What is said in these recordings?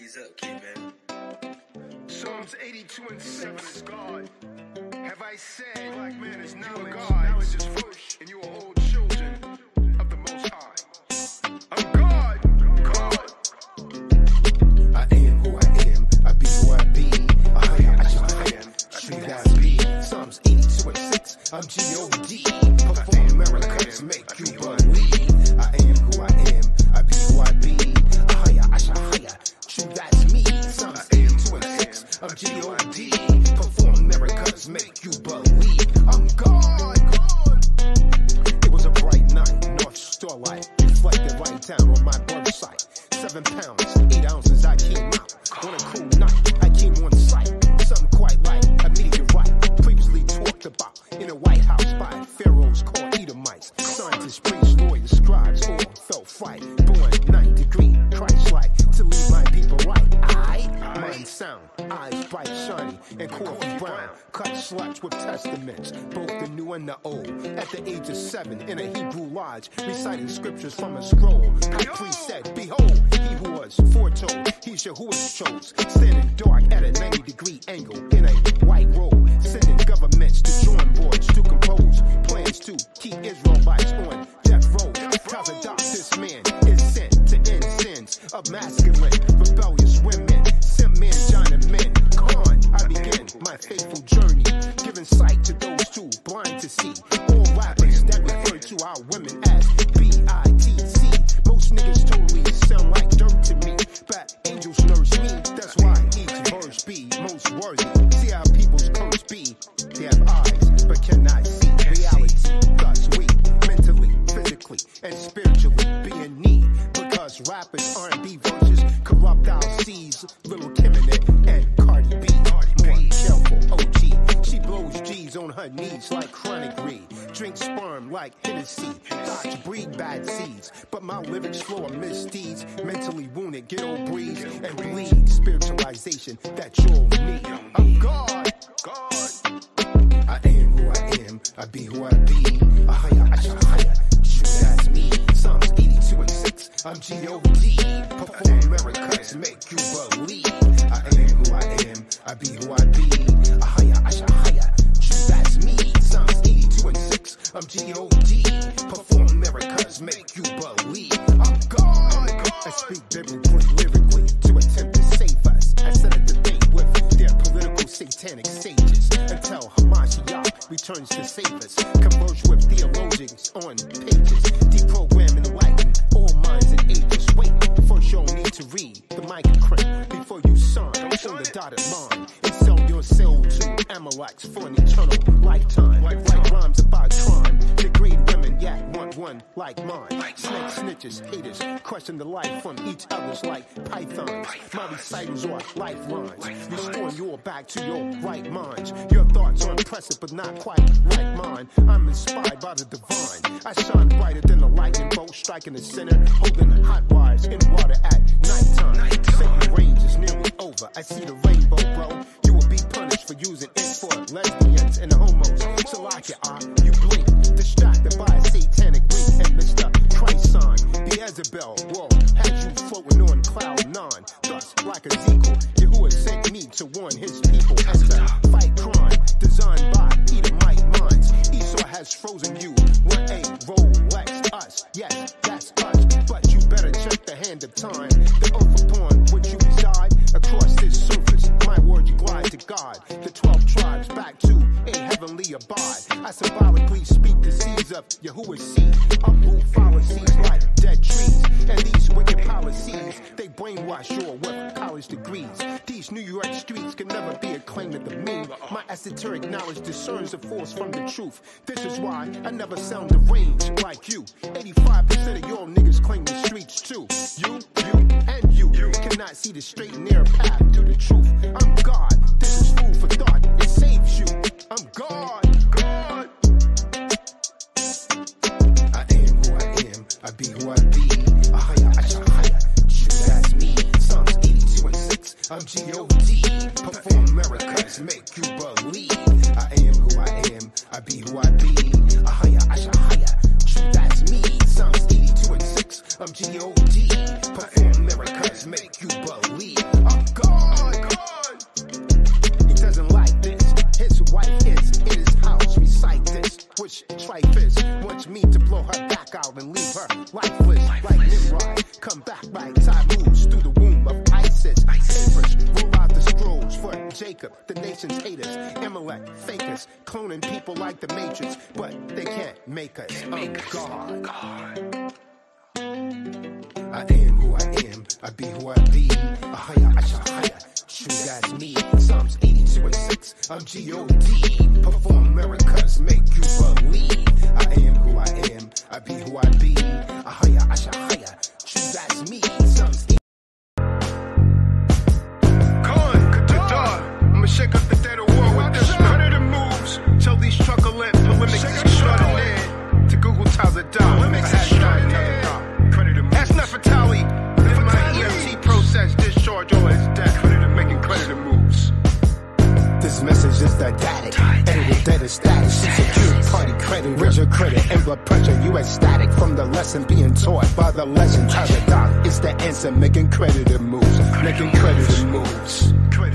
Ease up, kid, man. Psalms 82:7 is God. Have I said, black man is knowledge, knowledge is foolish, and you are all children of the Most High. I'm God, God. I am who I am, I be who I be. I am, street as be. Psalms 82:6, I'm G-O-D. Perform miracles, make you believe. I am who I am, I be who I be. True, that's me. Psalms 82:6, I'm G-O-D. Perform miracles, make you believe. I'm God. It was a bright night, North Starlight reflected right down on my birth site. 7 pounds, 8 ounces, I came out on a cool night. I came on sight, something quite like a meteorite. Previously talked about in a White House by pharaohs called Edomites. Scientists, priests, lawyers, scribes, all felt fright. Born 9th degree, Christ-like, to lead my people right. Mind sound, eyes bright, shiny, and coffee brown. Cut sluts with testaments, both the new and the old. At the age of 7, in a Hebrew lodge, reciting scriptures from a scroll. High priest said, behold, he who was foretold, he's Yahuwah's chose. Standing dark at a 90-degree angle, in a white robe, sending governments to drawing boards to compose plans to keep Israelites on death row. Tells a doc this man is sent to end sins of masculine, rebellious women. Men, John and men, con, I begin my faithful journey, giving sight to those too blind to see. All rappers that refer to our women as B-I-T-C. Most niggas totally sound like dirt to me, but angels nurse me. That's why each verse be most worthy. See how people's curse be. They have eyes, but cannot see reality. Thus we, mentally, physically, and spiritually be in need. Because rappers, R&B verses corrupt our seas. Little Kim in it and Cardi B. More careful, OG. She blows G's on her knees like chronic reed. Drink sperm like Hennessy. Thoughts breed bad seeds. But my lyrics flow of misdeeds. Mentally wounded, get old breeze and bleed. Spiritualization that you'll need. I'm God. I am who I am. I be who I be. Shoot, that's me. Psalms 82:6. I'm G-O-D. Perform miracles, make you believe. I am who I am. I be who I be. Shoot, that's me. Psalms 82:6. I'm G-O-D. Perform miracles, make you believe. I'm God. I speak biblically, lyrically, to attempt to save us. I set a debate with their political satanic sages until Hamashiach returns to save us. Converge with theologians on pages. Deprogram and enlighten all minds and ages. Wait, first you'll need to read the microprint before you sign on the dotted line and sell your soul to Amalekites for an eternal lifetime. Write rhymes about crime, degrade women, yet want one like mine. Snakes, snitches, haters, question the life from each other's like pythons. My recitals are lifelines, restoring you back to your right minds. Your thoughts are impressive but not quite like mine. I'm inspired by the divine. I shine brighter than a lightning bolt, striking the center, holding hot wires in water at nighttime. Satan range is nearly over. I see the rainbow, bro. You will be punished for using it for lesbians and homos. So like your eye, you blink, distracted by a satanic wink and Mr. Christ sign. Beelzebub, whoa, had you floating on cloud 9. Thus, like Ezekiel, Yahuwah sent me to warn his people and to fight crime, designed by Edomite minds. Esau has frozen you, want a Rolex, us, yes, that's us. But you better check the hand of time, the earth upon which you reside. Across this surface, my word you glide to God. The 12 tribes back to a heavenly abide. I symbolically speak the seeds of Yahuwah's seed. Uproot fallacies like dead trees. And these wicked policies, they brainwash you with college degrees. These New York streets can never be acclaimed to me. My esoteric knowledge discerns the false from the truth. This is why I never sound deranged like you. 85% of y'all niggas claim the streets too. You, and you cannot see the straight and narrow path to the truth. I'm God. This is food for thought. It saves you. I'm God. I am who I am. I be who I be. Shoot, that's me. Psalms 82:6. I'm G-O-D. Perform miracles, make you believe. I am who I am. I be who I be. Shoot, that's me. Psalms 82:6. I'm G-O-D. Perform miracles, make you believe. walk out and leave her lifeless like Nimrod. Come back like taboos through the womb of Isis. Papers, rule out the scrolls for Jacob, the nation's haters. Amalek, fakers, cloning people like the Matrix, but they can't make us. God. I am who I am, I be who I be. Ahaya, Asha, Haya, true that's me. Psalms 82:6, I'm G-O-D. Perform miracles, make you believe. I am who I am, I be who I be. Ahaya, Asha, Haya, true that's me. Psalms 82:6. I'ma shake up the dead of war with this predator moves. Tell these truculent polemics extraordinaire to Google Tazadar. That's Nefertali. Live my EMT process, discharge all his debt. Creditor making creditor moves. This message is didactic. Edited data status. Secure party credit. Raise your credit and blood pressure. You ecstatic from the lesson being taught by the legend. Tazadar. It's the answer. Making creditor moves. Making creditor moves.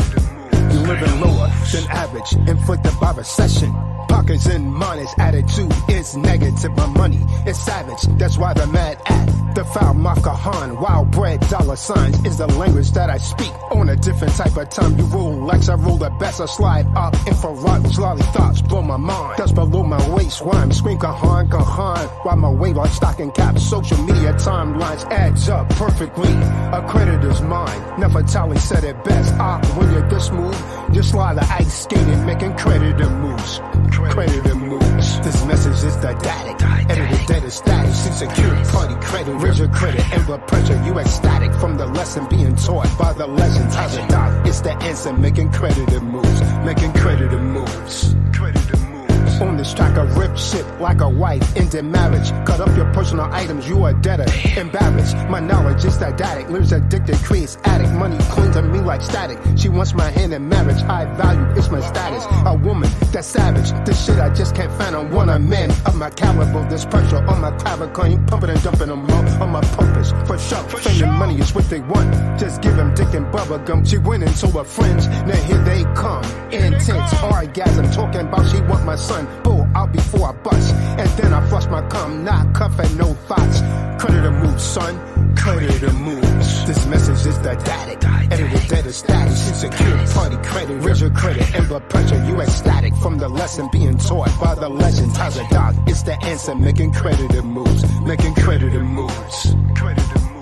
You living lower than average, inflicted by recession. Pockets in minus, attitude is negative. My money is savage, that's why they're mad at the foul Makahan. Wild bread, dollar signs is the language that I speak. On a different type of time, you rule Lex, I rule the best. I slide up infrared, lolly thoughts blow my mind. That's below my waist, rhyme, scream Kahan, while my wave on stocking caps. Social media timelines adds up perfectly. A creditor's mind, Nefertali said it best. When you're this move, you slide the ice skating, making creditor moves. Creditor moves. This message is didactic. Edited data static. See secure party credit. Raise your credit and blood pressure. You ecstatic from the lesson being taught by the legend. Tazadar. It's the answer. Making creditor moves. Making creditor moves. Creditor moves. On this track, I rip shit like a wife ended marriage. Cut up your personal items. You a debtor. Embarrassed. My knowledge is didactic. Lives addicted. Creates addict. Money clings to me like static. She wants my hand in marriage. High value. It's my status. A woman that's savage. This shit I just can't find on one. A man of my caliber. There's pressure on my clavicle. Ain't pumping and dumping them all on my purpose. For sure. Fame and money is what they want. Just give them dick and bubble gum. She went into her friends. Now here they come. Intense orgasm. Talking about she want my son. Bull out before I bust. And then I flush my cum. Not cuff and no thoughts. Creditor moves, son. Creditor moves. This message is didactic. Edited data status. Secure party credit. Raise your credit and blood pressure. You ecstatic from the lesson being taught by the legend. Tazadar. It's the answer. Making creditor moves. Making creditor moves. Creditor moves.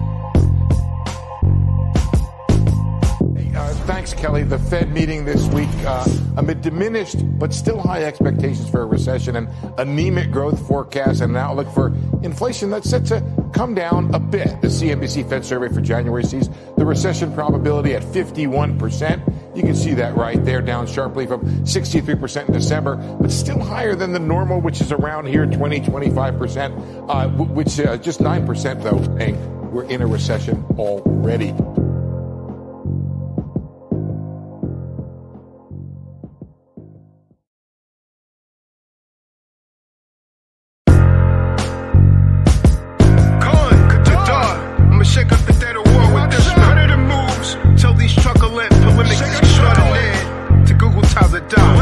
Thanks, Kelly. The Fed meeting this week amid diminished but still high expectations for a recession and anemic growth forecasts and an outlook for inflation that's set to come down a bit. The CNBC Fed survey for January sees the recession probability at 51%. You can see that right there, down sharply from 63% in December, but still higher than the normal, which is around here, 25%, which just 9%, though, saying we're in a recession already. Shake up the dead of war with this predator moves. Tell these truculent polemics extraordinaire to Google Tazadar.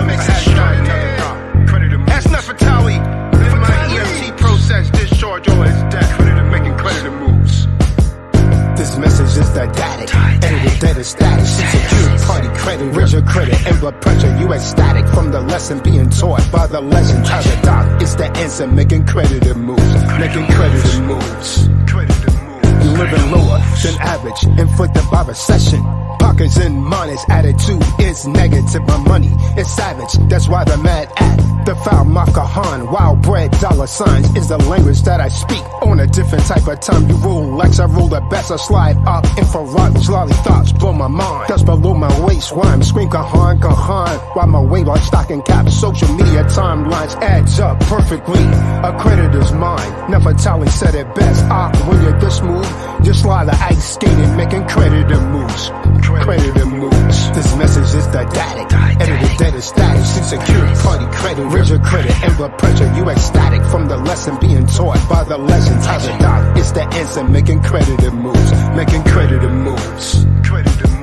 That's Nefertali. Live my EMT process, discharge all his debt. Creditor making creditor moves. This message is didactic. Edited data status. Secure party credit. Raise your credit and blood pressure. You ecstatic from the lesson being taught by the legend. Tazadar. It's the answer. Making creditor moves. Making creditor moves. You living lower than average, inflicted by recession. Pockets in minus, attitude is negative. My money is savage, that's why they're mad at the foul Makahan. Wild bread, dollar signs is the language that I speak. On a different type of time, you rule Lex, I rule the best. I slide up infrared, lolly thoughts blow my mind. That's below my waist, rhyme, scream Kahan, while my wave on stocking caps. Social media timelines adds up perfectly. A creditor's mind, Nefertali said it best. When you're this move, you slide the ice skating, making creditor moves. Creditor moves. This message is didactic. Edited data static. See secure party credit. Raise your credit and blood pressure. You ecstatic from the lesson being taught by the legend. Tazadar. It's the answer. Making creditor moves. Making creditor moves. Creditor moves.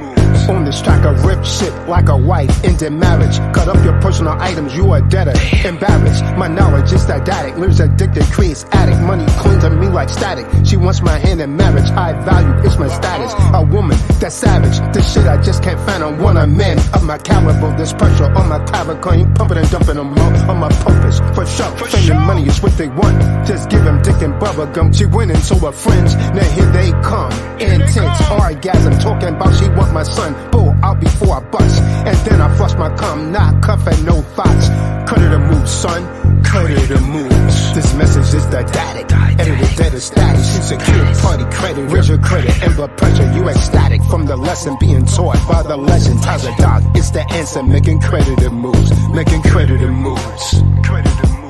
On this track, I rip shit like a wife into marriage. Cut up your personal items, you a debtor. Embarrassed, my knowledge is didactic. Lives addicted, creates addict. Money clings to me like static. She wants my hand in marriage. High value, it's my status. A woman that's savage. This shit I just can't find. I want a man of my caliber. This pressure on my clavicle, pumping and dumping them all on my purpose. For sure, fame and money is what they want. Just give them dick and bubble gum. She winning, so her friends, now here they come. Intense orgasm, talking about she want my son. Bull out before I bust, and then I flush my cum. Not cuff and no thoughts. Credit the moves, son. Credit the moves. This message is didactic. Edited data status. Secure party credit. Raise your credit and blood pressure. You ecstatic from the lesson being taught by the legend. Ties a dog. It's the answer. Making credited moves. Making credited moves. Credited moves.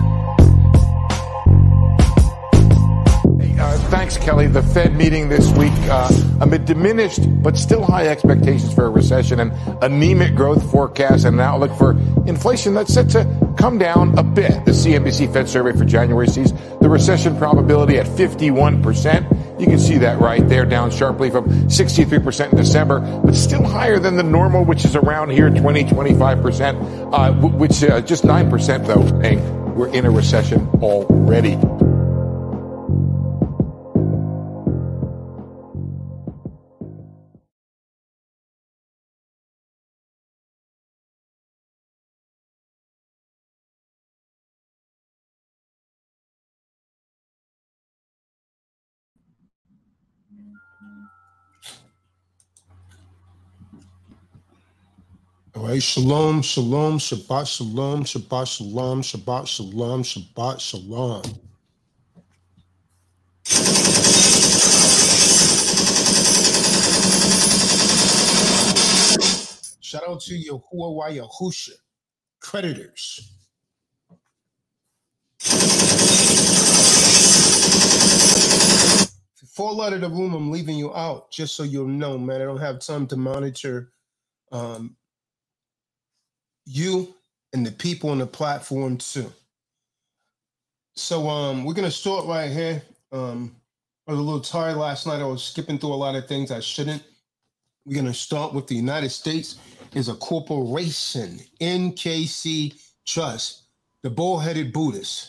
Thanks, Kelly. The Fed meeting this week amid diminished but still high expectations for a recession and anemic growth forecast and an outlook for inflation that's set to come down a bit. The CNBC Fed survey for January sees the recession probability at 51%. You can see that right there, down sharply from 63% in December, but still higher than the normal, which is around here 25%, which just 9% though, saying we're in a recession already. All right, shalom, shalom, Shabbat shalom, Shabbat shalom, Shabbat shalom, Shabbat shalom. Shout out to Yahuwah Yahusha, creditors. If you fall out of the room, I'm leaving you out, just so you'll know, man. I don't have time to monitor you and the people on the platform too. So we're gonna start right here. I was a little tired last night. I was skipping through a lot of things I shouldn't. We're gonna start with the United States is a corporation, NKC Trust, the bull-headed Buddhist.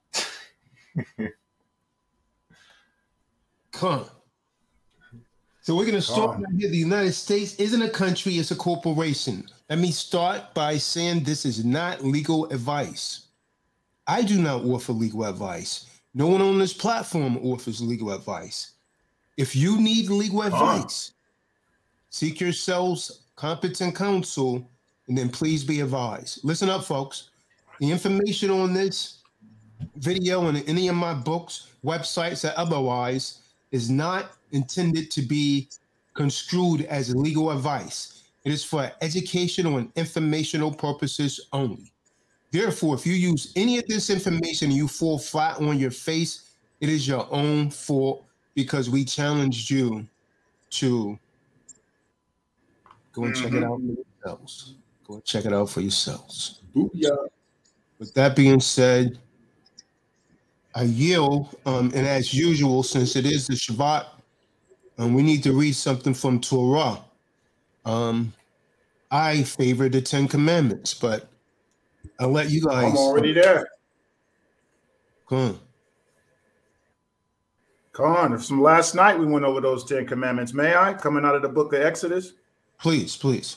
Come on. So we're going to start right here. The United States isn't a country, it's a corporation. Let me start by saying this is not legal advice. I do not offer legal advice. No one on this platform offers legal advice. If you need legal advice, seek yourselves competent counsel, and then please be advised. Listen up, folks. The information on this video and any of my books, websites, or otherwise is not intended to be construed as legal advice. It is for educational and informational purposes only. Therefore, if you use any of this information and you fall flat on your face, it is your own fault because we challenged you to go and check it out for yourselves. Go and check it out for yourselves. Booyah. With that being said, I yield, and as usual, since it is the Shabbat, we need to read something from Torah. I favor the 10 Commandments, but I'll let you guys. I'm already there. Come on. From last night, we went over those 10 Commandments. May I? Coming out of the book of Exodus? Please, please.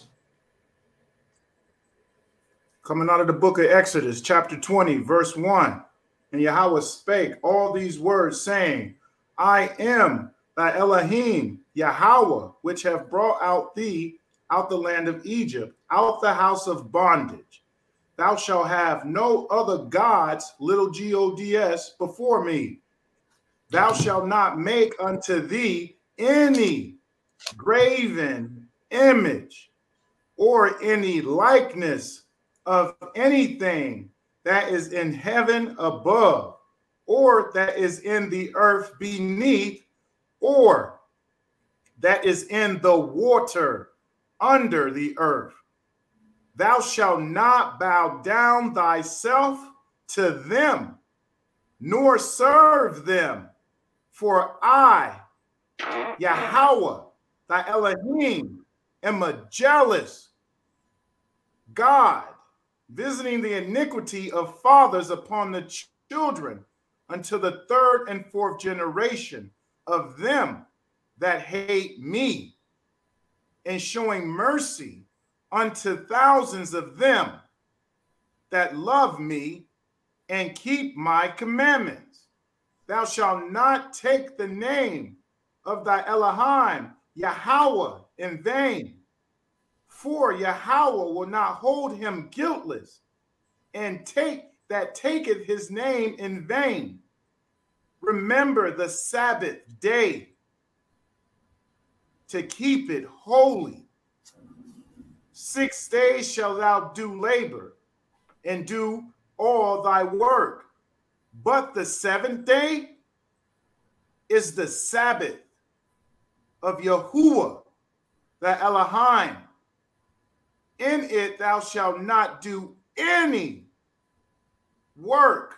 Coming out of the book of Exodus, chapter 20, verse 1. And Yahweh spake all these words, saying, I am thy Elohim, Yahweh, which have brought out thee out the land of Egypt, out the house of bondage. Thou shalt have no other gods, little gods, before me. Thou shalt not make unto thee any graven image or any likeness of anything that is in heaven above, or that is in the earth beneath, or that is in the water under the earth. Thou shalt not bow down thyself to them, nor serve them. For I, Yahweh, thy Elohim, am a jealous God, visiting the iniquity of fathers upon the children unto the third and fourth generation of them that hate me, and showing mercy unto thousands of them that love me and keep my commandments. Thou shalt not take the name of thy Elohim, Yahweh, in vain, for Yahweh will not hold him guiltless, and taketh his name in vain. Remember the Sabbath day to keep it holy. 6 days shalt thou do labor and do all thy work. But the seventh day is the Sabbath of Yahuwah, the Elohim. In it thou shalt not do any work,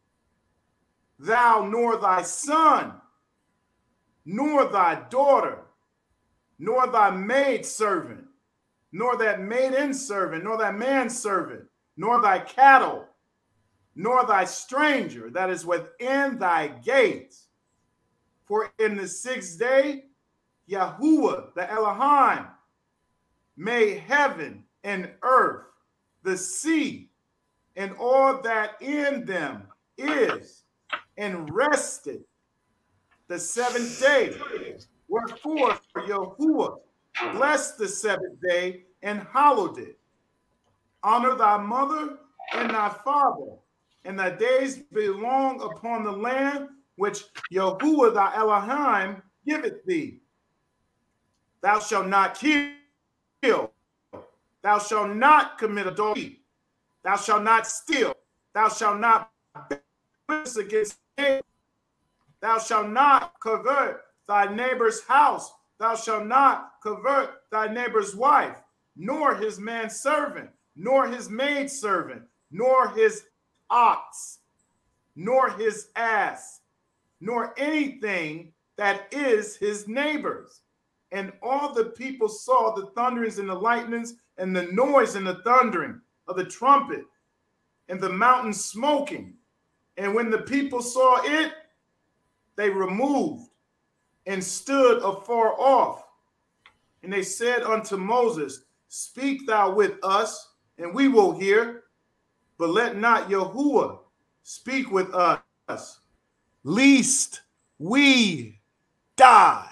thou nor thy son, nor thy daughter, nor thy maidservant, nor that maiden-servant, nor that manservant, nor thy cattle, nor thy stranger that is within thy gates. For in the 6th day, Yahuwah, the Elohim, made heaven and earth, the sea, and all that in them is, and rested the 7th day. Wherefore Yahuwah blessed the 7th day and hallowed it. Honor thy mother and thy father, and thy days belong upon the land which Yahuwah thy Elohim giveth thee. Thou shalt not kill. Thou shalt not commit adultery. Thou shalt not steal. Thou shalt not witness against neighbor. Thou shalt not covet thy neighbor's house. Thou shalt not covet thy neighbor's wife, nor his manservant, nor his maidservant, nor his ox, nor his ass, nor anything that is his neighbor's. And all the people saw the thunderings and the lightnings and the noise and the thundering of the trumpet and the mountain smoking. And when the people saw it, they removed and stood afar off. And they said unto Moses, Speak thou with us, and we will hear, but let not Yahuwah speak with us, lest we die.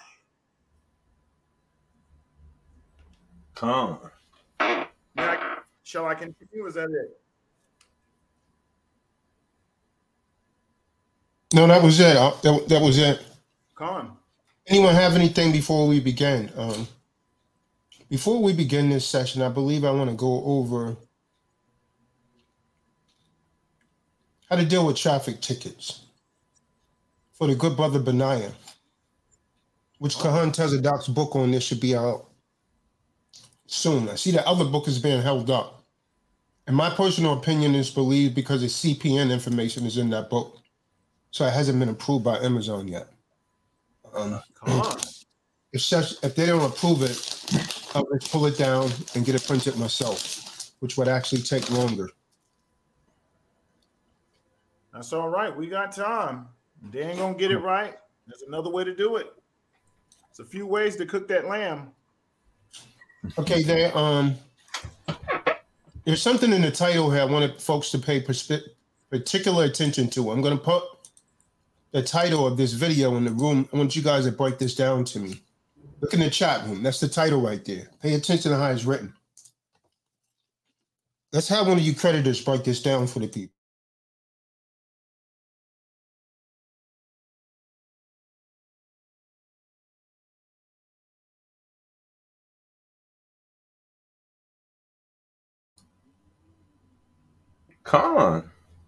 Come. Now, shall I continue? Is that it? No, that was it. That was it. Come on. Anyone have anything before we begin? Before we begin this session, I believe I want to go over how to deal with traffic tickets for the good brother Benaiah, which Kahan Tezadok's book on this should be out soon. I see the other book is being held up. And my personal opinion is believed because the CPN information is in that book. So it hasn't been approved by Amazon yet. Come on. If they don't approve it, I'll just pull it down and get it printed myself, which would actually take longer. That's all right. We got time. They ain't gonna get it right. There's another way to do it. There's a few ways to cook that lamb. Okay, there's something in the title here I wanted folks to pay particular attention to. I'm going to put the title of this video in the room. I want you guys to break this down to me. Look in the chat room. That's the title right there. Pay attention to how it's written. Let's have one of you creditors break this down for the people. Come on.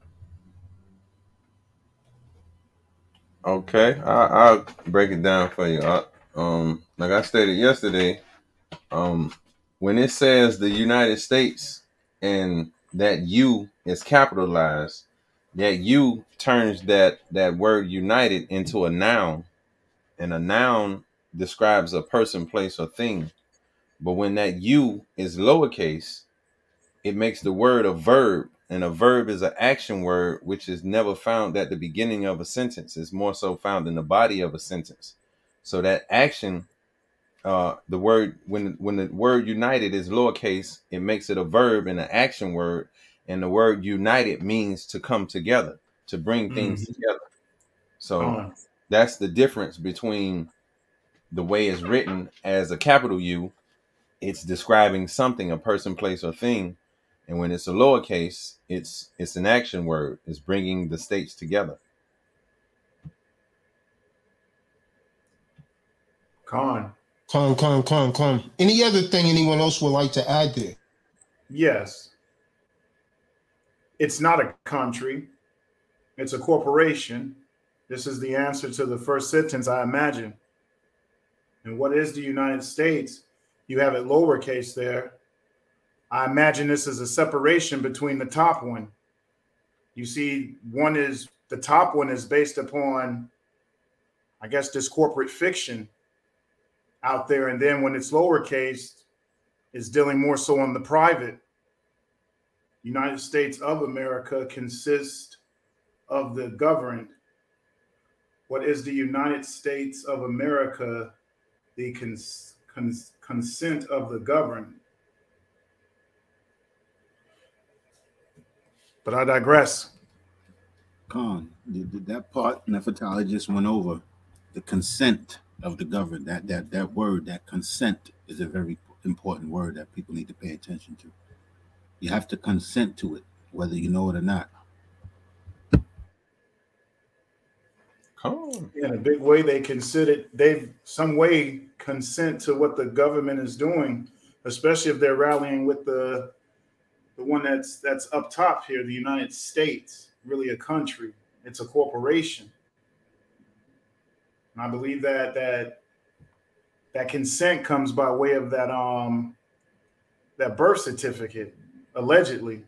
Okay, I'll break it down for you. Like I stated yesterday, when it says the United States and that "you" is capitalized, that "you" turns that word "united" into a noun, and a noun describes a person, place, or thing. But when that you is lowercase, it makes the word a verb, and a verb is an action word, which is never found at the beginning of a sentence. It's more so found in the body of a sentence. So that action, the word, when the word united is lowercase, it makes it a verb and an action word. And the word united means to come together, to bring things together. So that's the difference between the way it's written as a capital U. It's describing something, a person, place, or thing. And when it's a lowercase, it's an action word. It's bringing the states together. Con. Any other thing anyone else would like to add there? Yes. It's not a country. It's a corporation. This is the answer to the first sentence, I imagine. And what is the United States? You have it lowercase there. I imagine this is a separation between the top one. You see, the top one is based upon, I guess, this corporate fiction out there. And then when it's lowercase, it's dealing more so on the private. United States of America consists of the governed. What is the United States of America? The consent of the governed. But I digress. Con, that part Nefertali just went over. The consent of the governed. That word, that consent, is a very important word that people need to pay attention to. You have to consent to it, whether you know it or not. In a big way, they've some way consent to what the government is doing, especially if they're rallying with the one that's up top here, the United States, really a country. It's a corporation. And I believe that consent comes by way of that birth certificate, allegedly.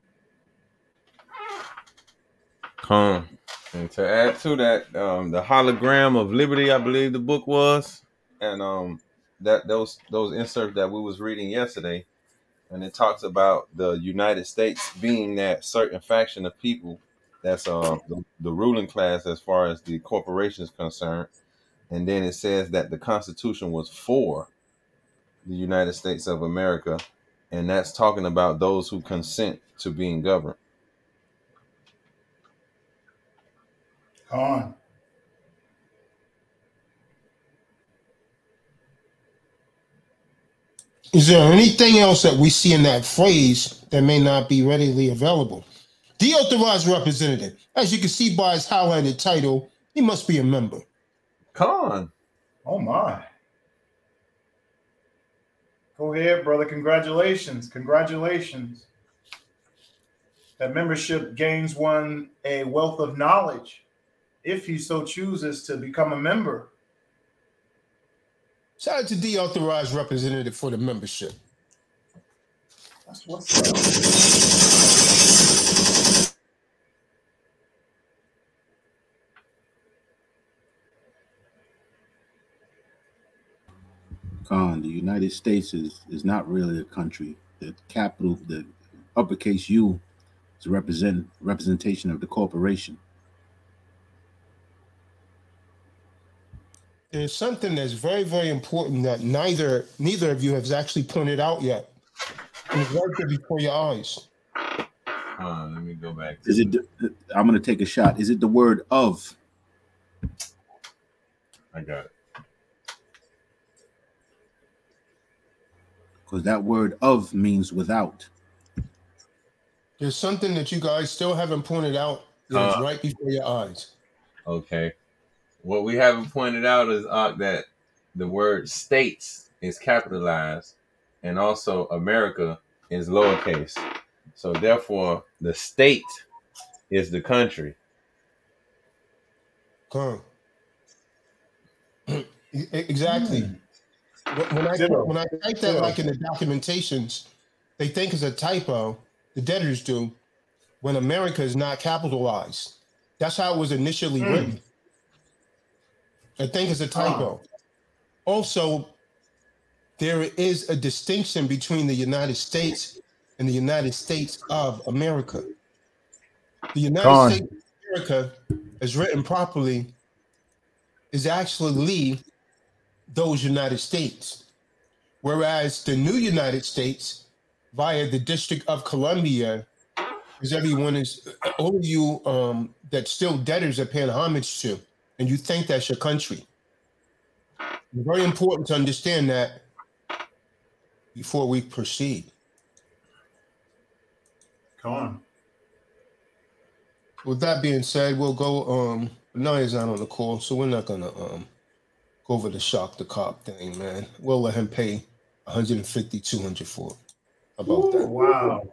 And to add to that, the hologram of liberty, I believe the book was, and that those inserts that we was reading yesterday, and it talks about the United States being that certain faction of people that's the ruling class as far as the corporation is concerned, and then it says that the Constitution was for the United States of America, and that's talking about those who consent to being governed. On. Is there anything else that we see in that phrase that may not be readily available? The authorized representative, as you can see by his highlighted title, he must be a member. Con. Oh my. Go ahead, brother. Congratulations. That membership gains one a wealth of knowledge if he so chooses to become a member. Shout out to the authorized representative for the membership. That's what's up. Con, the United States is not really a country. The capital, the uppercase U, is a representation of the corporation. There's something that's very, very important that neither of you has actually pointed out yet. And it's right there before your eyes. Let me go back. I'm going to take a shot. Is it the word of? I got it. Because that word of means without. There's something that you guys still haven't pointed out that is right before your eyes. Okay. What we haven't pointed out is that the word states is capitalized, and also America is lowercase. So therefore, the state is the country. Exactly. When I type that like in the documentations, they think it's a typo. The debtors do. When America is not capitalized, that's how it was initially written. I think it's a typo. Also, there is a distinction between the United States and the United States of America. The United States of America, as written properly, is actually those United States. Whereas the new United States, via the District of Columbia, is all of you that still debtors are paying homage to, and you think that's your country. It's very important to understand that before we proceed. Come on. With that being said, we'll go. Benaya's not on the call, so we're not gonna go over the shock the cop thing, man. We'll let him pay 150, 200 for it. How about that? Wow.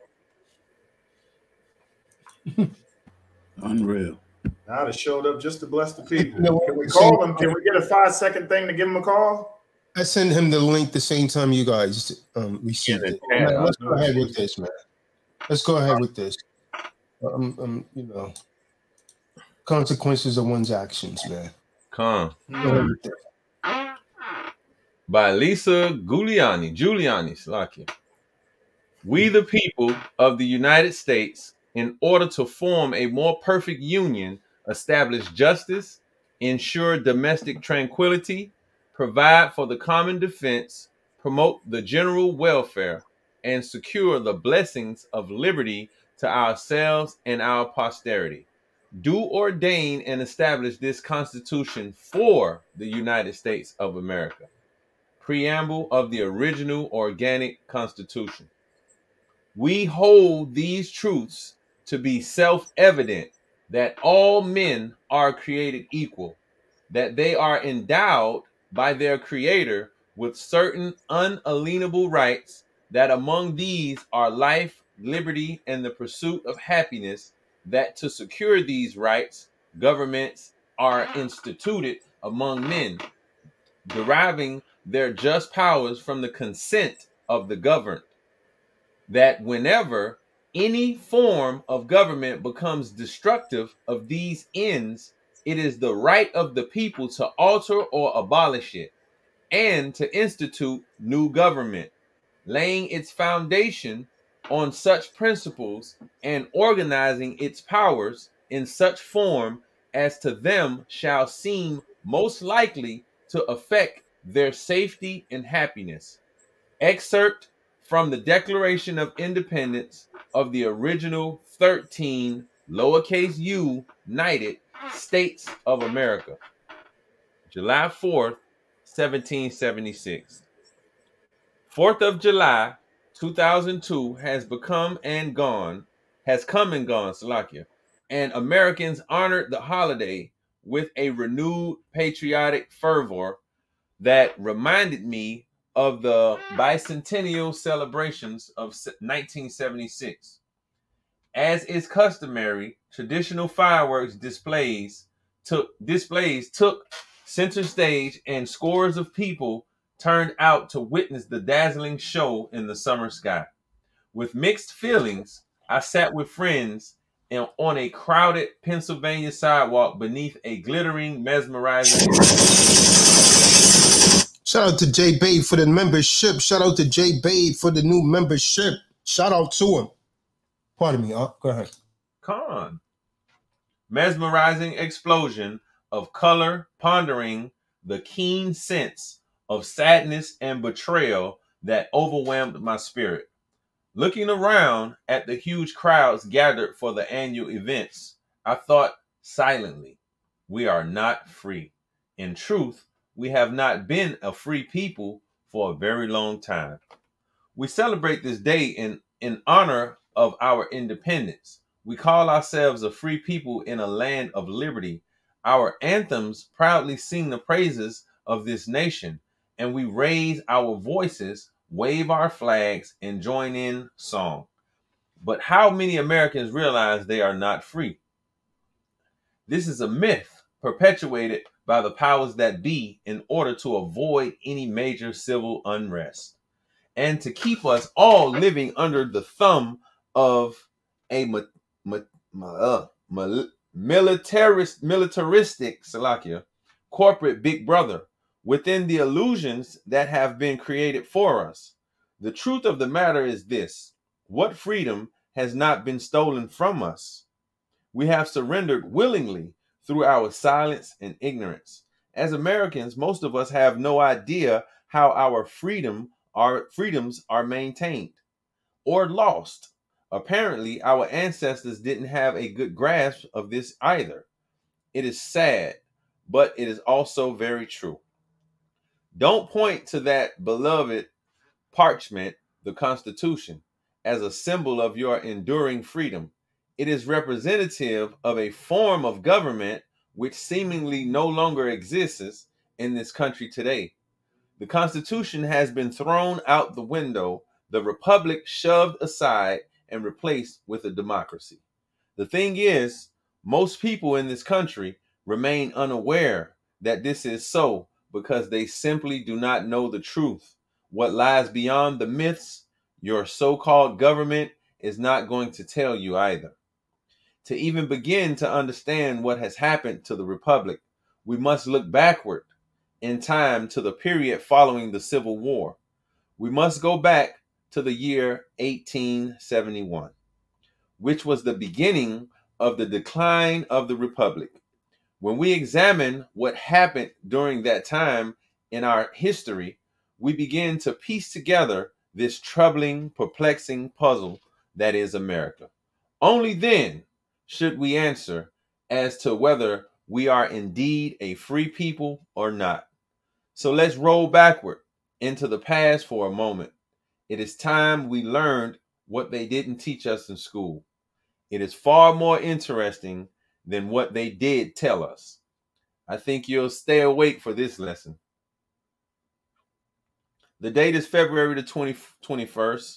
Unreal. I'd have showed up just to bless the people. You know, Can we call them? Can we get a 5-second thing to give them a call? I send him the link the same time you guys received it. Man, let's go ahead with this, man. Let's go ahead with this. You know, consequences of one's actions, man. Con. Go ahead with this. By Lisa Giuliani, Slakia. We the people of the United States, in order to form a more perfect union, establish justice, ensure domestic tranquility, provide for the common defense, promote the general welfare, and secure the blessings of liberty to ourselves and our posterity. Do ordain and establish this Constitution for the United States of America. Preamble of the original organic Constitution. We hold these truths to be self-evident, that all men are created equal, that they are endowed by their Creator with certain unalienable rights, that among these are life, liberty, and the pursuit of happiness, that to secure these rights, governments are instituted among men, deriving their just powers from the consent of the governed, that whenever any form of government becomes destructive of these ends, it is the right of the people to alter or abolish it, and to institute new government, laying its foundation on such principles and organizing its powers in such form as to them shall seem most likely to affect their safety and happiness. Excerpt from the Declaration of Independence of the original 13 lowercase u United States of America, July 4th, 1776. 4th of July, 2002 has come and gone, Slovakia, and Americans honored the holiday with a renewed patriotic fervor that reminded me of the bicentennial celebrations of 1976. As is customary, traditional fireworks displays took center stage, and scores of people turned out to witness the dazzling show in the summer sky. With mixed feelings, I sat with friends on a crowded Pennsylvania sidewalk beneath a glittering, mesmerizing. Shout out to Jay Bade for the membership. Shout out to Jay Bade for the new membership. Shout out to him. Pardon me. Go ahead. Con. Mesmerizing explosion of color, pondering the keen sense of sadness and betrayal that overwhelmed my spirit. Looking around at the huge crowds gathered for the annual events, I thought silently, we are not free. In truth, we have not been a free people for a very long time. We celebrate this day in honor of our independence. We call ourselves a free people in a land of liberty. Our anthems proudly sing the praises of this nation, and we raise our voices, wave our flags, and join in song. But how many Americans realize they are not free? This is a myth perpetuated by the powers that be in order to avoid any major civil unrest and to keep us all living under the thumb of a militaristic Slovakia corporate big brother within the illusions that have been created for us. The truth of the matter is this: what freedom has not been stolen from us? We have surrendered willingly through our silence and ignorance. As Americans, most of us have no idea how our freedoms are maintained or lost. Apparently, our ancestors didn't have a good grasp of this either. It is sad, but it is also very true. Don't point to that beloved parchment, the Constitution, as a symbol of your enduring freedom. It is representative of a form of government which seemingly no longer exists in this country today. The Constitution has been thrown out the window, the republic shoved aside and replaced with a democracy. The thing is, most people in this country remain unaware that this is so because they simply do not know the truth. What lies beyond the myths, your so-called government is not going to tell you either. To even begin to understand what has happened to the republic, we must look backward in time to the period following the Civil War. We must go back to the year 1871, which was the beginning of the decline of the republic. When we examine what happened during that time in our history, we begin to piece together this troubling, perplexing puzzle that is America. Only then should we answer as to whether we are indeed a free people or not. So let's roll backward into the past for a moment. It is time we learned what they didn't teach us in school. It is far more interesting than what they did tell us. I think you'll stay awake for this lesson. The date is February the 21st,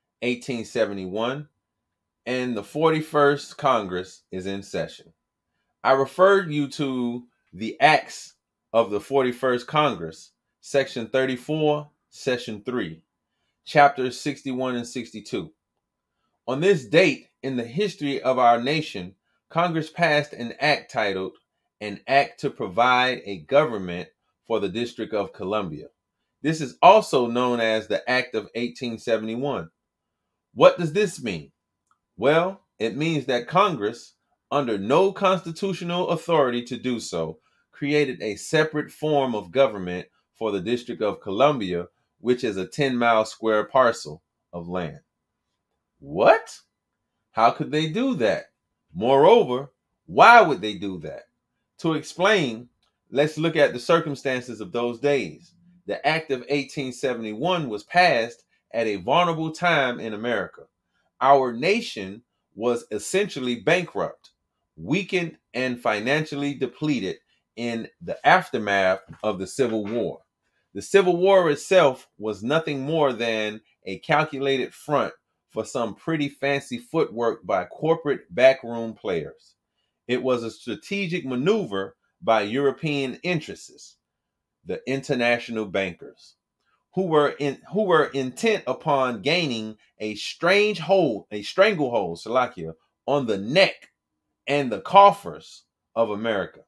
1871, and the 41st Congress is in session. I referred you to the Acts of the 41st Congress, Section 34, Session 3, Chapters 61 and 62. On this date in the history of our nation, Congress passed an act titled An Act to Provide a Government for the District of Columbia. This is also known as the Act of 1871. What does this mean? Well, it means that Congress, under no constitutional authority to do so, created a separate form of government for the District of Columbia, which is a 10-mile square parcel of land. What? How could they do that? Moreover, why would they do that? To explain, let's look at the circumstances of those days. The Act of 1871 was passed at a vulnerable time in America. Our nation was essentially bankrupt, weakened, and financially depleted in the aftermath of the Civil War. The Civil War itself was nothing more than a calculated front for some pretty fancy footwork by corporate backroom players. It was a strategic maneuver by European interests, the international bankers, who were intent upon gaining a stranglehold, Salakia, on the neck and the coffers of America.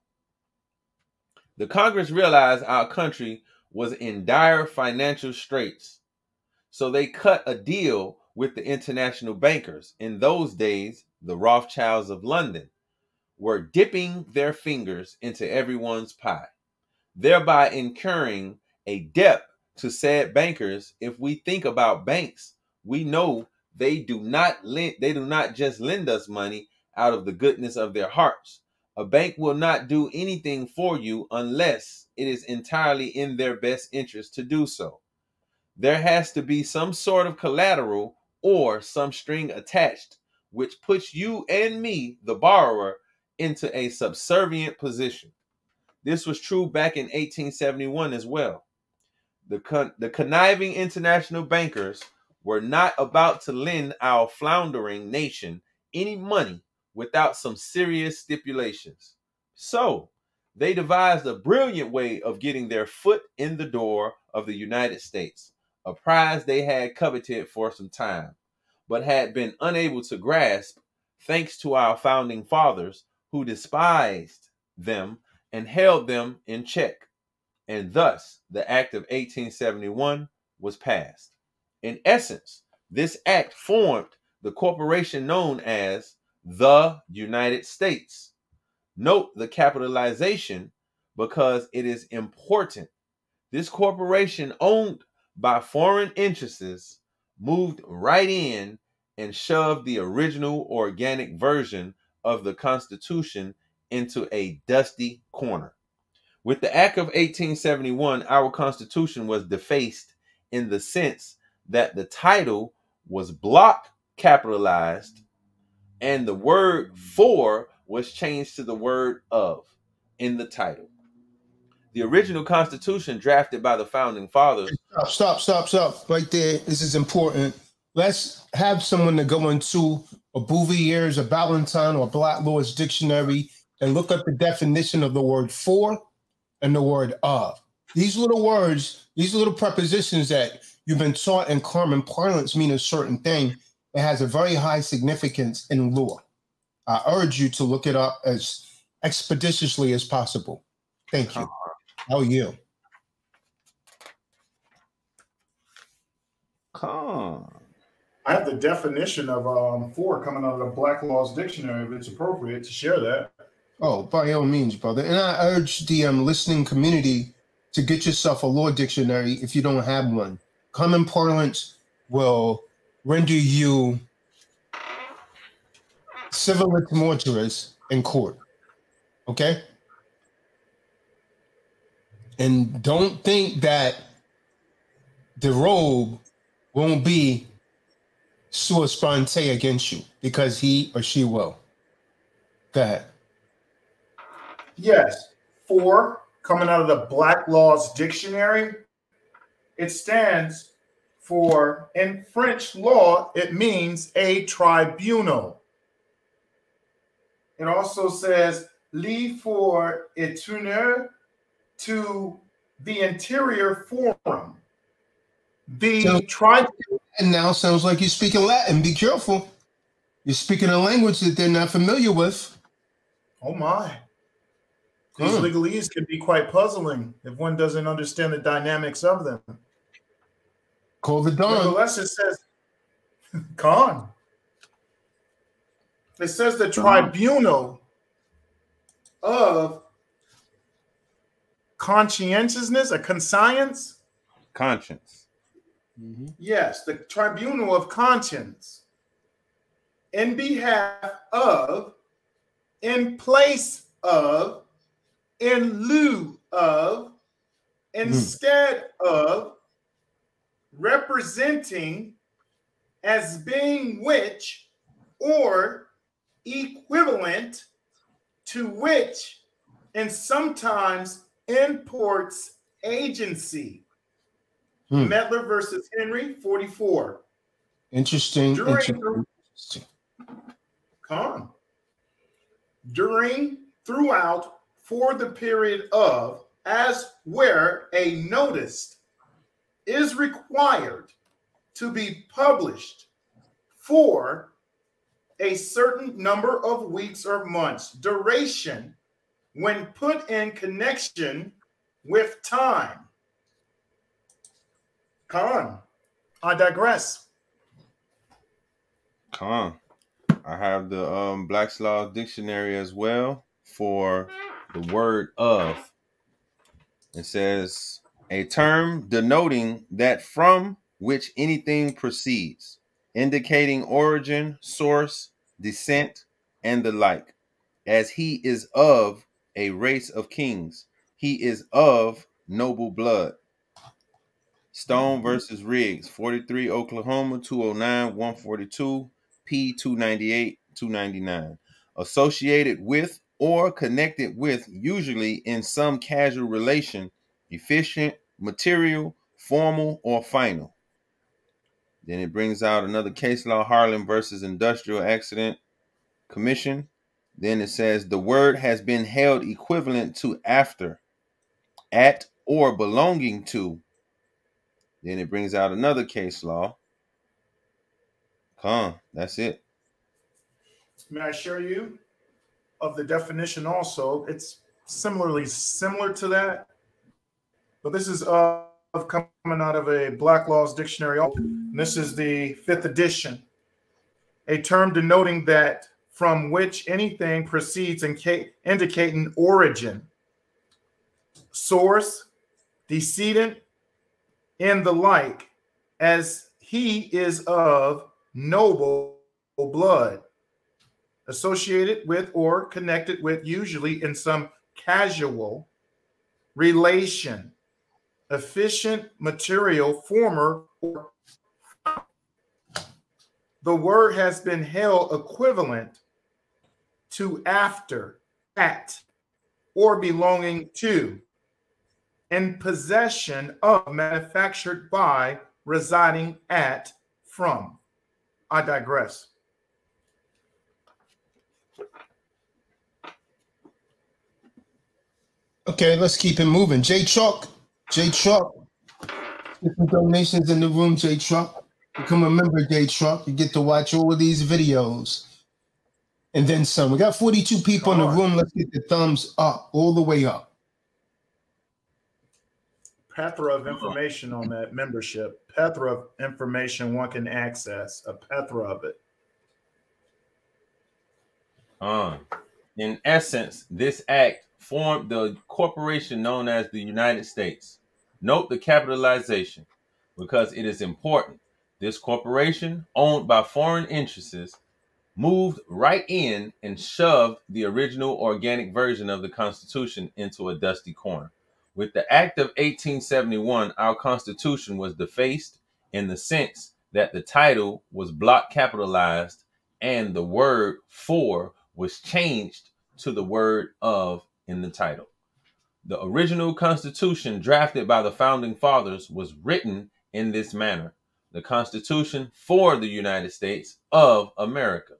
The Congress realized our country was in dire financial straits, so they cut a deal with the international bankers. In those days, the Rothschilds of London were dipping their fingers into everyone's pie, thereby incurring a debt to said bankers. If we think about banks, we know they do not just lend us money out of the goodness of their hearts. A bank will not do anything for you unless it is entirely in their best interest to do so. There has to be some sort of collateral or some string attached, which puts you and me, the borrower, into a subservient position. This was true back in 1871 as well. The conniving international bankers were not about to lend our floundering nation any money without some serious stipulations. So they devised a brilliant way of getting their foot in the door of the United States, a prize they had coveted for some time, but had been unable to grasp thanks to our founding fathers who despised them and held them in check. and thus the Act of 1871 was passed. In essence, this act formed the corporation known as the United States. Note the capitalization because it is important. This corporation, owned by foreign interests, moved right in and shoved the original organic version of the Constitution into a dusty corner. With the Act of 1871, our Constitution was defaced in the sense that the title was block capitalized and the word for was changed to the word of in the title. The original Constitution, drafted by the founding fathers. Stop right there. This is important. Let's have someone to go into a Bouvier's, a Ballantyne, or Black Law's dictionary and look up the definition of the word for and the word of. These little words, these little prepositions that you've been taught in common parlance mean a certain thing. It has a very high significance in law. I urge you to look it up as expeditiously as possible. Thank you. How are you? I have the definition of for coming out of the Black Law's dictionary, if it's appropriate to share that. Oh, by all means, brother. And I urge the listening community to get yourself a law dictionary if you don't have one. Common parlance will render you civilis mortuis in court. Okay? And don't think that the robe won't be sua sponte against you, because he or she will. Go ahead. Yes, for coming out of the Black Law's dictionary, it stands for, in French law, it means a tribunal. It also says li for éternel, to the interior forum. The tribunal. And now sounds like you're speaking Latin. Be careful. You're speaking a language that they're not familiar with. Oh my. These legalese can be quite puzzling if one doesn't understand the dynamics of them. Call the dawn. Nevertheless, it says, Khan. It says the tribunal of conscientiousness, a conscience? Conscience. Mm-hmm. Yes, the tribunal of conscience. In behalf of, in place of, in lieu of, instead of, representing, as being which, or equivalent to which, and sometimes imports agency. Medler versus Henry, 44. Interesting. Throughout, for the period of, as where a notice is required to be published for a certain number of weeks or months, duration, when put in connection with time. Khan, I digress. Khan, I have the Black's Law Dictionary as well for the word of. It says, a term denoting that from which anything proceeds, indicating origin, source, descent, and the like. As he is of a race of kings, he is of noble blood. Stone versus Riggs, 43 Oklahoma, 209, 142, P 298, 299. Associated with or connected with, usually in some casual relation, efficient, material, formal, or final. Then it brings out another case law, Harlan versus Industrial Accident Commission. Then it says the word has been held equivalent to after, at, or belonging to. Then it brings out another case law. That's it. May I share you of the definition also? It's similar to that. But this is coming out of a Black Laws Dictionary. This is the 5th edition. A term denoting that from which anything proceeds, indicating origin, source, decedent, and the like, as he is of noble blood, associated with or connected with, usually in some casual relation, efficient, material, former, or the word has been held equivalent to after, at, or belonging to, in possession of, manufactured by, residing at, from. I digress. Okay, let's keep it moving. J Truck, get some donations in the room, J Truck. Become a member, J Truck. You get to watch all of these videos. And then some. We got 42 people in the room. Let's get the thumbs up, all the way up. Plethora of information on that membership. Plethora of information one can access. A plethora of it. In essence, this act formed the corporation known as the United States. Note the capitalization, because it is important. This corporation, owned by foreign interests, moved right in and shoved the original organic version of the Constitution into a dusty corner. With the Act of 1871, our Constitution was defaced in the sense that the title was block capitalized and the word for was changed to the word of in the title. The original Constitution drafted by the Founding Fathers was written in this manner: the Constitution for the United States of America.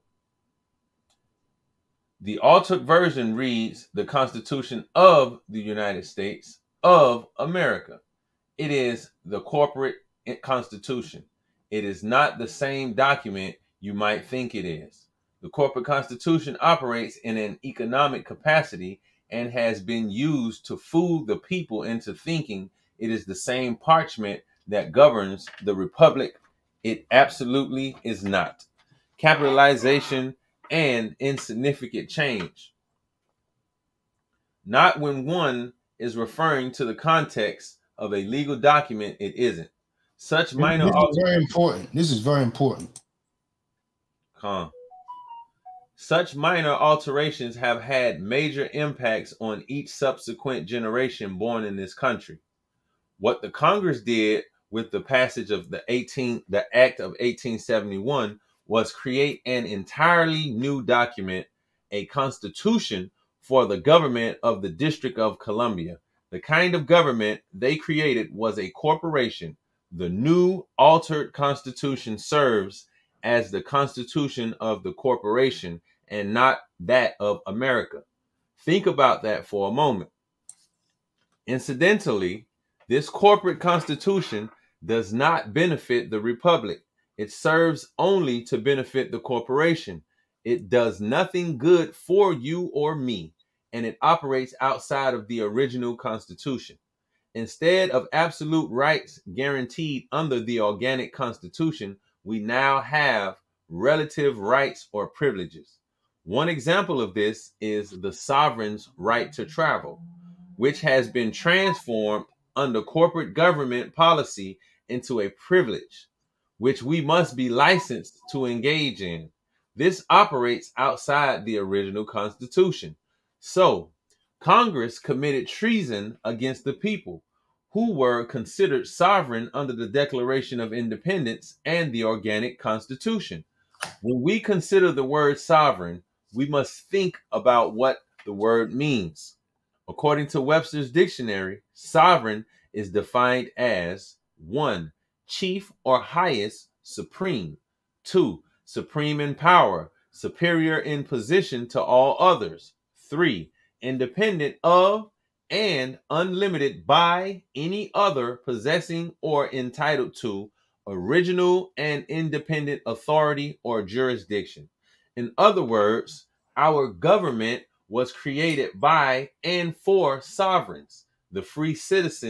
The altered version reads the Constitution of the United States of America. It is the corporate constitution. It is not the same document you might think it is. The corporate constitution operates in an economic capacity and has been used to fool the people into thinking it is the same parchment that governs the republic. It absolutely is not. Capitalization and insignificant change. Not when one is referring to the context of a legal document, it isn't. Such minor This is very important. Such minor alterations have had major impacts on each subsequent generation born in this country. What the Congress did with the passage of the Act of 1871 was create an entirely new document, a constitution for the government of the District of Columbia. The kind of government they created was a corporation. The new altered constitution serves as the constitution of the corporation and not that of America. Think about that for a moment. Incidentally, this corporate constitution does not benefit the republic. It serves only to benefit the corporation. It does nothing good for you or me, and it operates outside of the original Constitution. Instead of absolute rights guaranteed under the organic Constitution, we now have relative rights or privileges. One example of this is the sovereign's right to travel, which has been transformed under corporate government policy into a privilege, which we must be licensed to engage in. This operates outside the original Constitution. So, Congress committed treason against the people, who were considered sovereign under the Declaration of Independence and the Organic Constitution. When we consider the word sovereign, we must think about what the word means. According to Webster's dictionary, sovereign is defined as 1. Chief or highest, supreme. 2. Supreme in power, superior in position to all others. 3. Independent of and unlimited by any other possessing or entitled to original and independent authority or jurisdiction. In other words, our government was created by and for sovereigns, the free citizens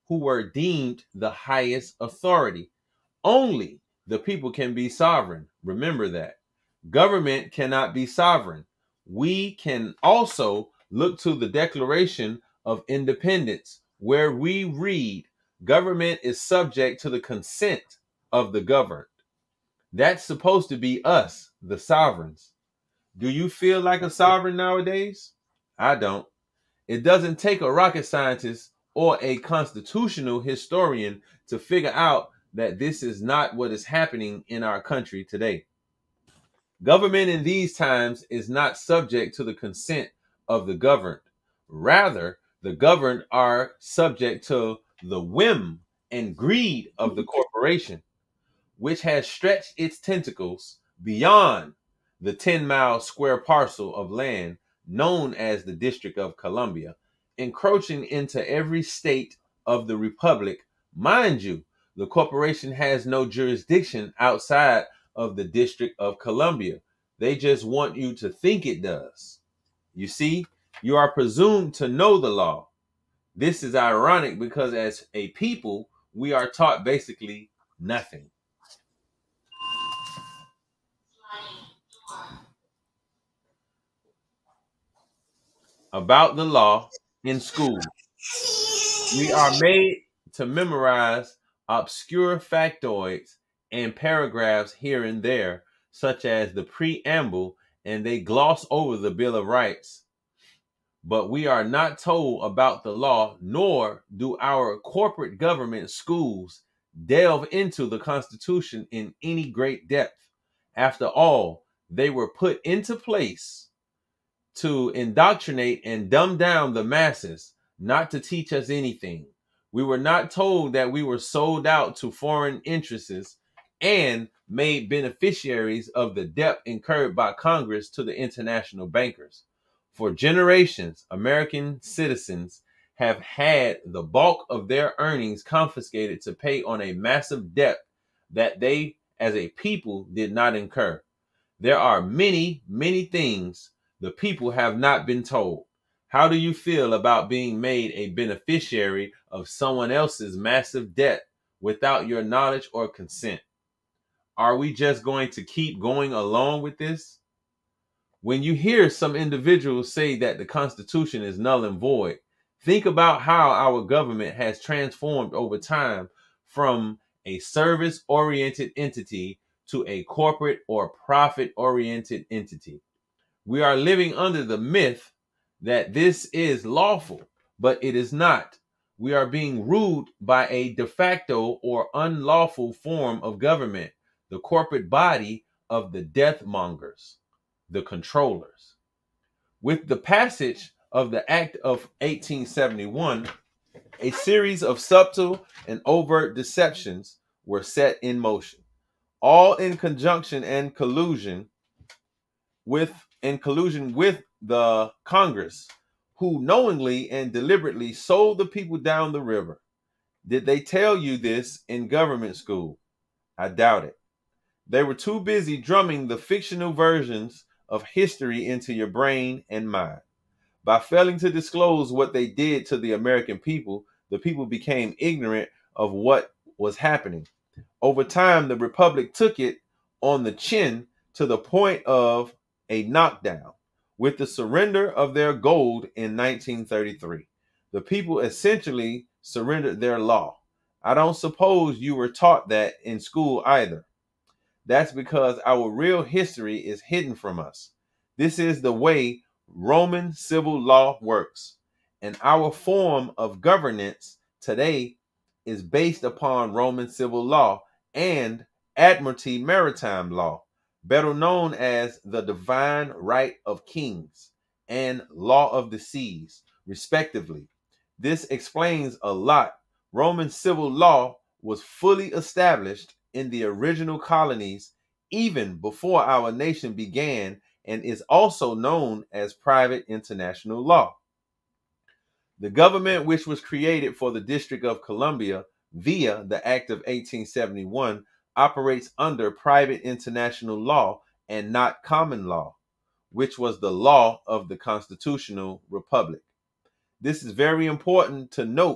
who were deemed the highest authority. Only the people can be sovereign. Remember that. Government cannot be sovereign. We can also look to the Declaration of Independence, where we read, government is subject to the consent of the governed. That's supposed to be us, the sovereigns. Do you feel like a sovereign nowadays? I don't. It doesn't take a rocket scientist or a constitutional historian to figure out that this is not what is happening in our country today. Government in these times is not subject to the consent of the governed. Rather, the governed are subject to the whim and greed of the corporation, which has stretched its tentacles beyond the 10-mile square parcel of land known as the District of Columbia, encroaching into every state of the Republic. Mind you, the corporation has no jurisdiction outside of the District of Columbia. They just want you to think it does. You see, you are presumed to know the law. This is ironic because as a people, we are taught basically nothing. About the law in school. We are made to memorize obscure factoids and paragraphs here and there, such as the preamble, and they gloss over the Bill of Rights. But we are not told about the law, nor do our corporate government schools delve into the Constitution in any great depth. After all, they were put into place to indoctrinate and dumb down the masses, not to teach us anything. We were not told that we were sold out to foreign interests and made beneficiaries of the debt incurred by Congress to the international bankers. For generations, American citizens have had the bulk of their earnings confiscated to pay on a massive debt that they, as a people, did not incur. There are many, many things the people have not been told. How do you feel about being made a beneficiary of someone else's massive debt without your knowledge or consent? Are we just going to keep going along with this? When you hear some individuals say that the Constitution is null and void, think about how our government has transformed over time from a service-oriented entity to a corporate or profit-oriented entity. We are living under the myth that this is lawful, but it is not. We are being ruled by a de facto or unlawful form of government, the corporate body of the death mongers, the controllers. With the passage of the Act of 1871, a series of subtle and overt deceptions were set in motion, all in conjunction and collusion with the Congress, who knowingly and deliberately sold the people down the river. Did they tell you this in government school? I doubt it. They were too busy drumming the fictional versions of history into your brain and mind. By failing to disclose what they did to the American people, the people became ignorant of what was happening. Over time, the Republic took it on the chin to the point of a knockdown. With the surrender of their gold in 1933, the people essentially surrendered their law. I don't suppose you were taught that in school either. That's because our real history is hidden from us. This is the way Roman civil law works, and our form of governance today is based upon Roman civil law and Admiralty maritime law, better known as the divine right of kings and law of the seas, respectively. This explains a lot. Roman civil law was fully established in the original colonies even before our nation began and is also known as private international law. The government, which was created for the District of Columbia via the Act of 1871, operates under private international law and not common law, which was the law of the constitutional republic. This is very important to note,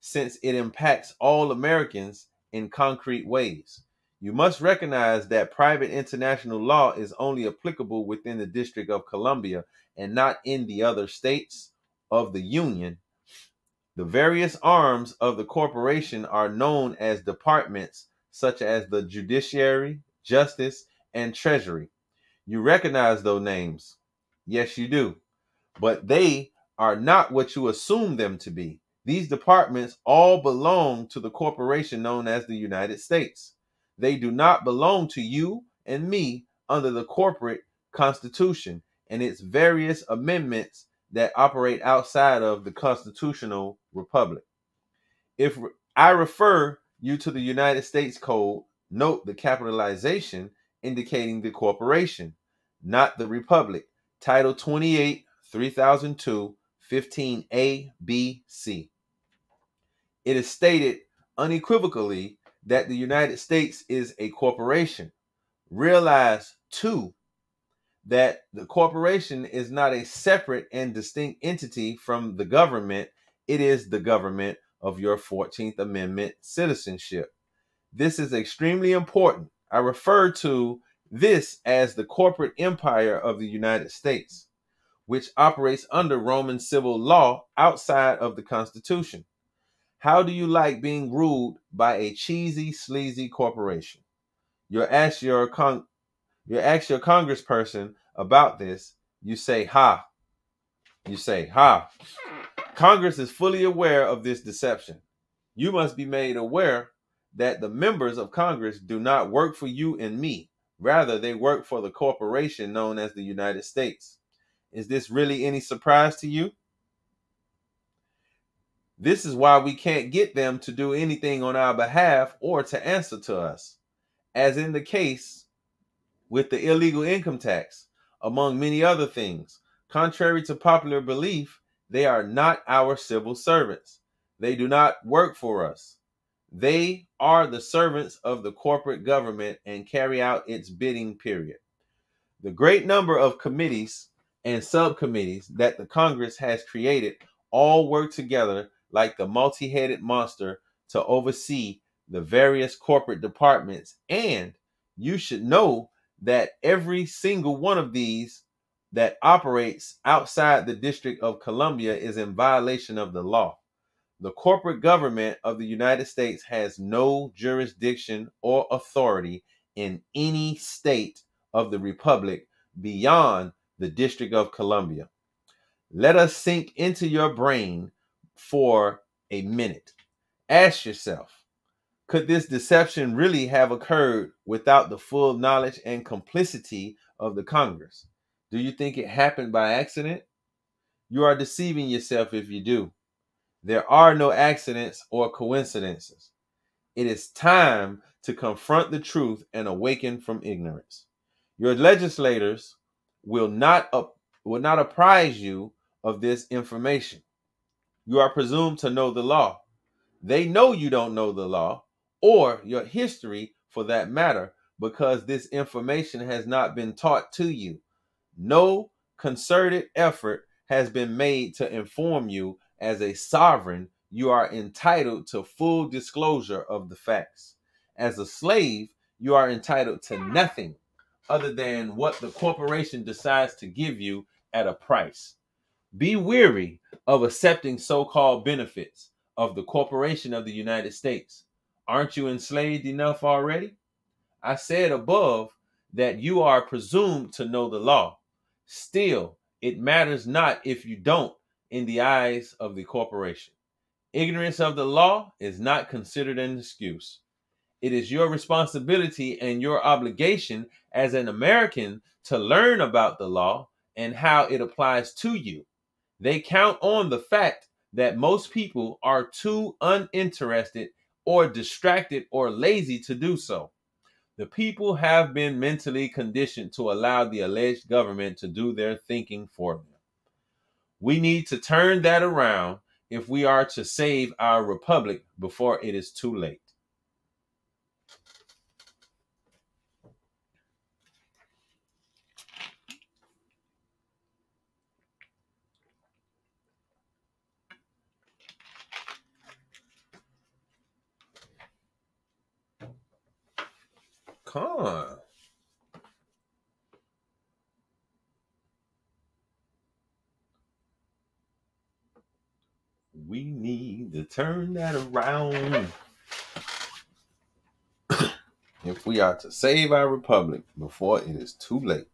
since it impacts all Americans in concrete ways. You must recognize that private international law is only applicable within the District of Columbia and not in the other states of the Union. The various arms of the corporation are known as departments such as the Judiciary, Justice, and Treasury. You recognize those names. Yes, you do. But they are not what you assume them to be. These departments all belong to the corporation known as the United States. They do not belong to you and me under the corporate constitution and its various amendments that operate outside of the constitutional republic. If I refer you to the United States Code, note the capitalization indicating the corporation, not the republic. Title 28, 3002, 15A, B, C. It is stated unequivocally that the United States is a corporation. Realize, too, that the corporation is not a separate and distinct entity from the government. It is the government of your 14th Amendment citizenship. This is extremely important. I refer to this as the corporate empire of the United States, which operates under Roman civil law outside of the Constitution. How do you like being ruled by a cheesy, sleazy corporation? You ask your congressperson about this. You say, ha. You say, ha. Congress is fully aware of this deception. You must be made aware that the members of Congress do not work for you and me. Rather, they work for the corporation known as the United States. Is this really any surprise to you? This is why we can't get them to do anything on our behalf or to answer to us. As in the case with the illegal income tax, among many other things, contrary to popular belief, they are not our civil servants. They do not work for us. They are the servants of the corporate government and carry out its bidding, period. The great number of committees and subcommittees that the Congress has created all work together like the multi-headed monster to oversee the various corporate departments. And you should know that every single one of these that operates outside the District of Columbia is in violation of the law. The corporate government of the United States has no jurisdiction or authority in any state of the Republic beyond the District of Columbia. Let us sink into your brain for a minute. Ask yourself, could this deception really have occurred without the full knowledge and complicity of the Congress? Do you think it happened by accident? You are deceiving yourself if you do. There are no accidents or coincidences. It is time to confront the truth and awaken from ignorance. Your legislators will not apprise you of this information. You are presumed to know the law. They know you don't know the law or your history for that matter, because this information has not been taught to you. No concerted effort has been made to inform you. As a sovereign, you are entitled to full disclosure of the facts. As a slave, you are entitled to nothing other than what the corporation decides to give you at a price. Be weary of accepting so-called benefits of the corporation of the United States. Aren't you enslaved enough already? I said above that you are presumed to know the law. Still, it matters not if you don't in the eyes of the corporation. Ignorance of the law is not considered an excuse. It is your responsibility and your obligation as an American to learn about the law and how it applies to you. They count on the fact that most people are too uninterested or distracted or lazy to do so. The people have been mentally conditioned to allow the alleged government to do their thinking for them. We need to turn that around if we are to save our republic before it is too late. Con. We need to turn that around if we are to save our republic before it is too late.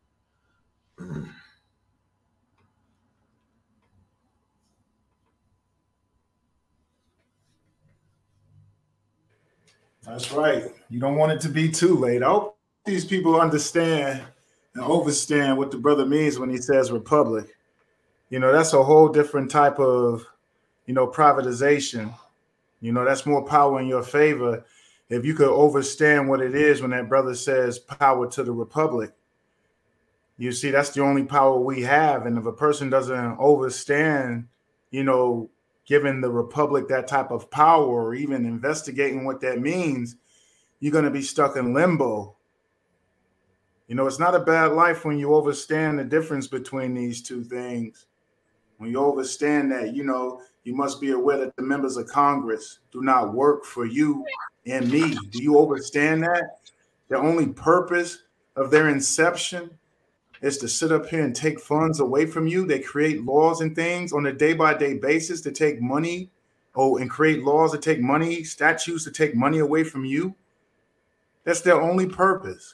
That's right. You don't want it to be too late. I hope these people understand and overstand what the brother means when he says republic. That's a whole different type of, privatization. That's more power in your favor. If you could understand what it is when that brother says power to the republic, you see, that's the only power we have. And if a person doesn't understand, giving the republic that type of power or even investigating what that means, you're going to be stuck in limbo. It's not a bad life when you understand the difference between these two things. When you understand that, you must be aware that the members of Congress do not work for you and me. Do you understand that? The only purpose of their inception is to sit up here and take funds away from you. They create laws and things on a day-by-day basis to take money, and create laws to take money, statutes to take money away from you. That's their only purpose.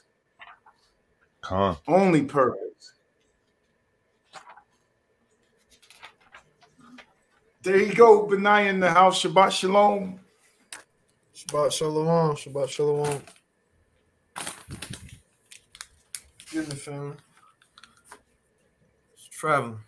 Only purpose. There you go, Benai in the house. Shabbat shalom. Shabbat shalom. Shabbat shalom. Good in the family. It's traveling.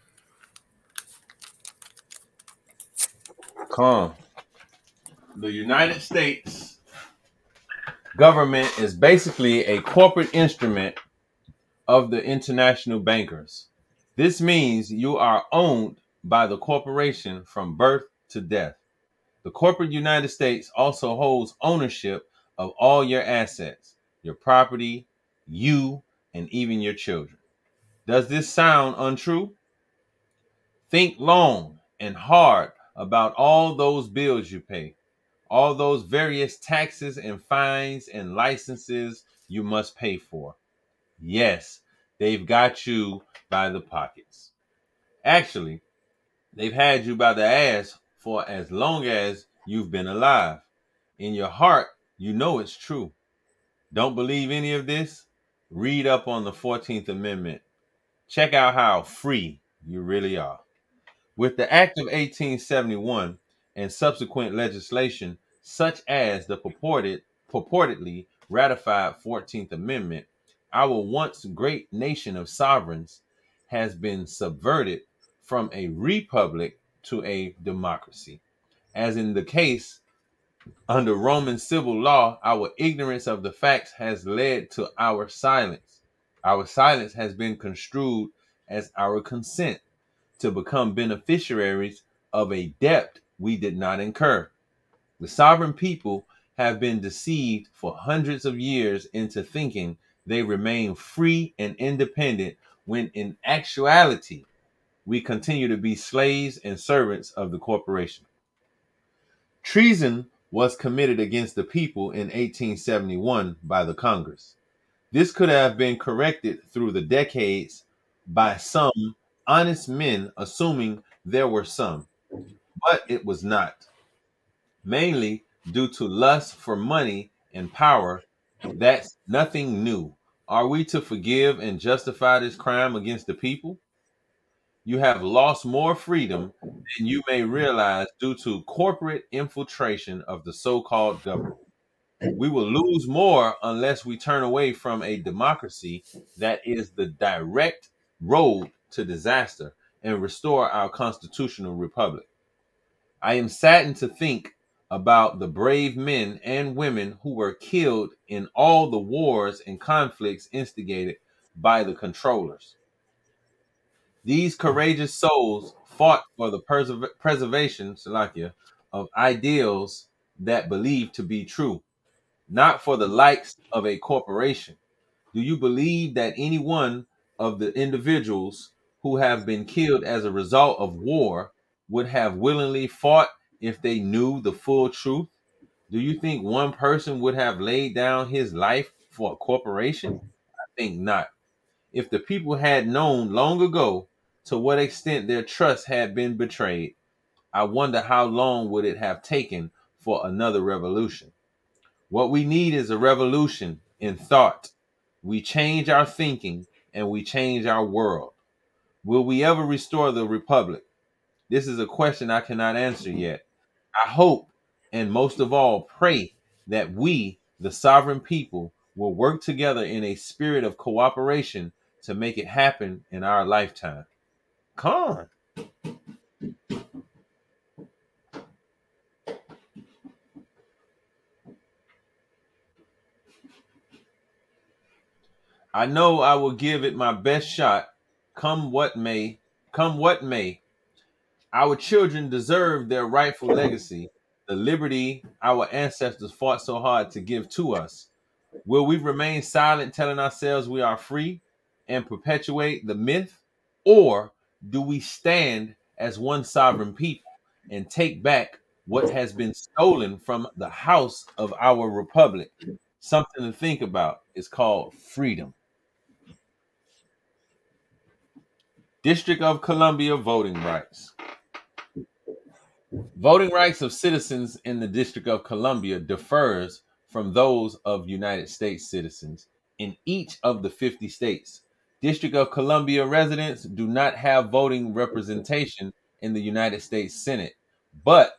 Con. The United States government is basically a corporate instrument of the international bankers. This means you are owned by the corporation from birth to death. The corporate United States also holds ownership of all your assets, your property, you, and even your children. Does this sound untrue? Think long and hard about all those bills you pay, all those various taxes and fines and licenses you must pay for. Yes, they've got you by the pockets. Actually, they've had you by the ass for as long as you've been alive. In your heart, you know it's true. Don't believe any of this? Read up on the 14th Amendment. Check out how free you really are. With the Act of 1871 and subsequent legislation, such as the purportedly ratified 14th Amendment, our once great nation of sovereigns has been subverted from a republic to a democracy. As in the case under Roman civil law, our ignorance of the facts has led to our silence. Our silence has been construed as our consent to become beneficiaries of a debt we did not incur. The sovereign people have been deceived for hundreds of years into thinking they remain free and independent, when in actuality, we continue to be slaves and servants of the corporation. Treason was committed against the people in 1871 by the Congress. This could have been corrected through the decades by some honest men, assuming there were some, but it was not. Mainly due to lust for money and power. That's nothing new. Are we to forgive and justify this crime against the people? You have lost more freedom than you may realize due to corporate infiltration of the so-called government. We will lose more unless we turn away from a democracy that is the direct road to disaster and restore our constitutional republic. I am saddened to think about the brave men and women who were killed in all the wars and conflicts instigated by the controllers. These courageous souls fought for the preservation, Salakia, of ideals that believed to be true, not for the likes of a corporation. Do you believe that any one of the individuals who have been killed as a result of war would have willingly fought if they knew the full truth? Do you think one person would have laid down his life for a corporation? I think not. If the people had known long ago to what extent their trust had been betrayed, I wonder how long would it have taken for another revolution. What we need is a revolution in thought. We change our thinking and we change our world. Will we ever restore the republic? This is a question I cannot answer yet. I hope, and most of all, pray that we, the sovereign people, will work together in a spirit of cooperation to make it happen in our lifetime. Come on. I know I will give it my best shot, come what may, come what may. Our children deserve their rightful legacy, the liberty our ancestors fought so hard to give to us. Will we remain silent, telling ourselves we are free and perpetuate the myth? Or do we stand as one sovereign people and take back what has been stolen from the house of our republic? Something to think about. It's called freedom. District of Columbia voting rights. Voting rights of citizens in the District of Columbia differs from those of United States citizens in each of the 50 states. District of Columbia residents do not have voting representation in the United States Senate, but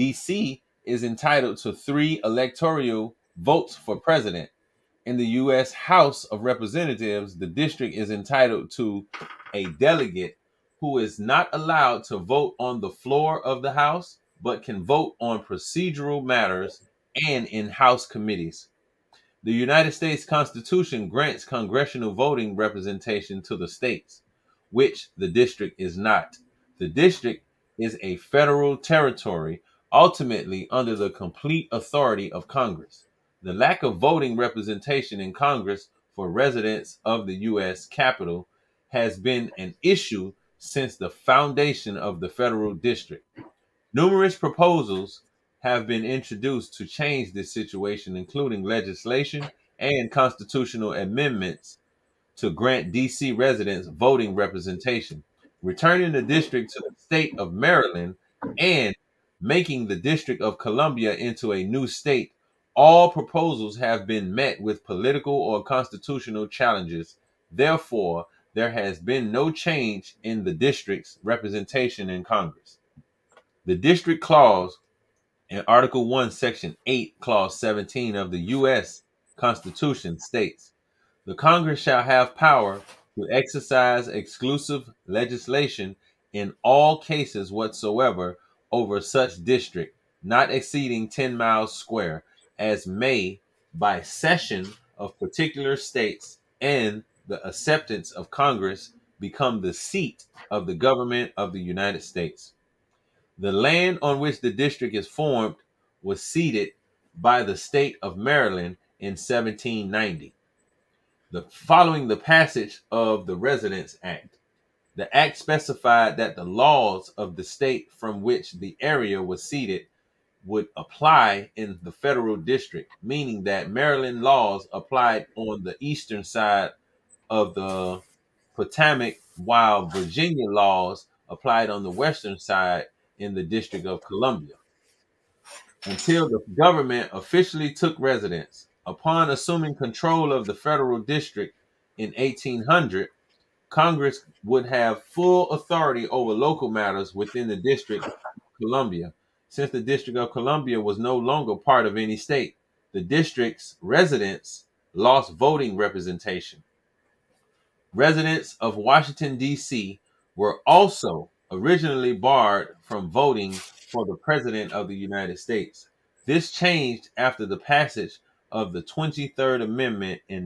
DC is entitled to 3 electoral votes for president. In the U.S. House of Representatives, the district is entitled to a delegate who is not allowed to vote on the floor of the House, but can vote on procedural matters and in House committees. The United States Constitution grants congressional voting representation to the states, which the district is not. The district is a federal territory, ultimately under the complete authority of Congress. The lack of voting representation in Congress for residents of the U.S. Capitol has been an issue since the foundation of the federal district. Numerous proposals have been introduced to change this situation, including legislation and constitutional amendments to grant D.C. residents voting representation, returning the district to the state of Maryland, and making the District of Columbia into a new state. All proposals have been met with political or constitutional challenges. Therefore, there has been no change in the district's representation in Congress. The District Clause in Article 1, Section 8, Clause 17 of the U.S. Constitution states, "The Congress shall have power to exercise exclusive legislation in all cases whatsoever over such district, not exceeding 10 miles square, as may, by cession of particular states and the acceptance of Congress, become the seat of the government of the United States." The land on which the district is formed was ceded by the state of Maryland in 1790. Following the passage of the Residence Act, the act specified that the laws of the state from which the area was ceded would apply in the federal district, meaning that Maryland laws applied on the eastern side of the Potomac, while Virginia laws applied on the western side in the District of Columbia. Until the government officially took residence. Upon assuming control of the federal district in 1800, Congress would have full authority over local matters within the District of Columbia. Since the District of Columbia was no longer part of any state, the district's residents lost voting representation. Residents of Washington, D.C. were also originally barred from voting for the President of the United States. This changed after the passage of the 23rd Amendment in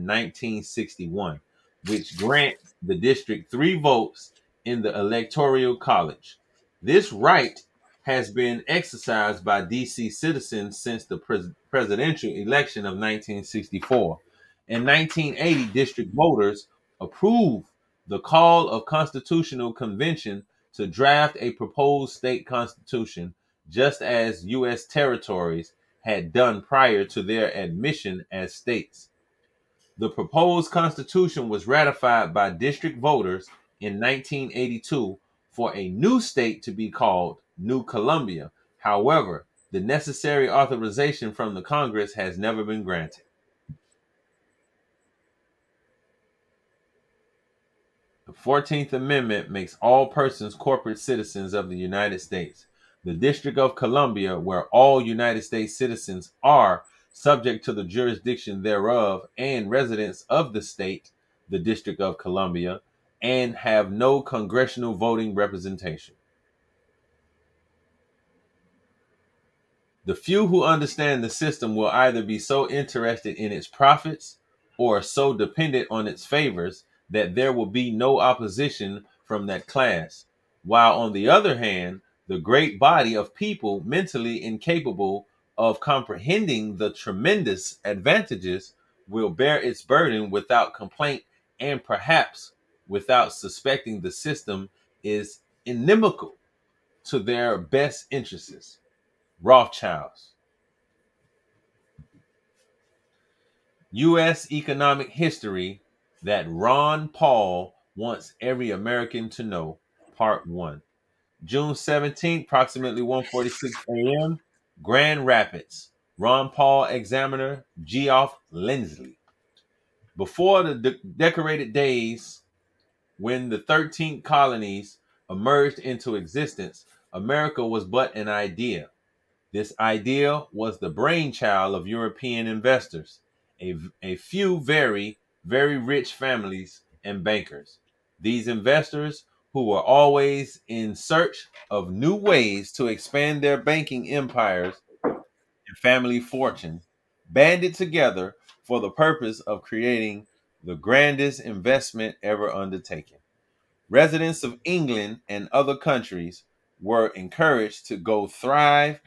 1961, which grants the district 3 votes in the Electoral College. This right has been exercised by D.C. citizens since the presidential election of 1964. In 1980, district voters approved the call of Constitutional Convention to draft a proposed state constitution, just as U.S. territories had done prior to their admission as states. The proposed constitution was ratified by district voters in 1982 for a new state to be called New Columbia. However, the necessary authorization from the Congress has never been granted. The 14th Amendment makes all persons corporate citizens of the United States. The District of Columbia, where all United States citizens are subject to the jurisdiction thereof and residents of the state, the District of Columbia, and have no congressional voting representation. The few who understand the system will either be so interested in its profits or so dependent on its favors that there will be no opposition from that class, while on the other hand, the great body of people mentally incapable of comprehending the tremendous advantages will bear its burden without complaint and perhaps without suspecting the system is inimical to their best interests. Rothschilds. U.S. economic history that Ron Paul wants every American to know, Part 1. June 17th, approximately 1:46 a.m., Grand Rapids. Ron Paul Examiner, Geoff Lindsley. Before the decorated days when the 13 colonies emerged into existence, America was but an idea. This idea was the brainchild of European investors, a few very, very rich families and bankers. These investors, who were always in search of new ways to expand their banking empires and family fortunes, banded together for the purpose of creating the grandest investment ever undertaken. Residents of England and other countries were encouraged to go thrive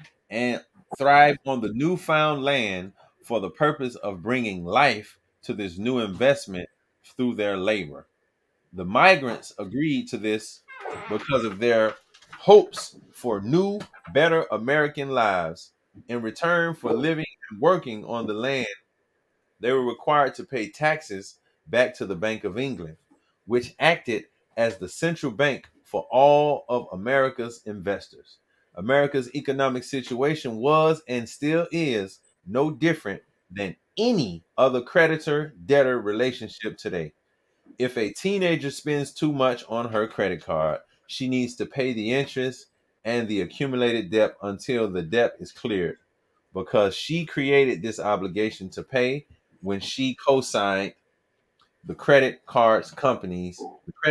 on the newfound land for the purpose of bringing life to this new investment through their labor. The migrants agreed to this because of their hopes for new, better American lives. In return for living and working on the land, they were required to pay taxes back to the Bank of England, which acted as the central bank for all of America's investors. America's economic situation was and still is no different than any other creditor-debtor relationship today. If a teenager spends too much on her credit card, she needs to pay the interest and the accumulated debt until the debt is cleared, because she created this obligation to pay when she co-signed the credit card company's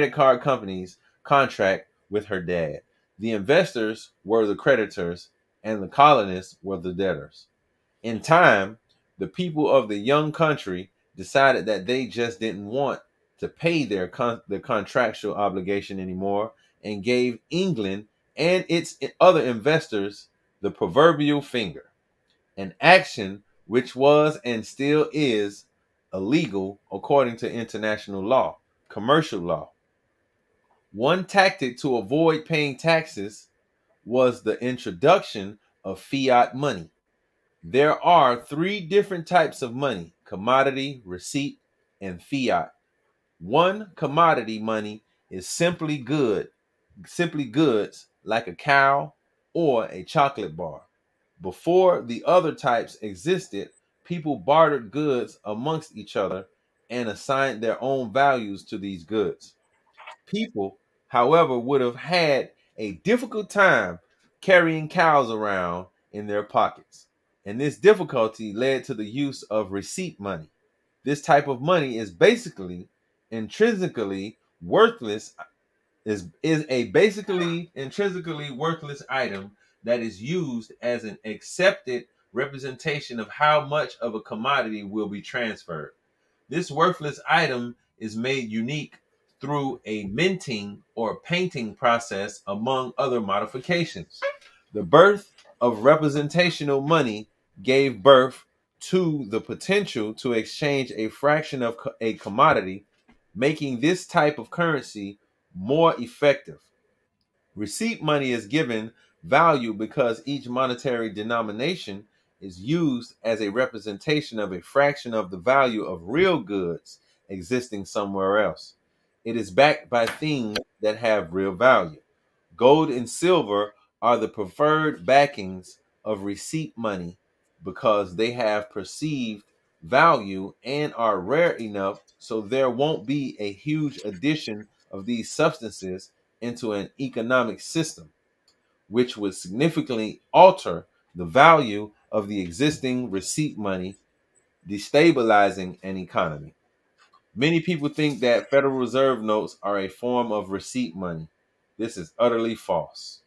contract with her dad. The investors were the creditors and the colonists were the debtors. In time, the people of the young country decided that they just didn't want to pay their contractual obligation anymore and gave England and its other investors the proverbial finger, an action which was and still is illegal according to international law, commercial law. One tactic to avoid paying taxes was the introduction of fiat money. There are three different types of money: commodity, receipt, and fiat. One commodity money is simply goods like a cow or a chocolate bar. Before the other types existed, people bartered goods amongst each other and assigned their own values to these goods. People, however, would have had a difficult time carrying cows around in their pockets, and this difficulty led to the use of receipt money. This type of money is basically intrinsically worthless is a basically intrinsically worthless item that is used as an accepted representation of how much of a commodity will be transferred. This worthless item is made unique through a minting or painting process, among other modifications. The birth of representational money gave birth to the potential to exchange a fraction of a commodity, making this type of currency more effective. Receipt money is given value because each monetary denomination is used as a representation of a fraction of the value of real goods existing somewhere else. It is backed by things that have real value. Gold and silver are the preferred backings of receipt money because they have perceived value and are rare enough so there won't be a huge addition of these substances into an economic system, which would significantly alter the value of the existing receipt money, destabilizing an economy. Many people think that Federal Reserve notes are a form of receipt money. This is utterly false.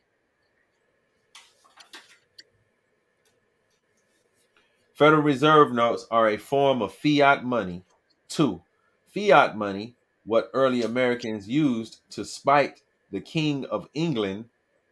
Federal Reserve notes are a form of fiat money. 2. Fiat money, what early Americans used to spite the King of England,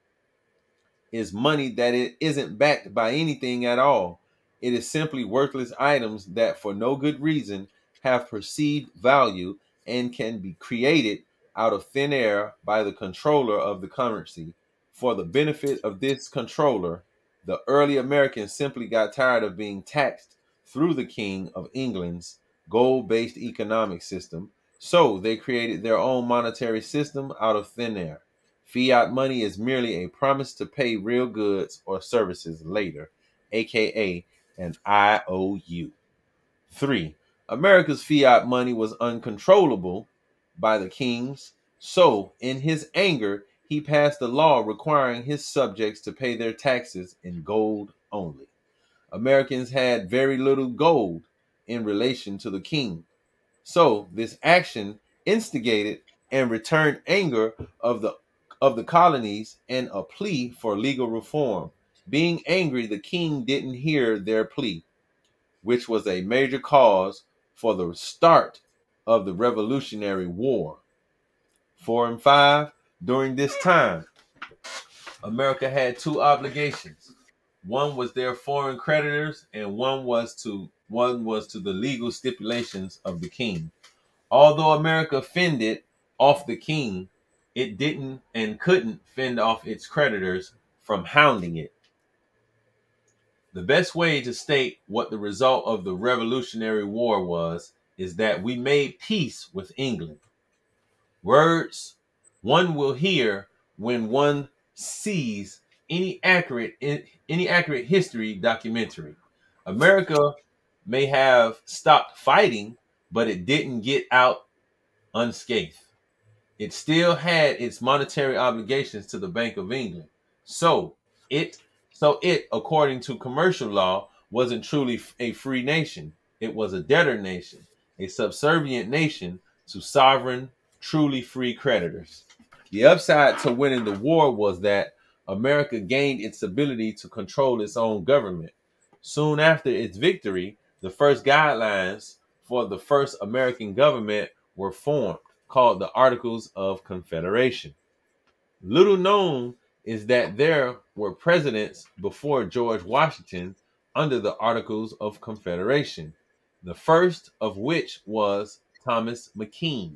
is money that it isn't backed by anything at all. It is simply worthless items that for no good reason have perceived value and can be created out of thin air by the controller of the currency. For the benefit of this controller, the early Americans simply got tired of being taxed through the King of England's gold-based economic system, so they created their own monetary system out of thin air. Fiat money is merely a promise to pay real goods or services later, aka an IOU. 3. America's fiat money was uncontrollable by the kings, so in his anger, he passed a law requiring his subjects to pay their taxes in gold only. Americans had very little gold in relation to the king, so this action instigated and returned anger of the colonies and a plea for legal reform. Being angry, the king didn't hear their plea, which was a major cause for the start of the Revolutionary War. 4 and 5, during this time, America had two obligations. One was their foreign creditors, and one was to the legal stipulations of the king. Although America fended off the king, it didn't and couldn't fend off its creditors from hounding it. The best way to state what the result of the Revolutionary War was is that we made peace with England. Words one will hear when one sees any accurate history documentary. America may have stopped fighting, but it didn't get out unscathed. It still had its monetary obligations to the Bank of England. So it, according to commercial law, wasn't truly a free nation. It was a debtor nation, a subservient nation to sovereign, truly free creditors. The upside to winning the war was that America gained its ability to control its own government. Soon after its victory, the first guidelines for the first American government were formed, called the Articles of Confederation. Little known is that there were presidents before George Washington under the Articles of Confederation, the first of which was Thomas McKean.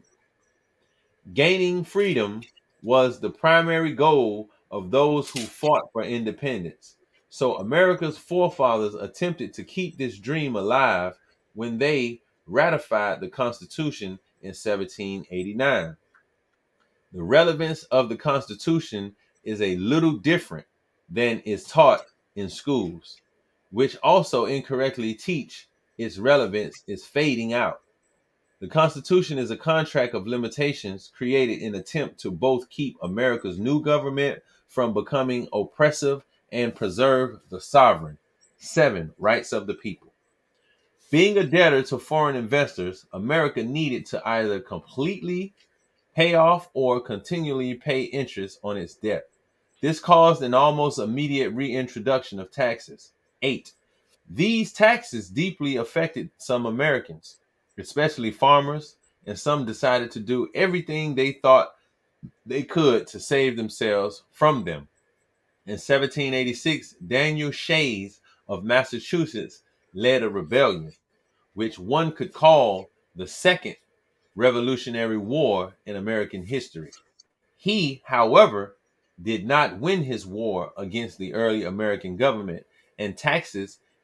Gaining freedom was the primary goal of those who fought for independence. So America's forefathers attempted to keep this dream alive when they ratified the Constitution in 1789. The relevance of the Constitution is a little different than is taught in schools, which also incorrectly teach its relevance is fading out. The Constitution is a contract of limitations created in attempt to both keep America's new government from becoming oppressive and preserve the sovereign. 7. Rights of the people. Being a debtor to foreign investors, America needed to either completely pay off or continually pay interest on its debt. This caused an almost immediate reintroduction of taxes. 8. These taxes deeply affected some Americans, especially farmers, and some decided to do everything they thought they could to save themselves from them. In 1786, Daniel Shays of Massachusetts led a rebellion, which one could call the Second Revolutionary War in American history. He, however, did not win his war against the early American government, and taxes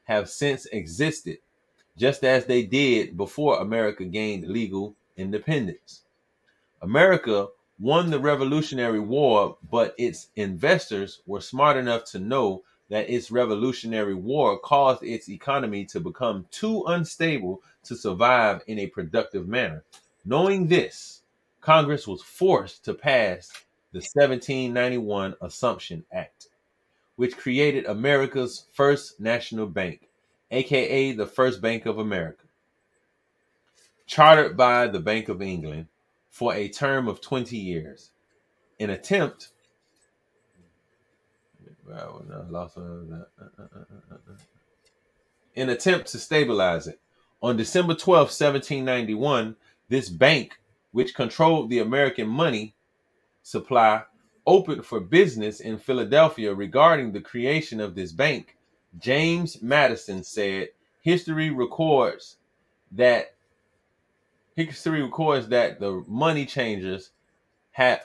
have since existed, just as they did before America gained legal independence. America won the Revolutionary War, but its investors were smart enough to know that its Revolutionary War caused its economy to become too unstable to survive in a productive manner. Knowing this, Congress was forced to pass the 1791 Assumption Act, which created America's first national bank, aka the First Bank of America, chartered by the Bank of England for a term of 20 years. In attempt to stabilize it. On December 12, 1791, this bank, which controlled the American money supply, opened for business in Philadelphia. Regarding the creation of this bank, James Madison said, history records that the money changers have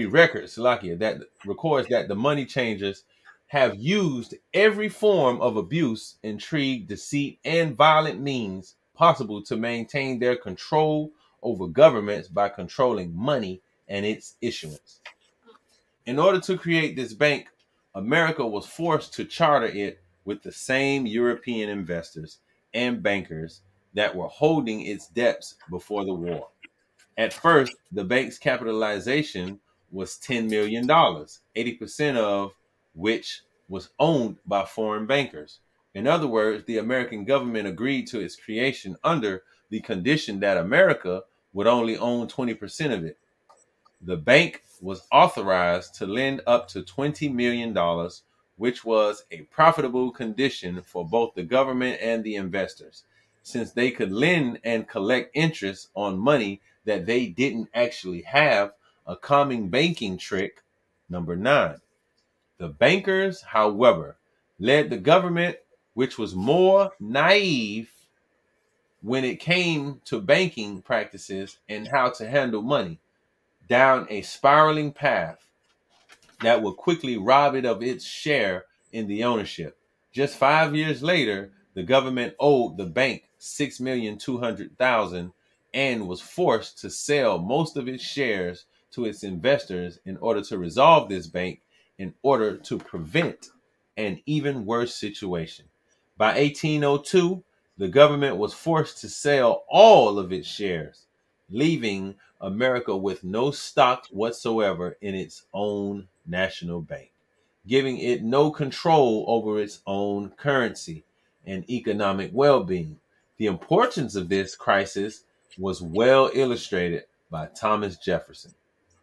the money changers have used every form of abuse, intrigue, deceit, and violent means possible to maintain their control over governments by controlling money and its issuance. In order to create this bank, America was forced to charter it with the same European investors and bankers that were holding its debts before the war. At first, the bank's capitalization was $10 million, 80% of which was owned by foreign bankers. In other words, the American government agreed to its creation under the condition that America would only own 20% of it. The bank was authorized to lend up to $20 million, which was a profitable condition for both the government and the investors, since they could lend and collect interest on money that they didn't actually have, a common banking trick. Number 9. The bankers, however, led the government, which was more naive when it came to banking practices and how to handle money, down a spiraling path that would quickly rob it of its share in the ownership. Just 5 years later, the government owed the bank $6,200,000 and was forced to sell most of its shares to its investors in order to resolve this bank, in order to prevent an even worse situation. By 1802, the government was forced to sell all of its shares, leaving America with no stock whatsoever in its own national bank, giving it no control over its own currency and economic well-being. The importance of this crisis was well illustrated by Thomas Jefferson.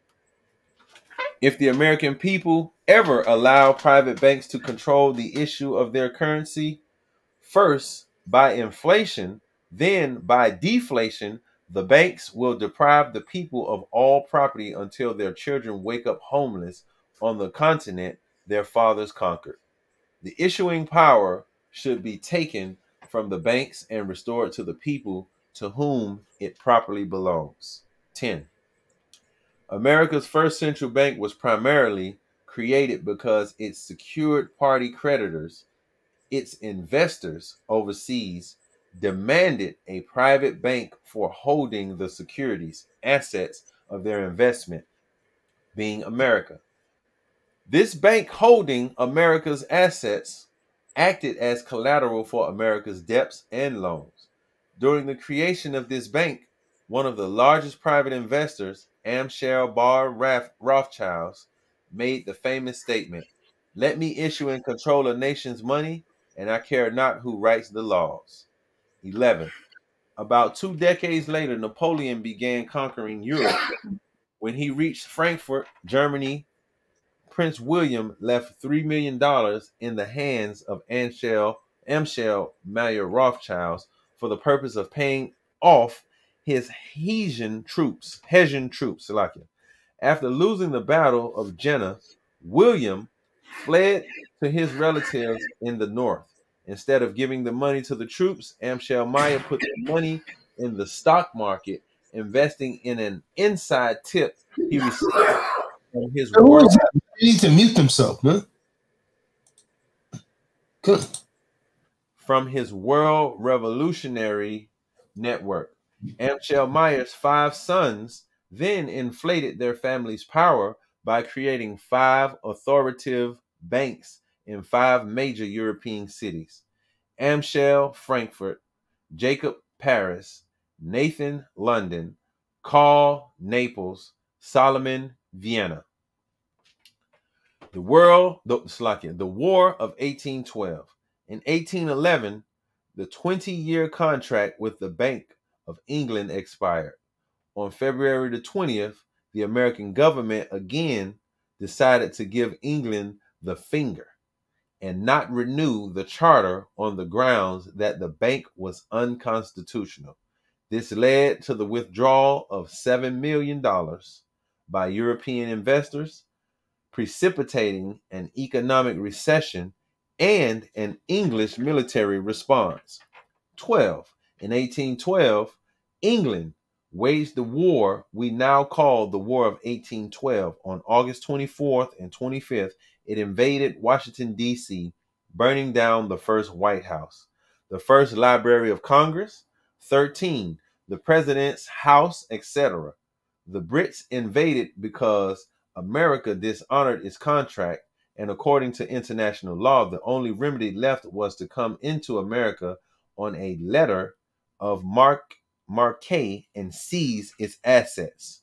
If the American people ever allow private banks to control the issue of their currency, first by inflation, then by deflation, the banks will deprive the people of all property until their children wake up homeless on the continent their fathers conquered. The issuing power should be taken from the banks and restored to the people to whom it properly belongs. 10. America's first central bank was primarily created because its secured party creditors, its investors overseas, demanded a private bank for holding the securities, assets of their investment, being America. This bank holding America's assets acted as collateral for America's debts and loans. During the creation of this bank, one of the largest private investors, Amschel Bar Rothschilds, made the famous statement, "Let me issue and control a nation's money, and I care not who writes the laws." 11. About 2 decades later, Napoleon began conquering Europe. When he reached Frankfurt, Germany, Prince William left $3 million in the hands of Amschel Mayer Rothschilds for the purpose of paying off his Hessian troops. After losing the Battle of Jena, William fled to his relatives in the north. Instead of giving the money to the troops, Amschel Mayer put the money in the stock market, investing in an inside tip he received from his work. He needs to mute himself, man. Good. from his World Revolutionary Network. Amschel Meyer's 5 sons then inflated their family's power by creating 5 authoritative banks in 5 major European cities: Amschel, Frankfurt; Jacob, Paris; Nathan, London; Carl, Naples; Solomon, Vienna. The War of 1812. In 1811, the 20-year contract with the Bank of England expired. On February the 20th, the American government again decided to give England the finger and not renew the charter on the grounds that the bank was unconstitutional. This led to the withdrawal of $7 million by European investors, precipitating an economic recession and an English military response. 12. In 1812, England waged the war we now call the War of 1812. On August 24th and 25th, it invaded Washington, D.C., burning down the first White House, the first Library of Congress, 13, the President's House, etc. The Brits invaded because America dishonored its contract, and according to international law, the only remedy left was to come into America on a letter of marque and seize its assets.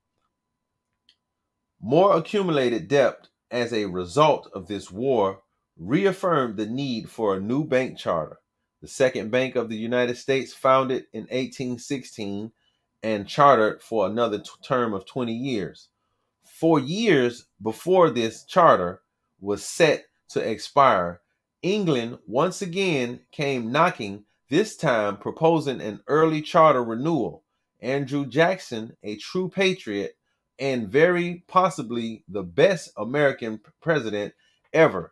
More accumulated debt as a result of this war reaffirmed the need for a new bank charter. The Second Bank of the United States, founded in 1816 and chartered for another term of 20 years. 4 years before this charter was set to expire, England once again came knocking, this time proposing an early charter renewal. Andrew Jackson, a true patriot and very possibly the best American president ever,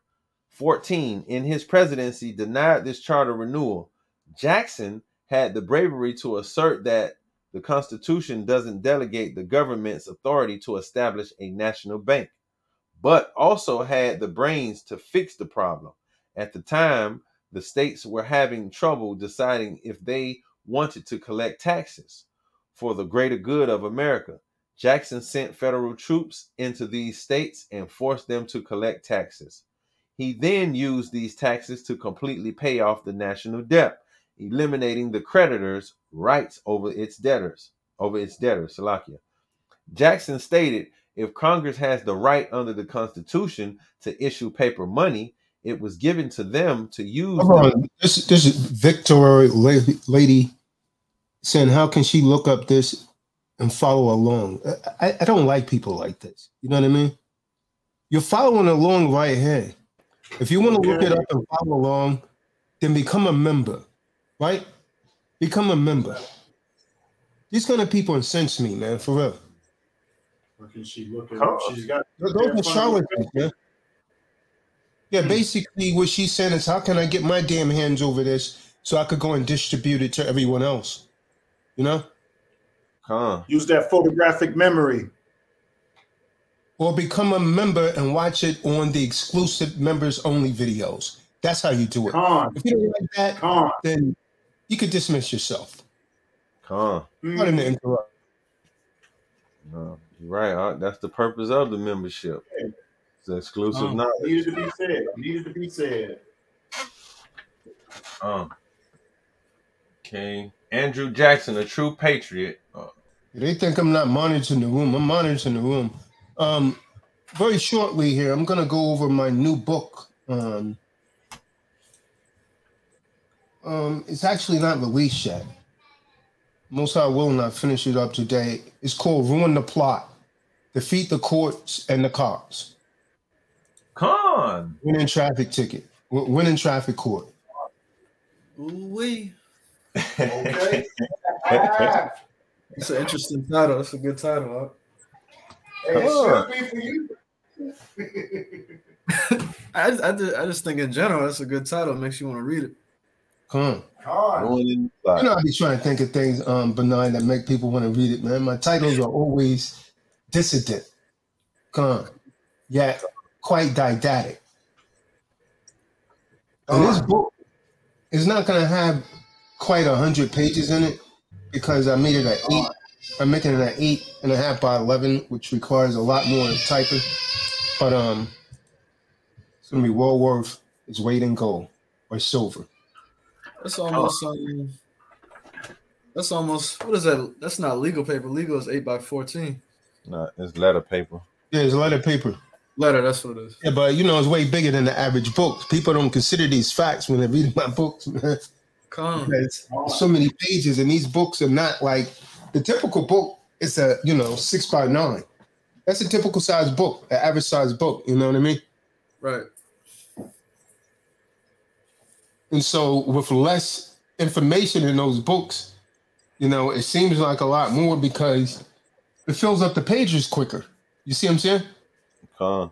14, in his presidency denied this charter renewal. Jackson had the bravery to assert that the Constitution doesn't delegate the government's authority to establish a national bank, but also had the brains to fix the problem. At the time, the states were having trouble deciding if they wanted to collect taxes for the greater good of America. Jackson sent federal troops into these states and forced them to collect taxes. He then used these taxes to completely pay off the national debt, eliminating the creditors' rights over its debtors. Salakia. Jackson stated, if Congress has the right under the Constitution to issue paper money, it was given to them to use. This is Victoria lady saying, how can she look up this and follow along? I don't like people like this. You know what I mean? You're following along right here. If you want to look it up and follow along, then become a member, right? Become a member. These kind of people incense me, man, for real. Or can she look it up? She's got those are charlatans, man. Yeah, basically what she's saying is, how can I get my damn hands over this so I could go and distribute it to everyone else? You know? Use that photographic memory. Or become a member and watch it on the exclusive members only videos. That's how you do it. If you don't like that, then you could dismiss yourself. I didn't interrupt. No, you're right. That's the purpose of the membership. It's exclusive knowledge. Needed to be said. Needed to be said. Okay. Andrew Jackson, a true patriot. They think I'm not monitoring the room. I'm monitoring the room. Very shortly here, I'm going to go over my new book. It's actually not released yet. Most I will not finish it up today. It's called Ruin the Plot, Defeat the Courts and the Cops. Winning traffic ticket. Winning traffic court. Ooh-wee. Okay. It's an interesting title. It's a good title. Hey, it should be for you. I just think in general, that's a good title. It makes you want to read it. You know, I be trying to think of things benign that make people want to read it, man. My titles are always dissident, yet quite didactic. And It's not gonna have quite 100 pages in it because I made it at 8. I'm making it at 8.5 by 11, which requires a lot more typing. But it's gonna be well worth its weight in gold or silver. That's almost what is that? That's not legal paper. Legal is 8 by 14. No, it's letter paper. Yeah, it's a letter paper. Letter, that's what it is. Yeah, but you know, it's way bigger than the average book. People don't consider these facts when they're reading my books, man. There's so many pages, and these books are not like the typical book. It's a 6 by 9. That's a typical size book, an average size book. You know what I mean? Right. And so, with less information in those books, it seems like a lot more because it fills up the pages quicker. You see what I'm saying? Come.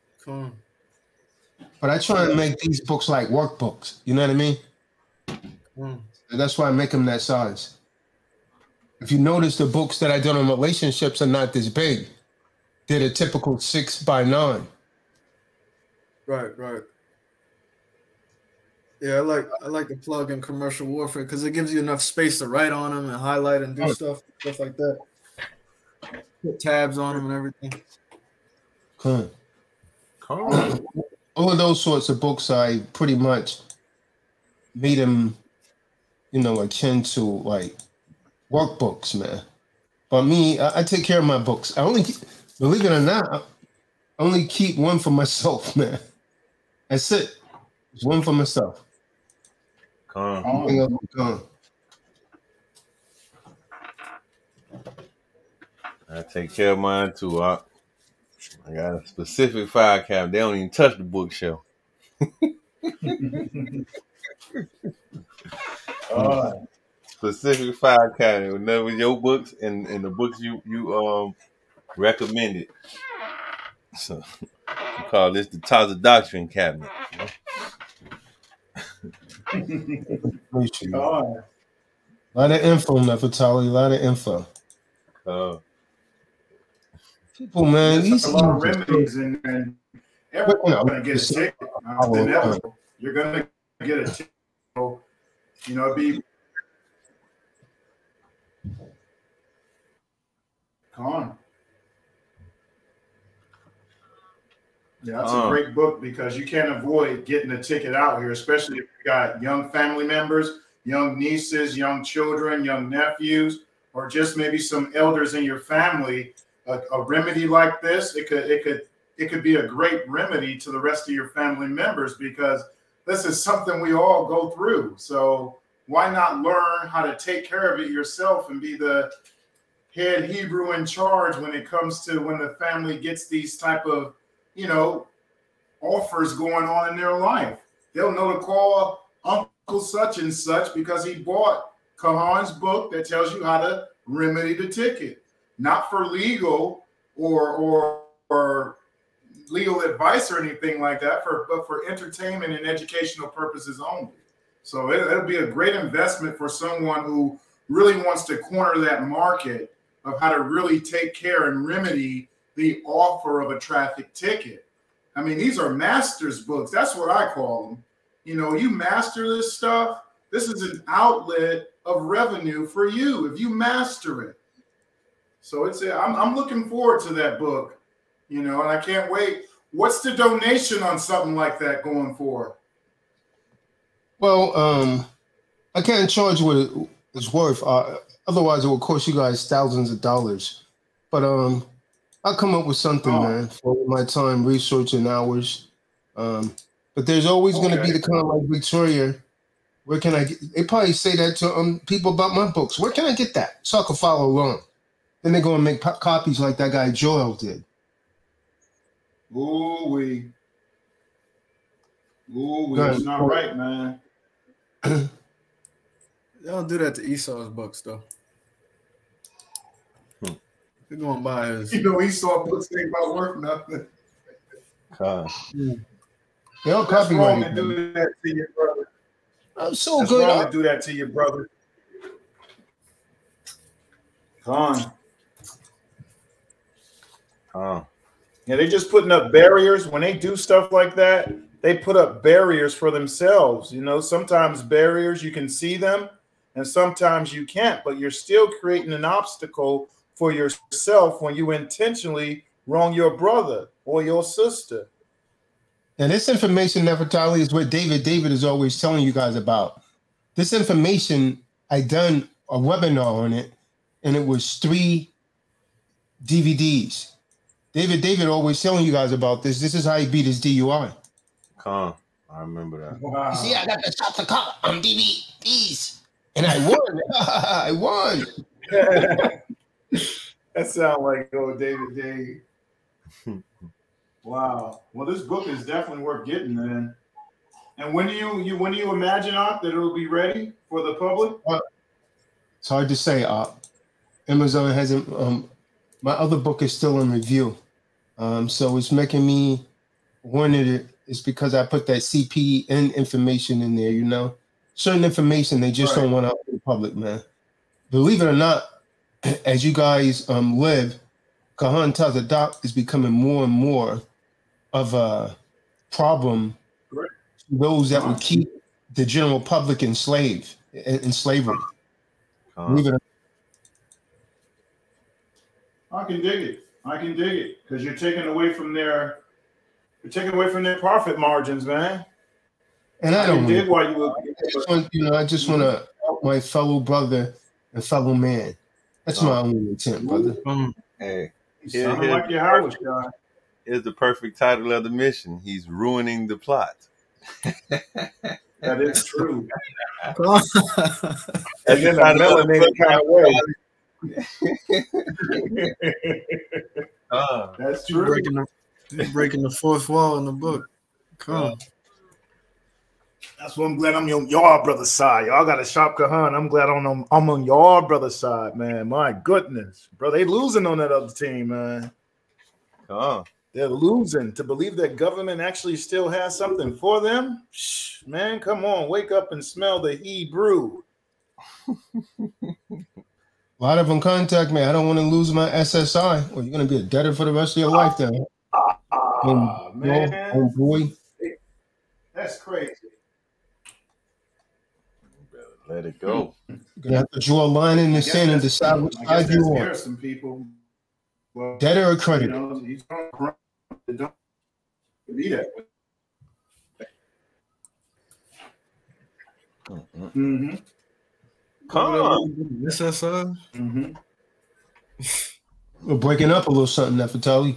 But I try and make these books like workbooks. You know what I mean? And that's why I make them that size. If you notice, the books that I did on relationships are not this big. They're the typical 6 by 9. Right. Yeah, I like to plug in commercial warfare because it gives you enough space to write on them and highlight and do stuff like that. Put tabs on them and everything. Cool. All of those sorts of books, I pretty much made them, akin to like workbooks, man. But me, I take care of my books. Believe it or not, I only keep one for myself, man. That's it. It's one for myself. Come. I take care of mine too. I got a specific file cabinet. They don't even touch the bookshelf. Specific file cabinet. Whenever your books and the books you recommended. So we call this the Taza Doctrine cabinet. A lot of info, Nefertali. A lot of info. People, man, there's a lot of remedies, and everyone's going to get a ticket. You're going to get a ticket. Come on. Yeah, that's a great book because you can't avoid getting a ticket out here, especially if you got young family members, young nieces, young children, young nephews, or just maybe some elders in your family. A remedy like this, it could be a great remedy to the rest of your family members because this is something we all go through. So why not learn how to take care of it yourself and be the head Hebrew in charge when it comes to when the family gets these type of offers going on in their life. They'll know to call Uncle such and such because he bought Kahan's book that tells you how to remedy the ticket. Not for legal or legal advice or anything like that, but for entertainment and educational purposes only. So it'll be a great investment for someone who really wants to corner that market of how to really take care and remedy the offer of a traffic ticket. I mean, these are master's books. That's what I call them. You master this stuff. This is an outlet of revenue for you if you master it. So I'm looking forward to that book, and I can't wait. What's the donation on something like that going for? Well, I can't charge what it's worth. Otherwise, it will cost you guys thousands of dollars. But I'll come up with something, man, for my time, research, and hours. But there's always going to be the kind of like Victoria. Where can I get? They probably say that to people about my books. Where can I get that so I can follow along? Then they go and make copies like that guy Joel did. Ooh-wee. It's not right, man. They don't do that to Esau's books, though. They're going to buy his. Esau books ain't about worth nothing. They don't copyright to do that to your brother. I'm so That's good. wrong to do that to your brother. Come on. Yeah, they just putting up barriers when they do stuff like that. they put up barriers for themselves. You know, sometimes barriers, you can see them, and sometimes you can't, but you're still creating an obstacle for yourself when you intentionally wrong your brother or your sister. And this information, Nefertali, is what David is always telling you guys about. This information, I done a webinar on it, and it was 3 DVDs. David always telling you guys about this. This is how he beat his DUI. I remember that. Wow. You see, I got the shots of cop on DVDs, and I won. I won. That sounds like old David Dave. Wow. Well, this book is definitely worth getting, man. And when do you imagine that it'll be ready for the public? It's hard to say. Amazon hasn't. My other book is still in review, so it's making me wanted it. It's because I put that CPN information in there. You know, certain information they just don't want out to the public, man. Believe it or not, as you guys live, Kahan Tazadak is becoming more and more of a problem to those that would keep the general public in slavery. Believe it or not. I can dig it. Because you're taking away from their profit margins, man. And I don't dig why you would. I just want to help my fellow brother and fellow man. That's my only intent, brother. Hey, Sounding like your Howard guy. Here's the perfect title of the mission. He's ruining the plot. That is true. And then a melanated kind of way. That's true. Breaking the fourth wall in the book. Come on. That's why I'm glad I'm on y'all brother's side. Y'all got a sharp Kahan. I'm glad I'm on y'all brother's side, man. My goodness, bro, they losing on that other team, man. They're losing. To believe that government actually still has something for them, man, come on, wake up and smell the Hebrew. A lot of them contact me. I don't want to lose my SSI. Well, you're going to be a debtor for the rest of your life, then. Man, oh boy, that's crazy. Let it go. You're gonna have to draw a line in the sand and decide which side you want. There are some people, well, debtor or credit. You know, you don't be that way. Mm-hmm. Come on. SSI. Mm-hmm. We're breaking up a little something, Nefertali.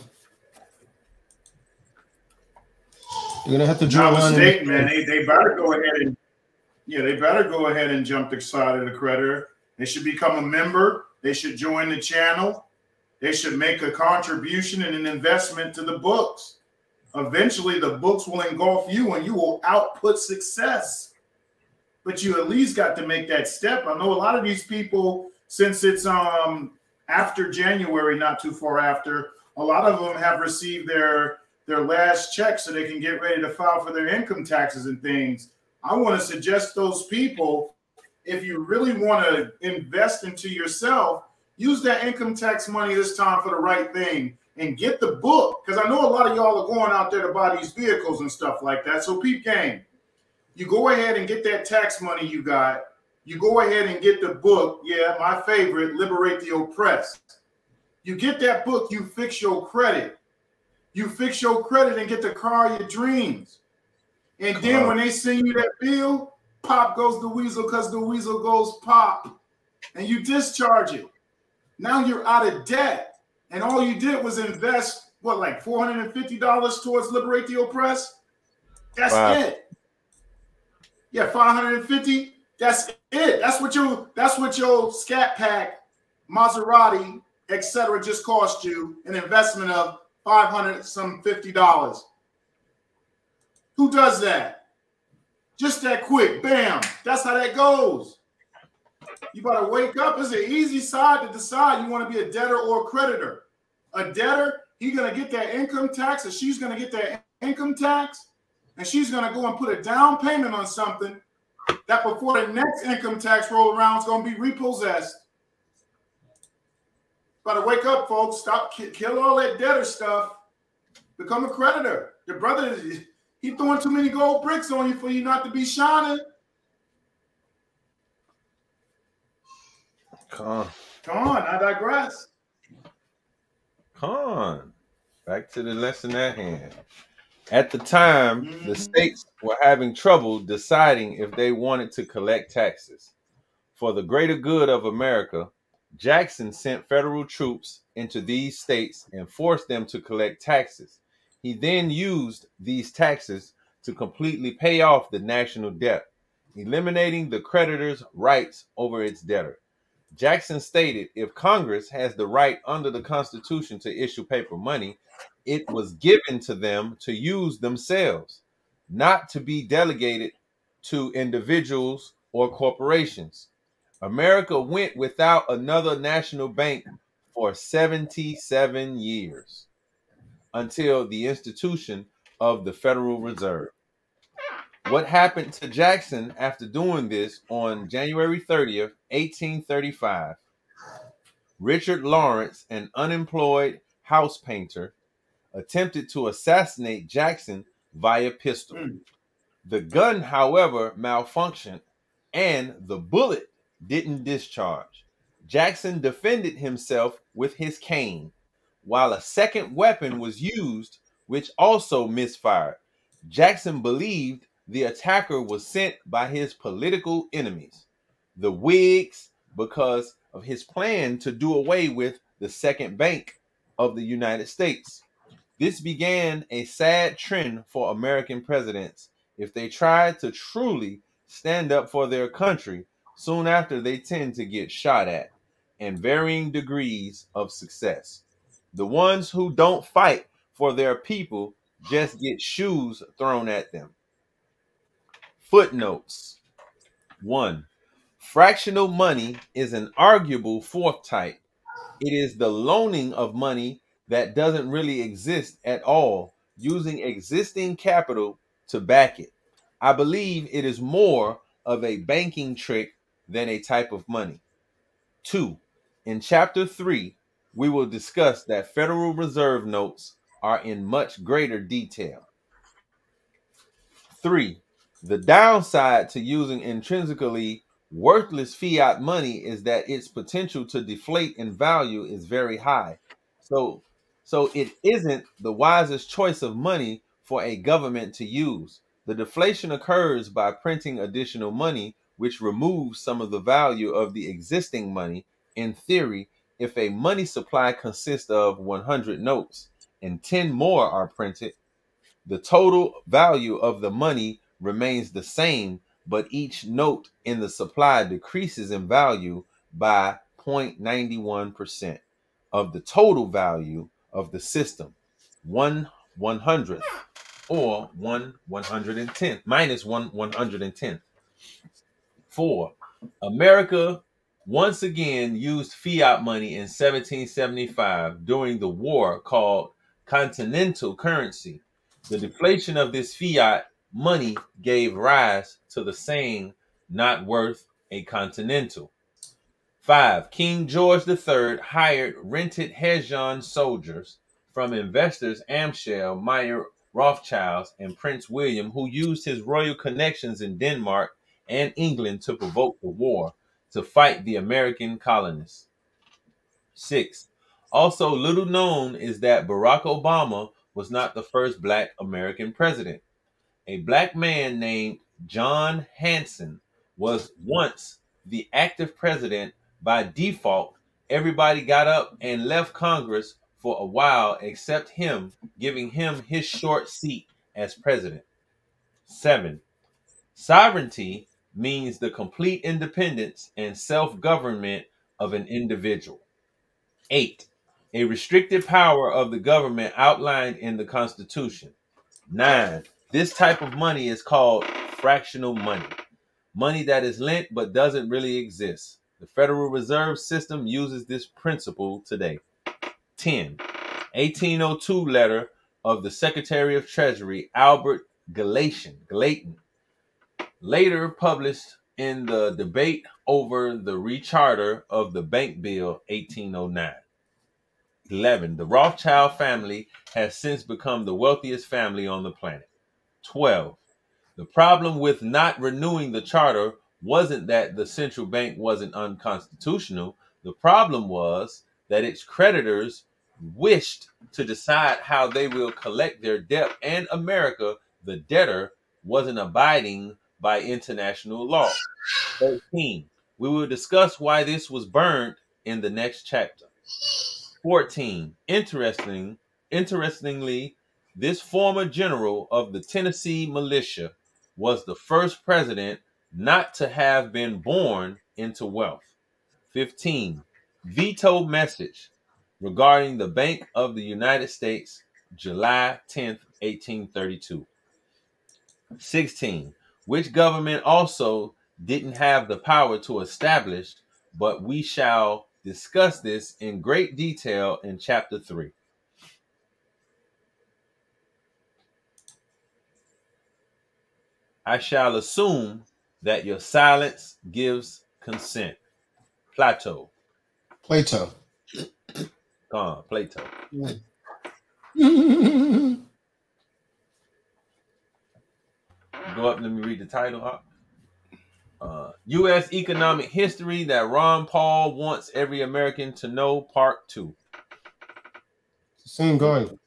You're gonna have to draw a line. Mistake, man. They better go ahead and they better go ahead and jump the side of the creditor. They should become a member. They should join the channel. They should make a contribution and an investment to the books. Eventually, the books will engulf you, and you will output success. But you at least got to make that step. I know a lot of these people, since it's after January, not too far after, a lot of them have received their last check so they can get ready to file for their income taxes and things. I want to suggest those people, if you really want to invest into yourself, use that income tax money this time for the right thing and get the book. Because I know a lot of y'all are going out there to buy these vehicles and stuff like that. So peep game. You go ahead and get that tax money you got. You go ahead and get the book. Yeah, my favorite, Liberate the Oppressed. You get that book, you fix your credit. You fix your credit and get the car of your dreams. And then when they send you that bill, pop goes the weasel because the weasel goes pop. And you discharge it. Now you're out of debt. And all you did was invest, what, like $450 towards Liberate the Oppressed? That's it. Yeah, $550. That's it. That's what your Scat Pack, Maserati, etc. just cost you an investment of $550. Who does that? Just that quick, bam. That's how that goes. You better wake up. It's an easy side to decide you want to be a debtor or a creditor. A debtor, he's going to get that income tax, or she's going to get that income tax, and she's going to go and put a down payment on something that before the next income tax roll around is going to be repossessed. Better wake up, folks. Stop, kill all that debtor stuff. Become a creditor. Your brother, He throwing too many gold bricks on you for you not to be shining. Come on. Come on, I digress. Come on. Back to the lesson at hand. At the time, the states were having trouble deciding if they wanted to collect taxes. For the greater good of America, Jackson sent federal troops into these states and forced them to collect taxes. He then used these taxes to completely pay off the national debt, eliminating the creditor's rights over its debtor. Jackson stated if Congress has the right under the Constitution to issue paper money, it was given to them to use themselves, not to be delegated to individuals or corporations. America went without another national bank for 77 years until the institution of the Federal Reserve. What happened to Jackson after doing this on January 30th, 1835? Richard Lawrence, an unemployed house painter, attempted to assassinate Jackson via pistol. The gun, however, malfunctioned and the bullet didn't discharge. Jackson defended himself with his cane, while a second weapon was used, which also misfired. Jackson believed the attacker was sent by his political enemies, the Whigs, because of his plan to do away with the second bank of the United States. This began a sad trend for American presidents. If they tried to truly stand up for their country, soon after they tend to get shot at, and varying degrees of success. The ones who don't fight for their people just get shoes thrown at them. Footnotes. 1. Fractional money is an arguable fourth type. It is the loaning of money that doesn't really exist at all, using existing capital to back it. I believe it is more of a banking trick than a type of money. 2. In chapter 3, we will discuss that Federal Reserve notes are in much greater detail. 3. The downside to using intrinsically worthless fiat money is that its potential to deflate in value is very high. So it isn't the wisest choice of money for a government to use. The deflation occurs by printing additional money, which removes some of the value of the existing money. In theory, if a money supply consists of 100 notes and 10 more are printed, the total value of the money remains the same, but each note in the supply decreases in value by 0.91% of the total value of the system, 1/100th, or 1/110th, minus 1/110th. 4. America once again used fiat money in 1775 during the war called continental currency. The deflation of this fiat money gave rise to the saying, not worth a continental. 5. King George III hired rented Hessian soldiers from investors Amschel, Meyer, Rothschilds, and Prince William, who used his royal connections in Denmark and England to provoke the war, to fight the American colonists. 6. Also little known is that Barack Obama was not the first black American president. A black man named John Hanson was once the active president. By default, everybody got up and left Congress for a while except him, giving him his short seat as president. 7. Sovereignty means the complete independence and self-government of an individual. 8. A restricted power of the government outlined in the Constitution. 9. This type of money is called fractional money. Money that is lent but doesn't really exist. The Federal Reserve System uses this principle today. 10. 1802 letter of the Secretary of Treasury, Albert Gallatin, later published in the debate over the recharter of the Bank Bill 1809. 11. The Rothschild family has since become the wealthiest family on the planet. 12. The problem with not renewing the charter wasn't that the central bank wasn't unconstitutional. The problem was that its creditors wished to decide how they will collect their debt, and America, the debtor, wasn't abiding by international law. 13. We will discuss why this was burned in the next chapter. 14. Interestingly, this former general of the Tennessee militia was the first president not to have been born into wealth. 15. Veto message regarding the Bank of the United States, July 10th, 1832. 16. Which government also didn't have the power to establish, but we shall discuss this in great detail in chapter 3. I shall assume that your silence gives consent. Plato. Plato. Plato. Go up, let me read the title. U.S. Economic History that Ron Paul wants every American to know, Part 2. Same going.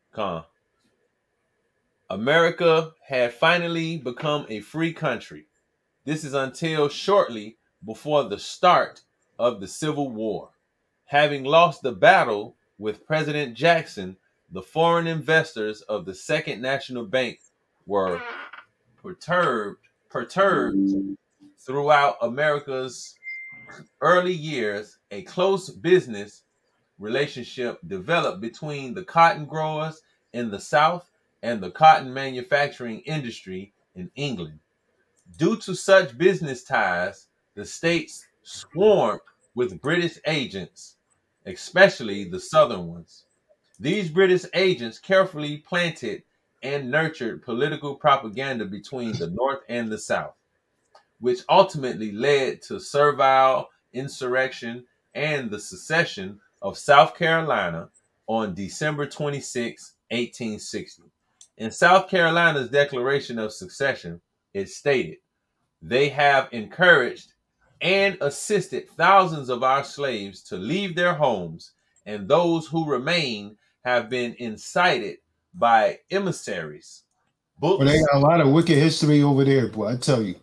America had finally become a free country. This is until shortly before the start of the Civil War. Having lost the battle with President Jackson, the foreign investors of the Second National Bank were perturbed throughout America's early years. A close business relationship developed between the cotton growers in the South and the cotton manufacturing industry in England. Due to such business ties, the states swarmed with British agents, especially the southern ones. These British agents carefully planted and nurtured political propaganda between the North and the South, which ultimately led to servile insurrection and the secession of South Carolina on December 26, 1860. In South Carolina's Declaration of Secession, it stated, "They have encouraged and assisted thousands of our slaves to leave their homes, and those who remain have been incited by emissaries." Books. Well, they got a lot of wicked history over there, boy, I tell you.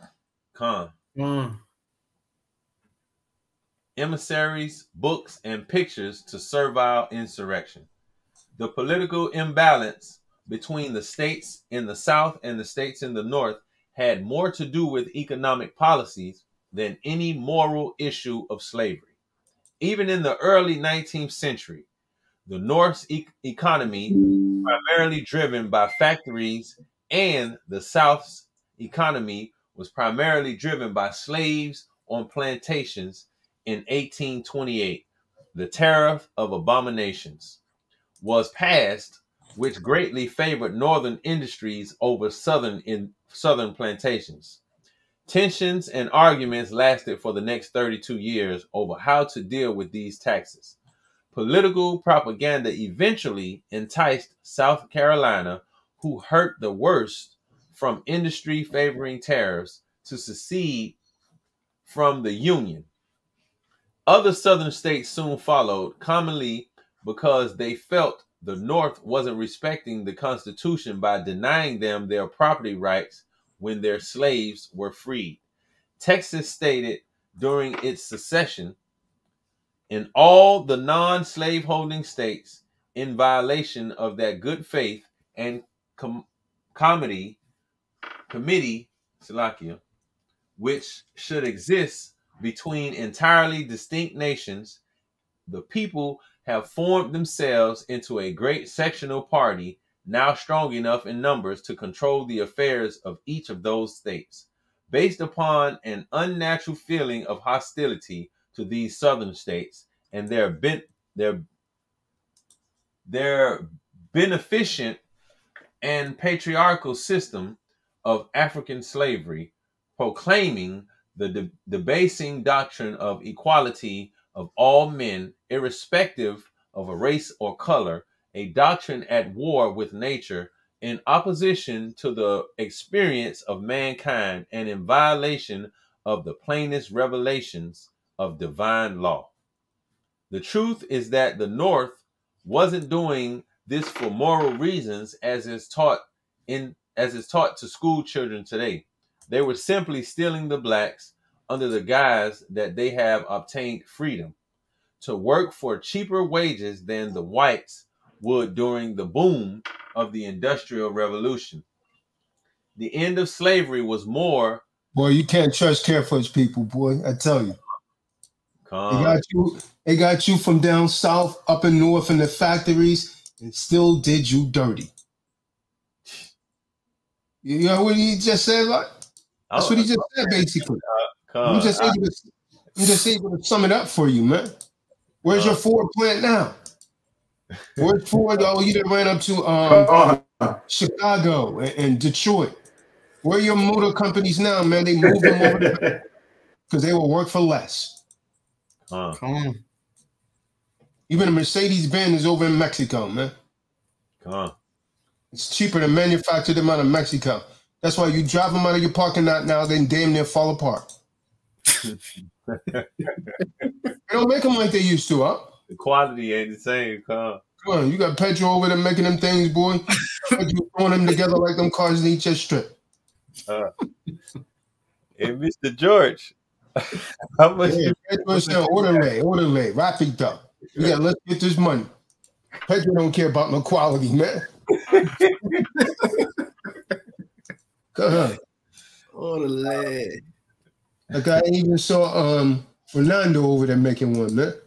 Emissaries, books, and pictures to servile insurrection. The political imbalance between the states in the South and the states in the North had more to do with economic policies than any moral issue of slavery. Even in the early 19th century, the North's economy was primarily driven by factories, and the South's economy was primarily driven by slaves on plantations. In 1828, the Tariff of Abominations was passed, which greatly favored northern industries over southern plantations. Tensions and arguments lasted for the next 32 years over how to deal with these taxes. Political propaganda eventually enticed South Carolina, who hurt the worst from industry favoring tariffs, to secede from the Union. Other southern states soon followed, commonly because they felt the North wasn't respecting the Constitution by denying them their property rights when their slaves were freed. Texas stated during its secession, "In all the non-slaveholding states, in violation of that good faith and committee, which should exist between entirely distinct nations, the people have formed themselves into a great sectional party, now strong enough in numbers to control the affairs of each of those states. Based upon an unnatural feeling of hostility to these southern states and their beneficent and patriarchal system of African slavery, proclaiming the debasing doctrine of equality of all men, irrespective of a race or color, a doctrine at war with nature in opposition to the experience of mankind and in violation of the plainest revelations of divine law. The truth is that the North wasn't doing this for moral reasons as is taught to school children today. They were simply stealing the blacks under the guise that they have obtained freedom to work for cheaper wages than the whites would during the boom of the Industrial Revolution. The end of slavery was more... Boy, you can't trust Carefoots people, boy. I tell you. They got you from down south, up and north in the factories, and still did you dirty. You know what he just said? Like? That's what he just said, basically. I'm just able to sum it up for you, man. Where's your Ford plant now? Where's Ford? Oh, you done ran up to Chicago and Detroit. Where are your motor companies now, man? They moved them over there because they will work for less. Come on. Even a Mercedes-Benz is over in Mexico, man. Come on. It's cheaper to manufacture them out of Mexico. That's why you drive them out of your parking lot now, they damn near fall apart. They don't make them like they used to, huh? The quality ain't the same, Come on, you got petrol over there making them things, boy. You throwing them together like them cars in each strip. Hey, Mr. George, how much? Orderly, rapid though. Let's get this money. Pedro don't care about no quality, man. Come on. Orderly. Like I even saw Fernando over there making one, man.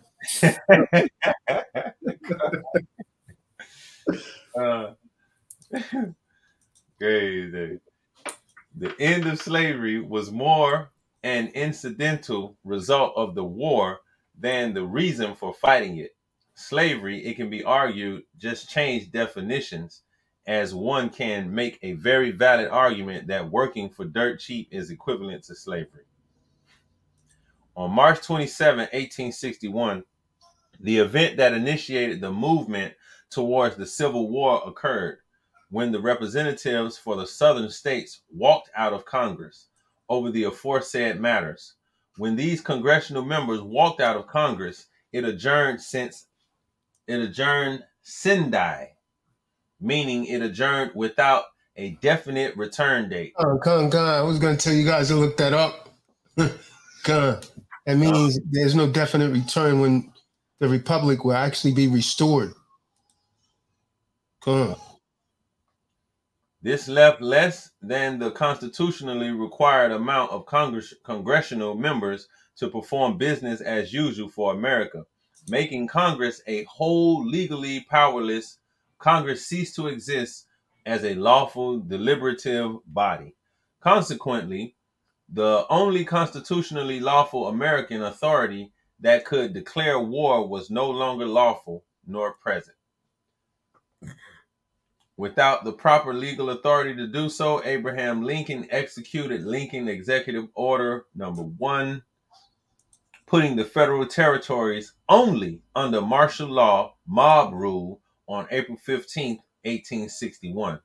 Crazy. The end of slavery was more an incidental result of the war than the reason for fighting it. Slavery, it can be argued, just changed definitions, as one can make a very valid argument that working for dirt cheap is equivalent to slavery. On March 27, 1861, the event that initiated the movement towards the Civil War occurred when the representatives for the southern states walked out of Congress over the aforesaid matters. When these congressional members walked out of Congress, it adjourned sindai, meaning it adjourned without a definite return date. Con, I was going to tell you guys to look that up. Con, that means there's no definite return when the republic will actually be restored. Con. This left less than the constitutionally required amount of congressional members to perform business as usual for America, making Congress a whole legally powerless. Congress ceased to exist as a lawful deliberative body. Consequently, the only constitutionally lawful American authority that could declare war was no longer lawful nor present. Without the proper legal authority to do so, Abraham Lincoln executed Lincoln Executive Order Number 1, putting the federal territories only under martial law, mob rule, on April 15, 1861.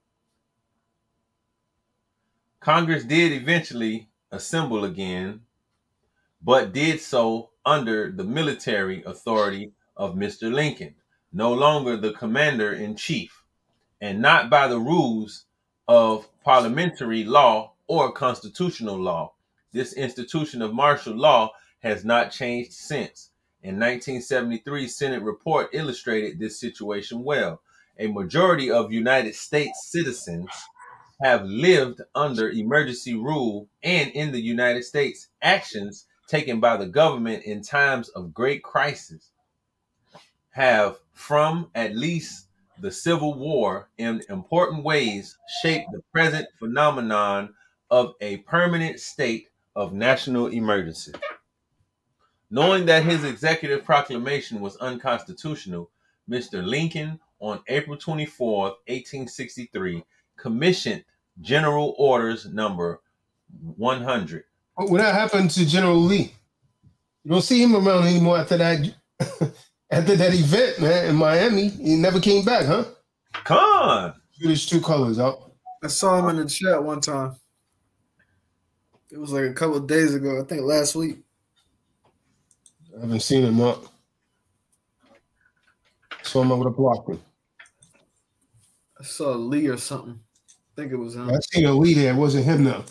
Congress did eventually assemble again, but did so under the military authority of Mr. Lincoln, no longer the commander-in-chief, and not by the rules of parliamentary law or constitutional law. This institution of martial law has not changed since. In 1973, Senate report illustrated this situation well. A majority of United States citizens have lived under emergency rule, and in the United States, actions taken by the government in times of great crisis have, from at least the Civil War, in important ways shaped the present phenomenon of a permanent state of national emergency. Knowing that his executive proclamation was unconstitutional, Mr. Lincoln, on April 24, 1863, commissioned General Orders Number 100. What happened to General Lee? You don't see him around anymore after that. After that event, man, in Miami, he never came back, huh? Come on. There's two colors out. I saw him in the chat one time. It was like a couple of days ago. I think last week. I haven't seen him up. Saw him with a blocker. I saw Lee or something. I think it was him. I seen a Lee there. It wasn't him though.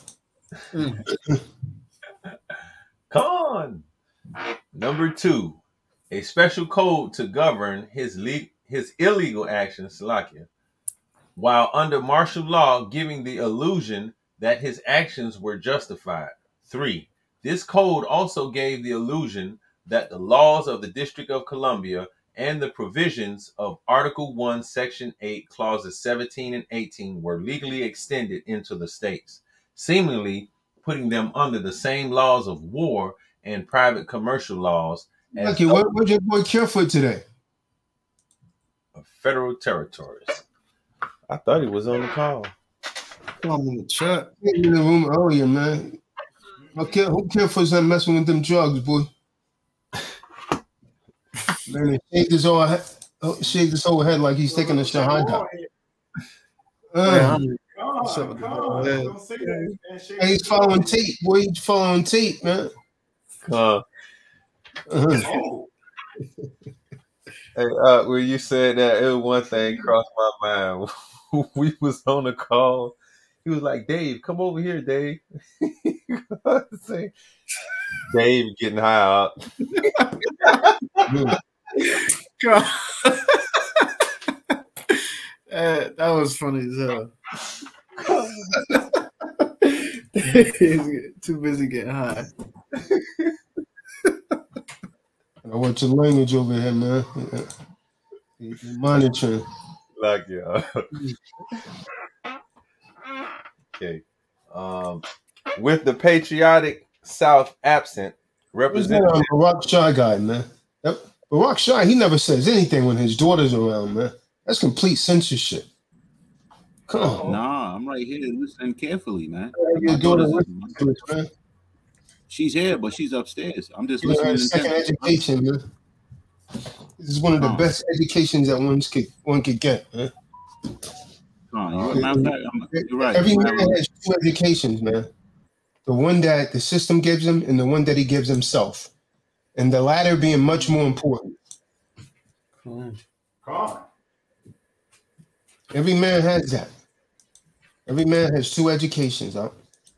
Con. Number 2, a special code to govern his illegal actions, Salakia, while under martial law giving the illusion that his actions were justified. 3, this code also gave the illusion that the laws of the District of Columbia and the provisions of Article 1, Section 8, Clauses 17 and 18 were legally extended into the states, seemingly putting them under the same laws of war and private commercial laws as Lucky, where'd your boy Kerfoot today? of federal territories. I thought he was on the call. I'm in the chat. In the room earlier, man. Okay, who Kerfoot's not messing with them drugs, boy? Man, he shaved his whole head like he's taking a shahada. Hey, he's following tape, boy. He's following tape, man. Hey, when you said that, it was one thing crossed my mind. We was on the call. He was like, "Dave, come over here, Dave." Dave getting high up. That was funny as hell. He's too busy getting high. I watch your language over here, man. Monitoring. Like, yeah. Okay. With the patriotic South absent, Representative Barack Shah guy, man. Barack Shah, he never says anything when his daughter's around, man. That's complete censorship. Come on. Nah, I'm right here listening carefully, man. Your daughter, man. She's here, but she's upstairs. I'm just listening. Second education, man. This is one of the best educations that one could get, man. You're right. Every man has 2 educations, man. The one that the system gives him and the one that he gives himself. And the latter being much more important. Every man has that. Every man has 2 educations, huh?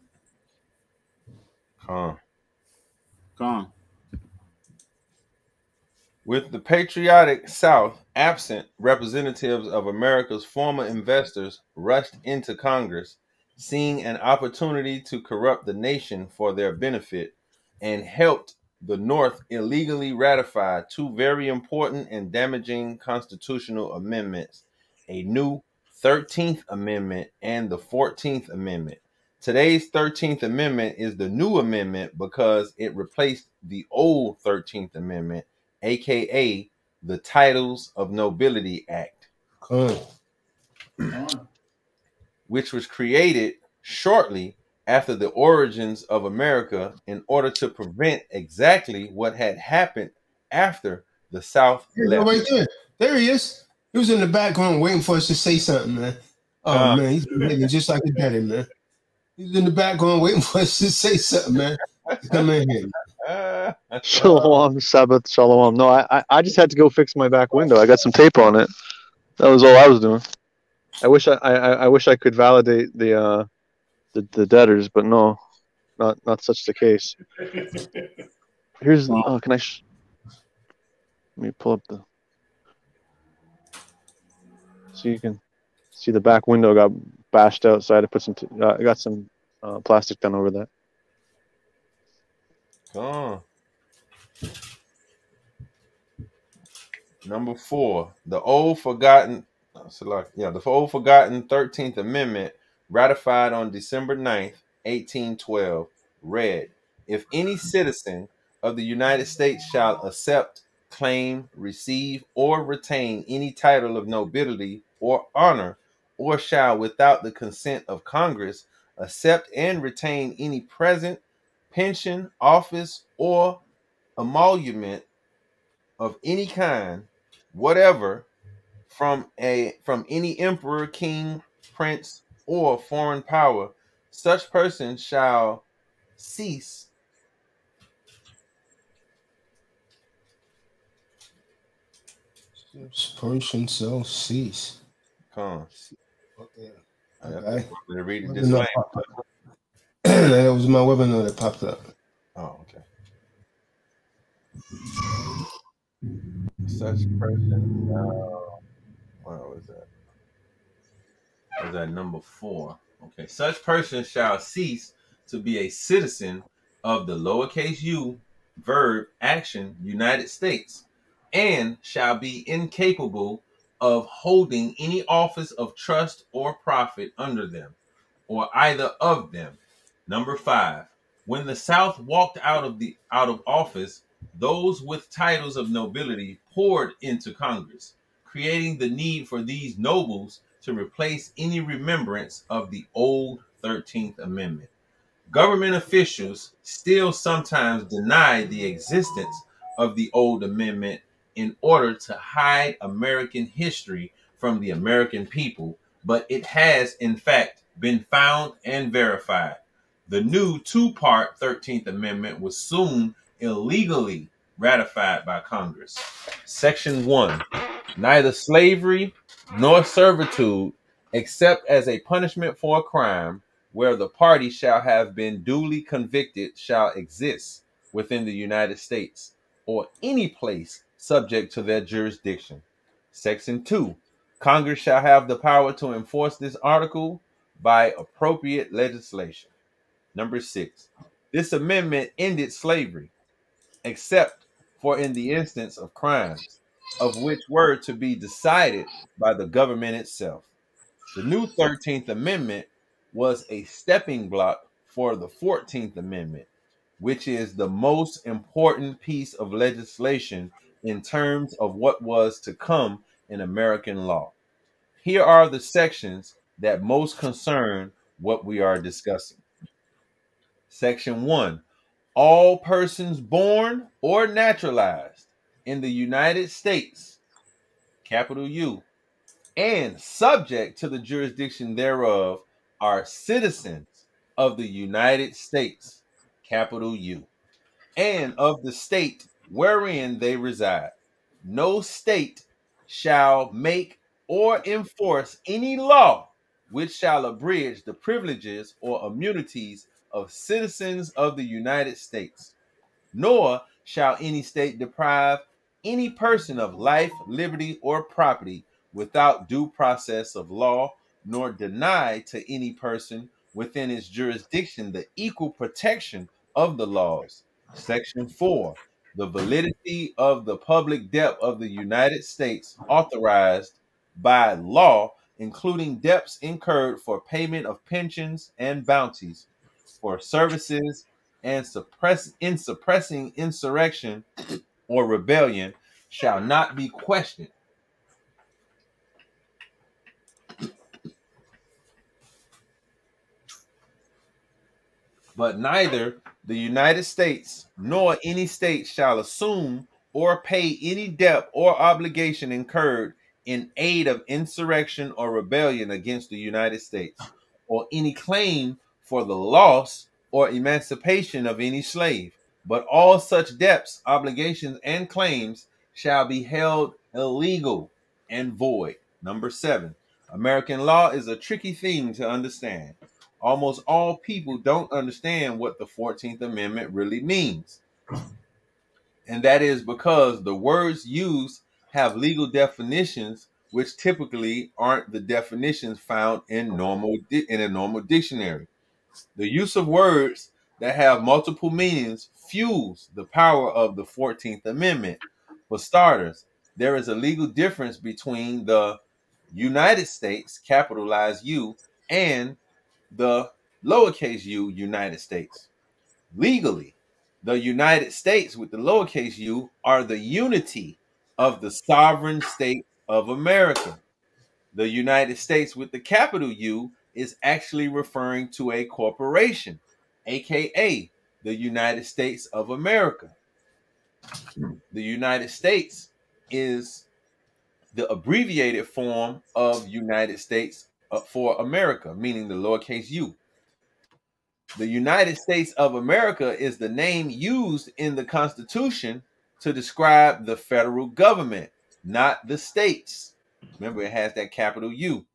With the patriotic South absent, representatives of America's former investors rushed into Congress, seeing an opportunity to corrupt the nation for their benefit, and helped the North illegally ratify 2 very important and damaging constitutional amendments, a new 13th Amendment and the 14th Amendment. Today's 13th Amendment is the new amendment because it replaced the old 13th Amendment, aka the Titles of Nobility Act, which was created shortly after the origins of America in order to prevent exactly what had happened after the South left. Right there he is. He was in the background waiting for us to say something, man. Oh, man, he's behaving just like a daddy, man. He's in the background waiting for us to say something, man. Come in here. Shalom, Sabbath, shalom. No, I just had to go fix my back window. I got some tape on it. That was all I was doing. I wish I could validate the debtors, but no, not such the case. Here's can I? Let me pull up so you can see the back window got bashed out, so I had to put some. I got some plastic done over that. Number 4, the old forgotten 13th Amendment, ratified on December 9th, 1812, read, "If any citizen of the United States shall accept, claim, receive, or retain any title of nobility or honor, or shall, without the consent of Congress, accept and retain any present, pension, office, or emolument of any kind, whatever, from any emperor, king, prince, or foreign power, such person shall cease This person shall cease. Come. Okay. I have Okay. to read the Webinar disclaimer. popped up. That was my webinar that popped up. Oh, okay. Such person, where was that? Was that number 4? Okay. Such person shall cease to be a citizen of the lowercase u verb action United States and shall be incapable of holding any office of trust or profit under them or either of them. Number 5. When the South walked out of office, those with titles of nobility poured into Congress, creating the need for these nobles to replace any remembrance of the old 13th Amendment. Government officials still sometimes deny the existence of the old amendment in order to hide American history from the American people, but it has in fact been found and verified. The new two-part 13th Amendment was soon illegally ratified by Congress. Section 1. Neither slavery nor servitude, except as a punishment for a crime, where the party shall have been duly convicted, shall exist within the United States or any place subject to their jurisdiction. Section 2. Congress shall have the power to enforce this article by appropriate legislation. Number 6. This amendment ended slavery, except for in the instance of crimes, of which were to be decided by the government itself. The new 13th Amendment was a stepping block for the 14th Amendment, which is the most important piece of legislation in terms of what was to come in American law. Here are the sections that most concern what we are discussing. Section 1. All persons born or naturalized in the United States, capital U, and subject to the jurisdiction thereof are citizens of the United States, capital U, and of the state wherein they reside. No state shall make or enforce any law which shall abridge the privileges or immunities of citizens of the United States, nor shall any state deprive any person of life, liberty, or property without due process of law, nor deny to any person within its jurisdiction the equal protection of the laws. Section 4. The validity of the public debt of the United States authorized by law, including debts incurred for payment of pensions and bounties, for services and suppressing insurrection or rebellion, shall not be questioned. But neither the United States nor any state shall assume or pay any debt or obligation incurred in aid of insurrection or rebellion against the United States, or any claim for the loss or emancipation of any slave. But all such debts, obligations, and claims shall be held illegal and void. Number 7. American law is a tricky thing to understand. Almost all people don't understand what the 14th Amendment really means. And that is because the words used have legal definitions which typically aren't the definitions found in a normal dictionary. The use of words that have multiple meanings fuels the power of the 14th Amendment. For starters, there is a legal difference between the United States, capitalized U, and the lowercase u, United States. Legally, the United States with the lowercase u are the unity of the sovereign state of America. The United States with the capital U is actually referring to a corporation, aka the United States of America. The United States is the abbreviated form of United States for America, meaning the lowercase u. The United States of America is the name used in the Constitution to describe the federal government, not the states. Remember, it has that capital U.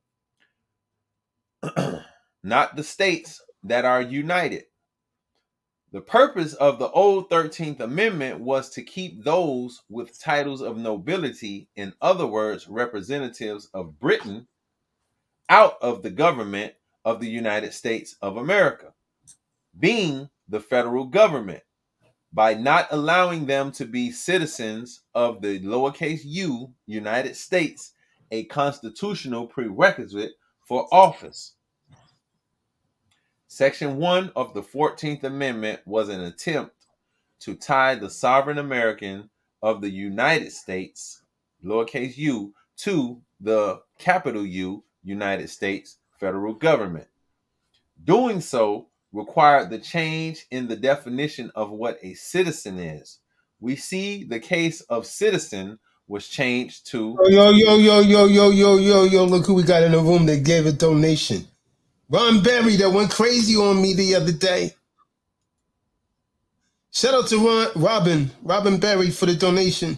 Not the states that are united. The purpose of the old 13th Amendment was to keep those with titles of nobility, in other words, representatives of Britain, out of the government of the United States of America, being the federal government, by not allowing them to be citizens of the lowercase u United States, a constitutional prerequisite for office. Section 1 of the 14th Amendment was an attempt to tie the sovereign American of the United States, lowercase u, to the capital U, United States federal government. Doing so required the change in the definition of what a citizen is. We see the case of citizen was changed to... Yo, look who we got in the room that gave a donation. Ron Berry that went crazy on me the other day. Shout out to Robin Berry for the donation.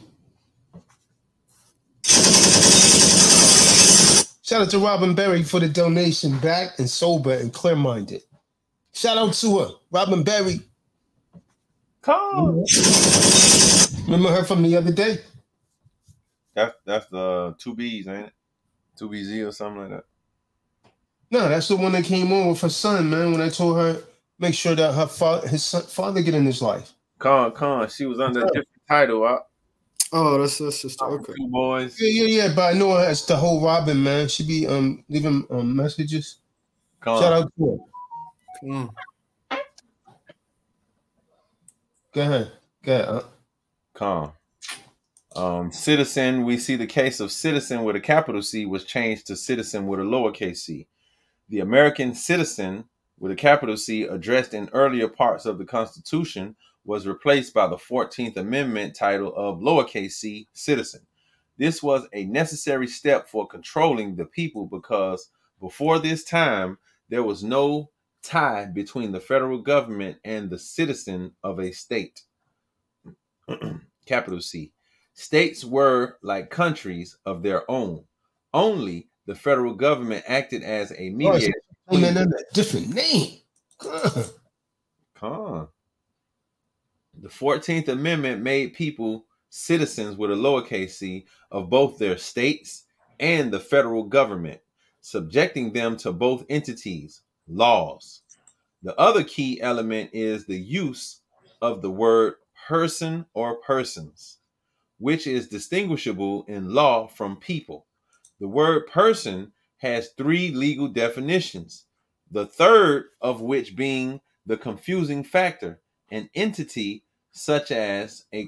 Shout out to Robin Berry for the donation, back and sober and clear-minded. Shout out to her, Robin Berry. Come. Remember her from the other day? That's the 2Bs, ain't it? 2BZ or something like that. No, that's the one that came on with her son, man, when I told her make sure that his father get in his life. Con. She was under a different title. Oh, that's just okay. 2 boys. Yeah, but I know her as the whole Robin, man. She be leaving messages. Shout out to her. Go ahead. Citizen, we see the case of citizen with a capital C was changed to citizen with a lowercase c. The American citizen with a capital C, addressed in earlier parts of the Constitution, was replaced by the 14th Amendment title of lowercase c, citizen. This was a necessary step for controlling the people because before this time, there was no tie between the federal government and the citizen of a state. Capital C. States were like countries of their own. Only the federal government acted as a mediator. Different name. The 14th Amendment made people citizens with a lowercase c of both their states and the federal government, subjecting them to both entities, laws. The other key element is the use of the word person or persons, which is distinguishable in law from people. The word person has 3 legal definitions, the third of which being the confusing factor, an entity such as a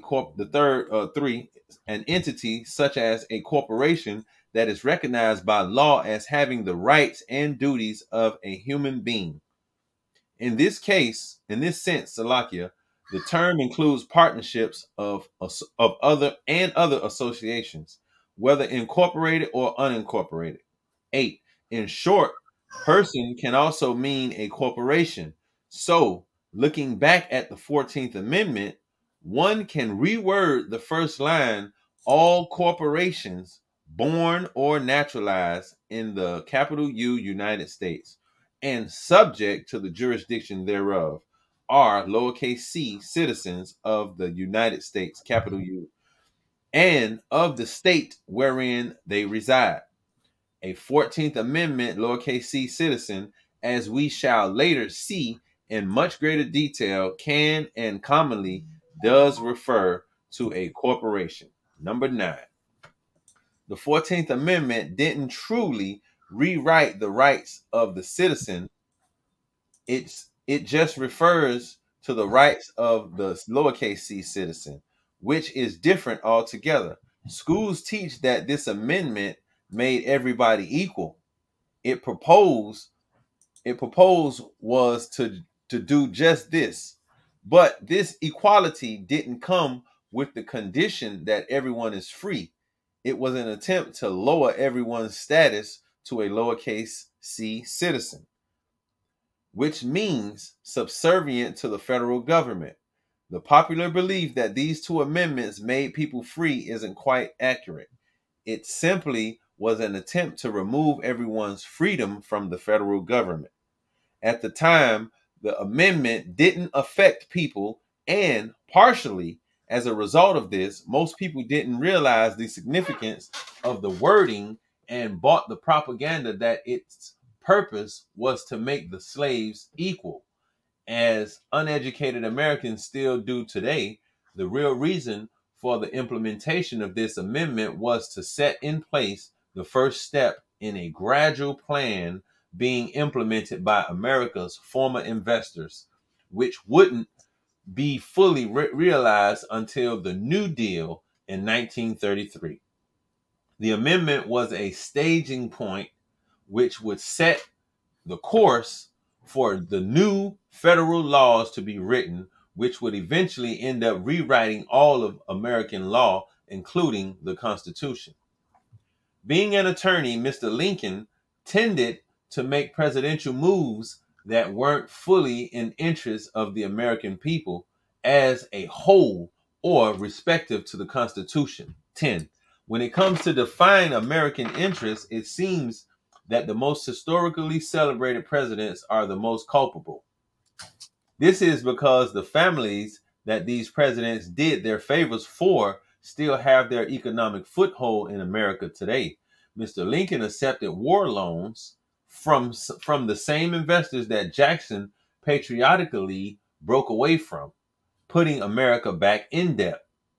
an entity such as a corporation that is recognized by law as having the rights and duties of a human being. In this case, in this sense, Salakia, the term includes partnerships of other associations, whether incorporated or unincorporated. 8. In short, person can also mean a corporation. So, looking back at the 14th Amendment, one can reword the first line, all corporations born or naturalized in the capital U United States and subject to the jurisdiction thereof are lowercase c citizens of the United States, capital U, and of the state wherein they reside. A 14th Amendment lowercase c citizen, as we shall later see in much greater detail, can and commonly does refer to a corporation. Number 9. The 14th Amendment didn't truly rewrite the rights of the citizen. It just refers to the rights of the lowercase c citizen, which is different altogether. Schools teach that this amendment made everybody equal. It proposed was to do just this. But this equality didn't come with the condition that everyone is free. it was an attempt to lower everyone's status to a lowercase c citizen, which means subservient to the federal government. The popular belief that these two amendments made people free isn't quite accurate. It simply was an attempt to remove everyone's freedom from the federal government. At the time, the amendment didn't affect people, and partially as a result of this, most people didn't realize the significance of the wording and bought the propaganda that its purpose was to make the slaves equal. As uneducated Americans still do today, the real reason for the implementation of this amendment was to set in place the first step in a gradual plan being implemented by America's former investors, which wouldn't be fully realized until the New Deal in 1933. The amendment was a staging point which would set the course for the new federal laws to be written, which would eventually end up rewriting all of American law, including the Constitution. Being an attorney, Mr. Lincoln tended to make presidential moves that weren't fully in interest of the American people as a whole or respective to the Constitution. 10. When it comes to define American interests, it seems that the most historically celebrated presidents are the most culpable. This is because the families that these presidents did their favors for still have their economic foothold in America today. Mr. Lincoln accepted war loans from the same investors that Jackson patriotically broke away from, putting America back in debt.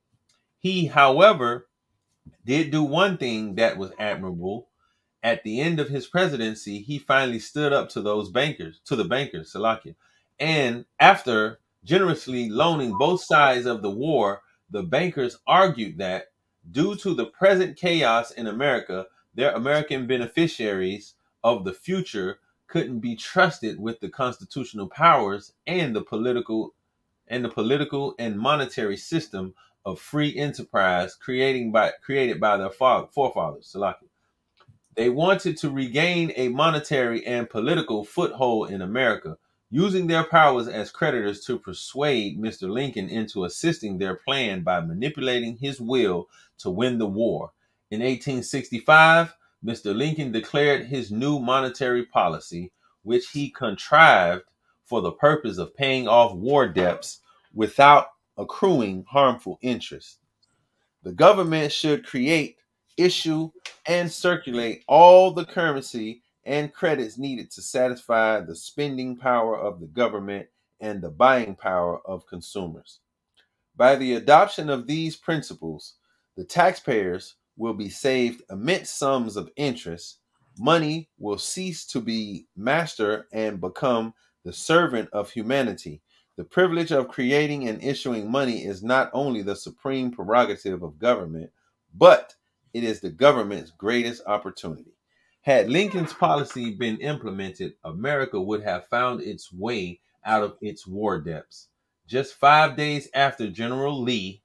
He, however, did do one thing that was admirable. At the end of his presidency, he finally stood up to the bankers, Salakia. And after generously loaning both sides of the war, the bankers argued that due to the present chaos in America, their American beneficiaries of the future couldn't be trusted with the constitutional powers and the political and monetary system of free enterprise created by their forefathers, Salakia. They wanted to regain a monetary and political foothold in America, using their powers as creditors to persuade Mr. Lincoln into assisting their plan by manipulating his will to win the war. In 1865, Mr. Lincoln declared his new monetary policy, which he contrived for the purpose of paying off war debts without accruing harmful interest. The government should create, issue, and circulate all the currency and credits needed to satisfy the spending power of the government and the buying power of consumers. By the adoption of these principles, the taxpayers will be saved immense sums of interest. Money will cease to be master and become the servant of humanity. The privilege of creating and issuing money is not only the supreme prerogative of government, but it is the government's greatest opportunity. Had Lincoln's policy been implemented, America would have found its way out of its war debts. Just 5 days after General Lee,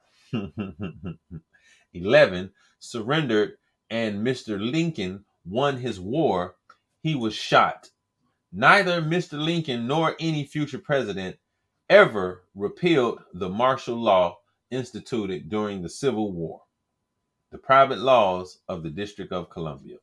11, surrendered and Mr. Lincoln won his war, he was shot. Neither Mr. Lincoln nor any future president ever repealed the martial law instituted during the Civil War, the private laws of the District of Columbia.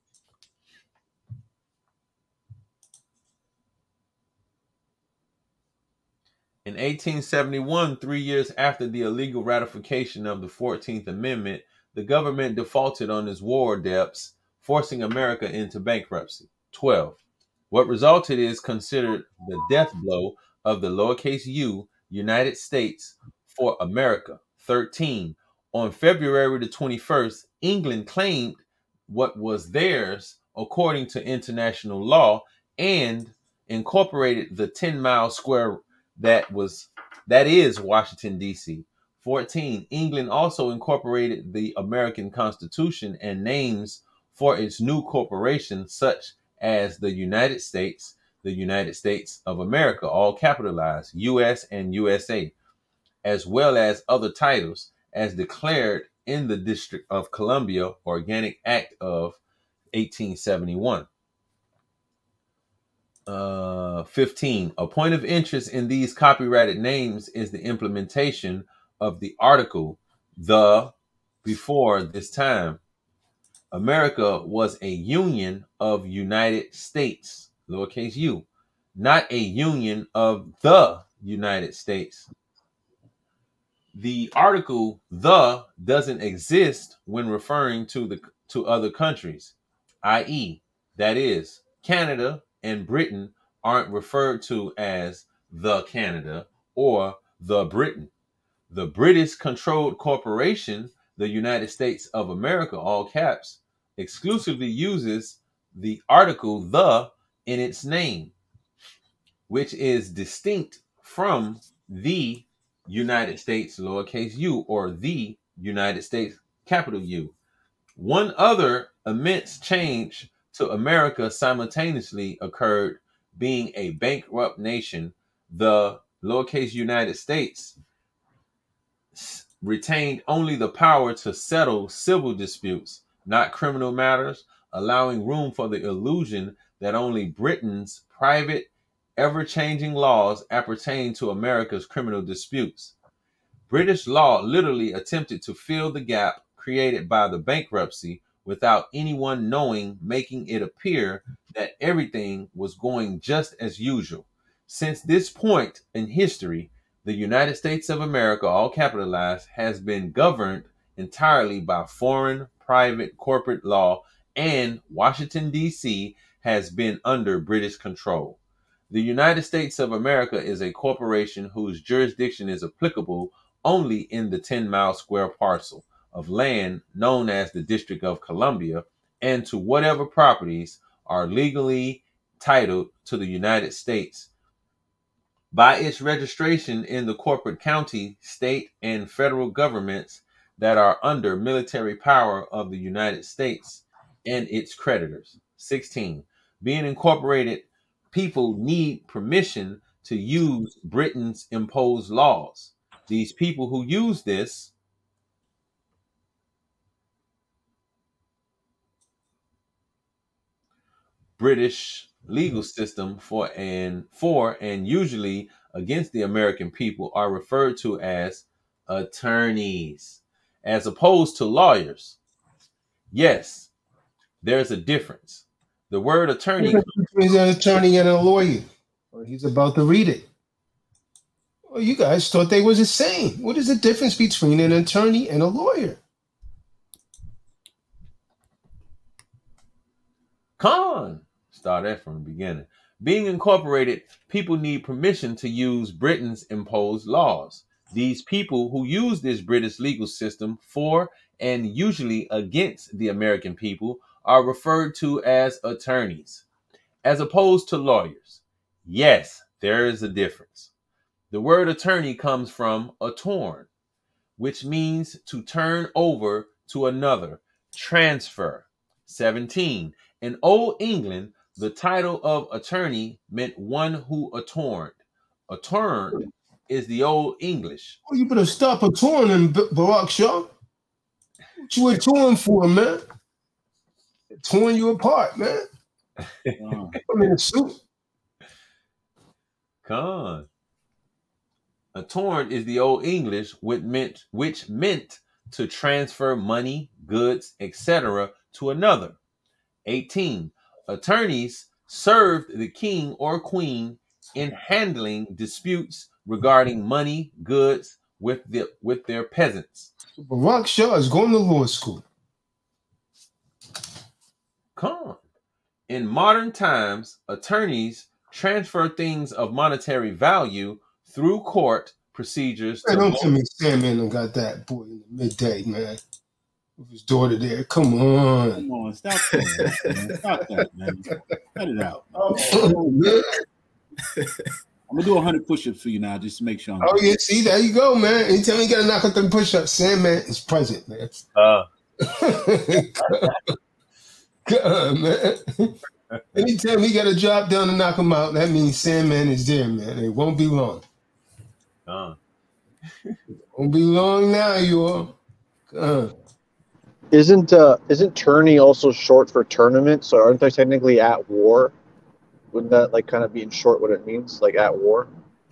In 1871, 3 years after the illegal ratification of the 14th Amendment, the government defaulted on its war debts, forcing America into bankruptcy. 12. What resulted is considered the death blow of the lowercase u United States for America. 13. On February the 21st, England claimed what was theirs according to international law and incorporated the 10-mile square that is Washington, D.C. 14. England also incorporated the American Constitution and names for its new corporation, such as the United States of America, all capitalized, U.S. and USA, as well as other titles as declared in the District of Columbia Organic Act of 1871. 15. A point of interest in these copyrighted names is the implementation of the article "the" before this time. America was a union of United States, lowercase u, not a union of the United States. The article "the" doesn't exist when referring to other countries, i.e., that is, Canada and Britain aren't referred to as the Canada or the Britain. The British-controlled corporation, the United States of America, all caps, exclusively uses the article "the" in its name, which is distinct from the United States, lowercase u, or the United States, capital U. One other immense change to America simultaneously occurred. Being a bankrupt nation, the lowercase United States retained only the power to settle civil disputes, not criminal matters, allowing room for the illusion that only Britain's private, ever-changing laws appertain to America's criminal disputes. British law literally attempted to fill the gap created by the bankruptcy without anyone knowing, making it appear that everything was going just as usual. Since this point in history, the United States of America, all capitalized, has been governed entirely by foreign private corporate law, and Washington, D.C. has been under British control. The United States of America is a corporation whose jurisdiction is applicable only in the 10-mile square parcel of land known as the District of Columbia, and to whatever properties are legally titled to the United States by its registration in the corporate county, state, and federal governments that are under military power of the United States and its creditors. 16. Being incorporated, people need permission to use Britain's imposed laws. These people who use this British legal system for and usually against the American people are referred to as attorneys, as opposed to lawyers. Yes, there's a difference. The word attorney is an attorney and a lawyer. Well, he's about to read it. Well, you guys thought they was the same. What is the difference between an attorney and a lawyer? Start that from the beginning. Being incorporated, people need permission to use Britain's imposed laws. These people who use this British legal system for and usually against the American people are referred to as attorneys, as opposed to lawyers. Yes, there is a difference. The word attorney comes from atorn, which means to turn over to another, transfer. 17. In Old England, the title of attorney meant one who atorned. Atorned is the Old English. Oh, you better stop atorning, Barack Shaw. What you atorning for, man? Torn you apart, man. I'm in a suit. Con. Atorned is the Old English, which meant to transfer money, goods, etc. to another. 18. Attorneys served the king or queen in handling disputes regarding money, goods with their peasants. Barack Shaw is going to law school. Come. In modern times, attorneys transfer things of monetary value through court procedures. Hey, don't tell me Sandman got that boy in the midday, man. With his daughter there. Come on, stop that, man. Stop that, man. Cut it out. Oh, man. I'm gonna do 100 push-ups for you now, just to make sure. Oh yeah, see, there you go, man. Anytime you gotta knock out them push-ups, Sandman is present, man. God, man. Anytime he got to drop down and knock him out, that means Sandman is there, man. It won't be long. Won't be long now, you all. Isn't tourney also short for tournament? So aren't they technically at war? Wouldn't that like kind of be in short what it means, like at war?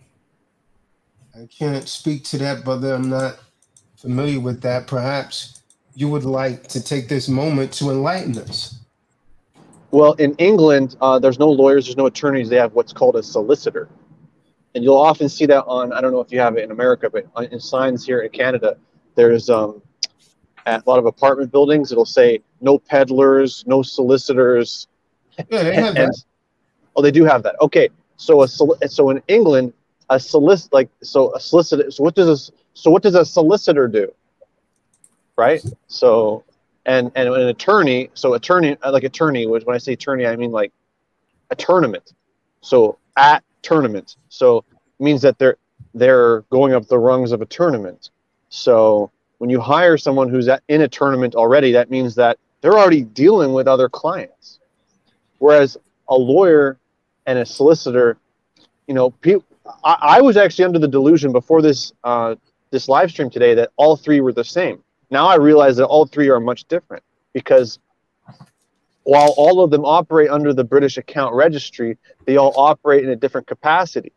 I can't speak to that, brother. I'm not familiar with that. Perhaps you would like to take this moment to enlighten us. Well, in England, there's no lawyers, there's no attorneys. They have what's called a solicitor. And you'll often see that on, I don't know if you have it in America, but in signs here in Canada, there's at a lot of apartment buildings, it'll say no peddlers, no solicitors. Yeah, they have that. Oh, they do have that. Okay, so so in England, a solicitor. So what does a solicitor do? Right. So and an attorney. So attorney, like attorney, when I say attorney, I mean like a tournament. So at tournament. So it means that they're going up the rungs of a tournament. So when you hire someone who's in a tournament already, that means that they're already dealing with other clients. Whereas a lawyer and a solicitor, you know, I was actually under the delusion before this this live stream today that all three were the same. Now I realize that all three are much different, because while all of them operate under the British Account Registry, they all operate in a different capacity.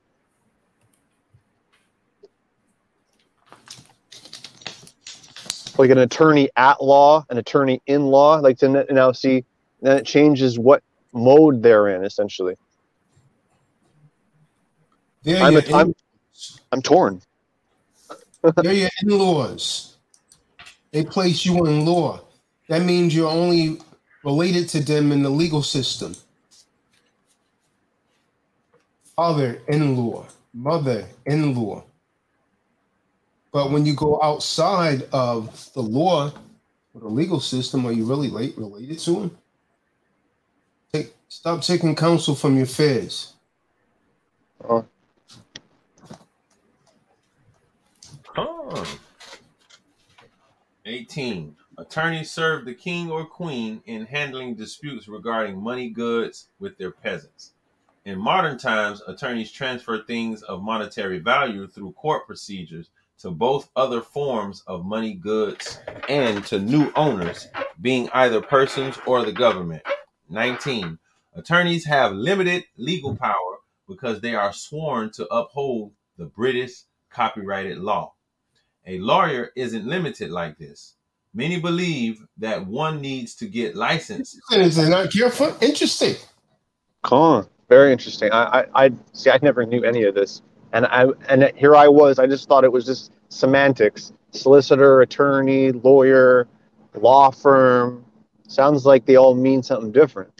Like an attorney at law, an attorney in law, like to now see, then it changes what mode they're in, essentially. I'm torn. They're your in-laws. They place you in law. That means you're only related to them in the legal system. Father-in-law, mother-in-law. But when you go outside of the law or the legal system, are you really related to them? Stop taking counsel from your fears. 18. Attorneys serve the king or queen in handling disputes regarding money goods with their peasants. In modern times, attorneys transfer things of monetary value through court procedures to both other forms of money goods and to new owners, being either persons or the government. 19. Attorneys have limited legal power because they are sworn to uphold the British copyrighted law. A lawyer isn't limited like this. Many believe that one needs to get licensed. They're not careful. Interesting. Cool. Very interesting. I see. I never knew any of this, and here I was. I just thought it was just semantics. Solicitor, attorney, lawyer, law firm. Sounds like they all mean something different.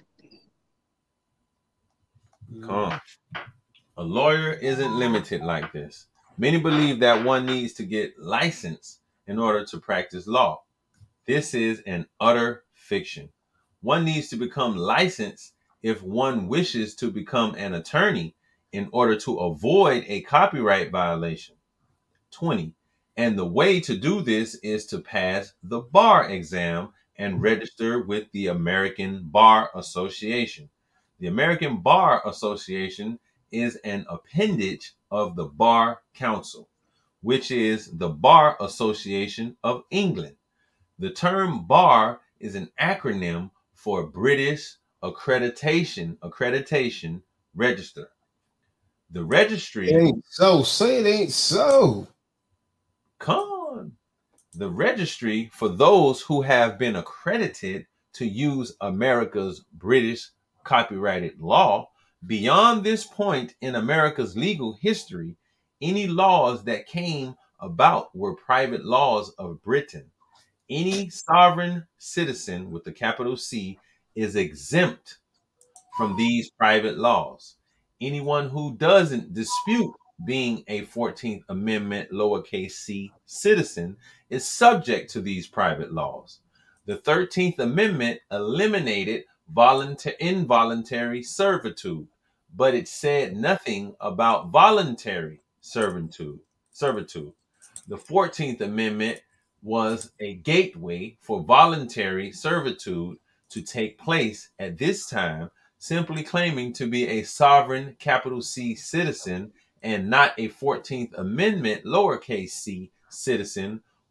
Cool. A lawyer isn't limited like this. Many believe that one needs to get licensed in order to practice law. This is an utter fiction. One needs to become licensed if one wishes to become an attorney in order to avoid a copyright violation. 20. And the way to do this is to pass the bar exam and register with the American Bar Association. The American Bar Association is an appendage of the Bar Council, which is the Bar Association of England. The term bar is an acronym for British Accreditation Register. The registry... It ain't so. Say it ain't so. Come on. The registry for those who have been accredited to use America's British copyrighted law. Beyond this point in America's legal history, any laws that came about were private laws of Britain. Any sovereign citizen with the capital C is exempt from these private laws. Anyone who doesn't dispute being a 14th Amendment lowercase c citizen is subject to these private laws. The 13th Amendment eliminated involuntary servitude, but it said nothing about voluntary servitude. The 14th Amendment was a gateway for voluntary servitude to take place at this time. Simply claiming to be a sovereign capital C citizen and not a 14th Amendment lowercase c citizen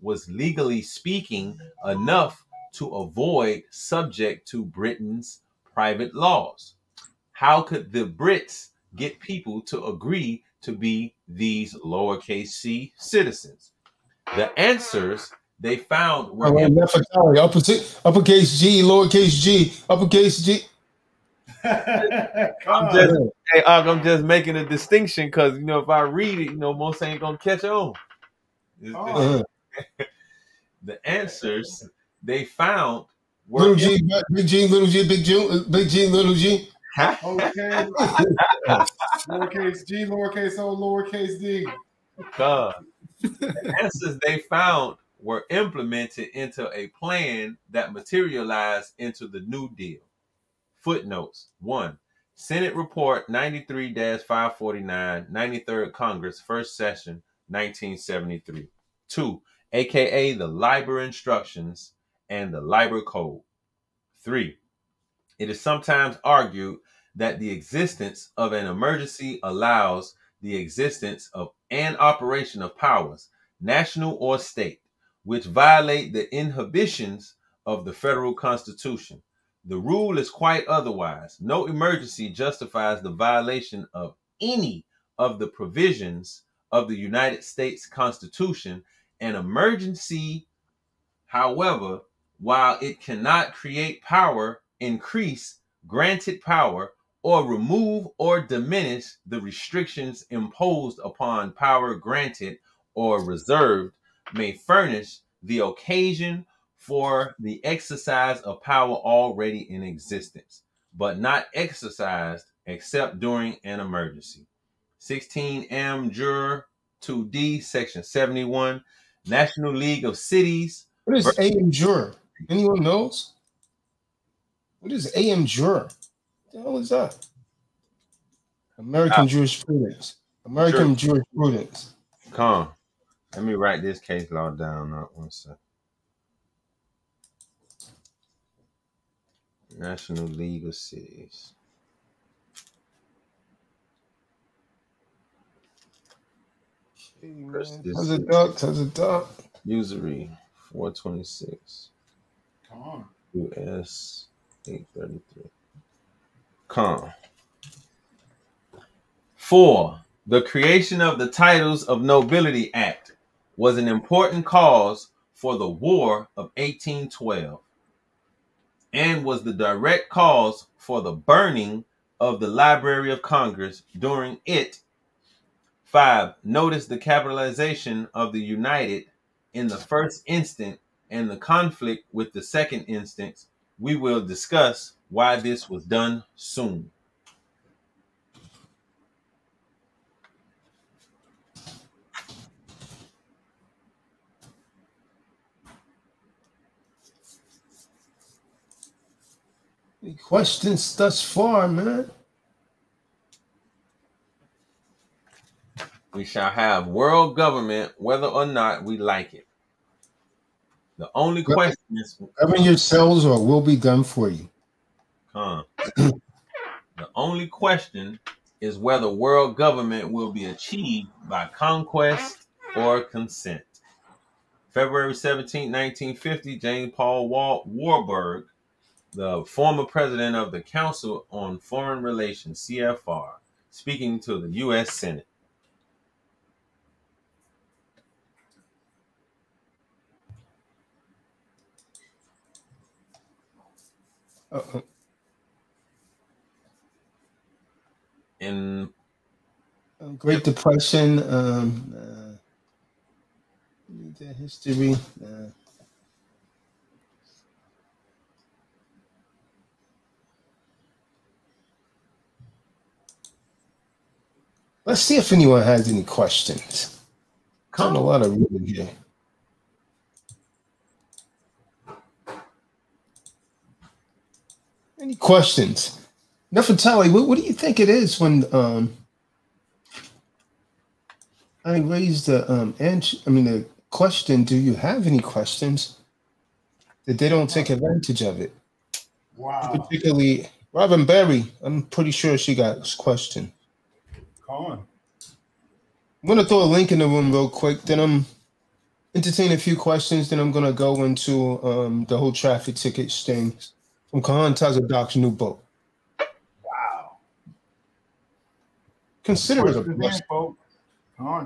was legally speaking enough to avoid subject to Britain's private laws. How could the Brits get people to agree to be these lowercase c citizens? The answers they found were uppercase G, lowercase g, uppercase G. I'm just making a distinction because if I read it, most ain't gonna catch on. The answers they found were little G, big G, little G, big G, big G, little G. Okay. Lowercase G, lowercase O, lowercase D. The answers they found were implemented into a plan that materialized into the New Deal. Footnotes. 1. Senate Report 93-549, 93rd Congress, First Session, 1973. 2. AKA the Liber Instructions and the Liber Code. 3. It is sometimes argued that the existence of an emergency allows the existence of an operation of powers, national or state, which violate the inhibitions of the federal Constitution. The rule is quite otherwise. No emergency justifies the violation of any of the provisions of the United States Constitution. An emergency, however, while it cannot create power, increase granted power, or remove or diminish the restrictions imposed upon power granted or reserved, may furnish the occasion for the exercise of power already in existence, but not exercised except during an emergency. 16 M. Jur. 2D, Section 71, National League of Cities. What is AM Jur? Anyone knows? What is AM Jur? What the hell is that? American jurisprudence. American jurisprudence. Come on. Let me write this case law down. Not 1 second. National League of Cities. How's it duck? How's it duck? Usury 426. Come on. US 833. Come. 4. The creation of the Titles of Nobility Act was an important cause for the War of 1812 and was the direct cause for the burning of the Library of Congress during it. 5. Notice the capitalization of the United in the first instant and the conflict with the second instance. We will discuss why this was done soon. Any questions thus far, man? We shall have world government whether or not we like it. The only question is... Govern yourselves or it will be done for you. The only question is whether world government will be achieved by conquest or consent. February 17, 1950, James Paul Warburg, the former president of the Council on Foreign Relations, CFR, speaking to the U.S. Senate. In Great Depression, the history. Let's see if anyone has any questions. Done a lot of reading here. Any questions? Nefertari, what do you think it is when I raised the question, do you have any questions? That they don't take advantage of it. Wow. Particularly Robin Berry, I'm pretty sure she got this question. Come on. I'm gonna throw a link in the room real quick, then entertain a few questions, then I'm going to go into the whole traffic tickets thing from Kahan Tazadok's new book. Wow. Consider it a Questions in, blessing. folks. Come on.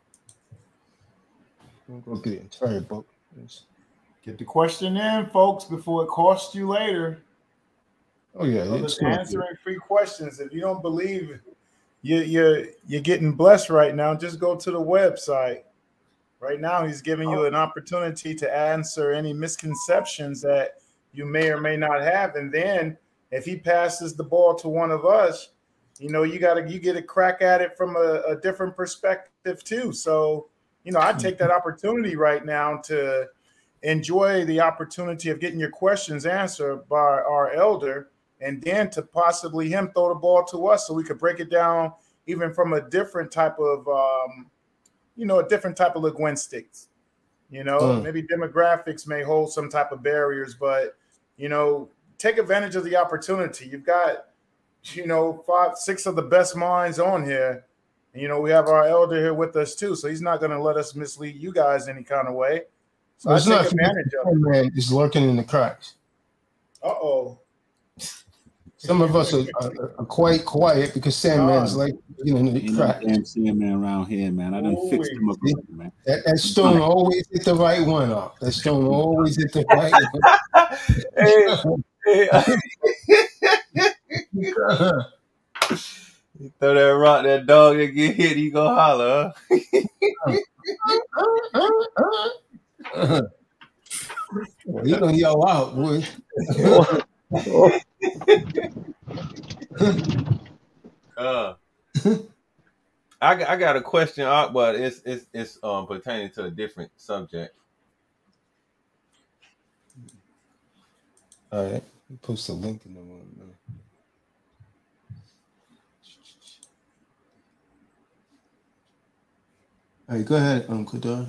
I'm going to get the entire book. Get the question in, folks, before it costs you later. Oh, yeah. So It's just gonna answering free questions. If you don't believe you're getting blessed right now, just go to the website. Right now, he's giving you an opportunity to answer any misconceptions that you may or may not have. And then if he passes the ball to one of us, you know, you get a crack at it from a different perspective too. So, you know, I take that opportunity right now to enjoy the opportunity of getting your questions answered by our elder, and then to possibly him throw the ball to us so we could break it down even from a different type of, a different type of linguistics. You know, maybe demographics may hold some type of barriers, but, you know, take advantage of the opportunity. You've got, 5, 6 of the best minds on here. And, you know, we have our elder here with us too, so he's not going to let us mislead you guys any kind of way. So I take advantage of it. Man is lurking in the cracks. Uh-oh. Some of us are quite quiet because Sandman's like, in the cracks. Damn Sandman around here, man. I done fixed him up, man. That stone always hit the right one up. That stone always hit the right one. You throw that rock, that dog that get hit, he go holler. Well, he gonna yell out, boy. I got a question, but it's pertaining to a different subject. All right, post a link in the one. All right, go ahead, Kadar.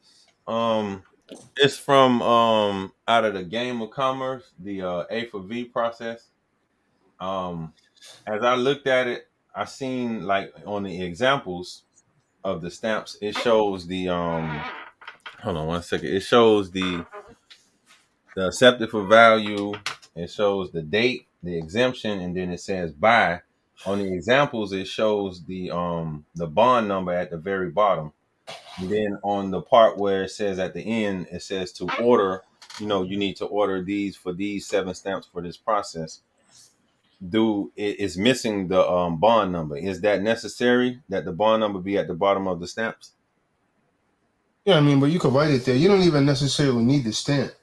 It's from out of the Game of Commerce, the A for V process. As I looked at it, I seen like on the examples of the stamps, it shows the hold on one second. It shows the accepted for value. It shows the date, the exemption, and then it says buy. On the examples, it shows the bond number at the very bottom. And then on the part where it says at the end, it says to order, you need to order these for these 7 stamps for this process. It's missing the bond number. Is that necessary that the bond number be at the bottom of the stamps? Yeah, I mean, but you could write it there. You don't even necessarily need the stamps,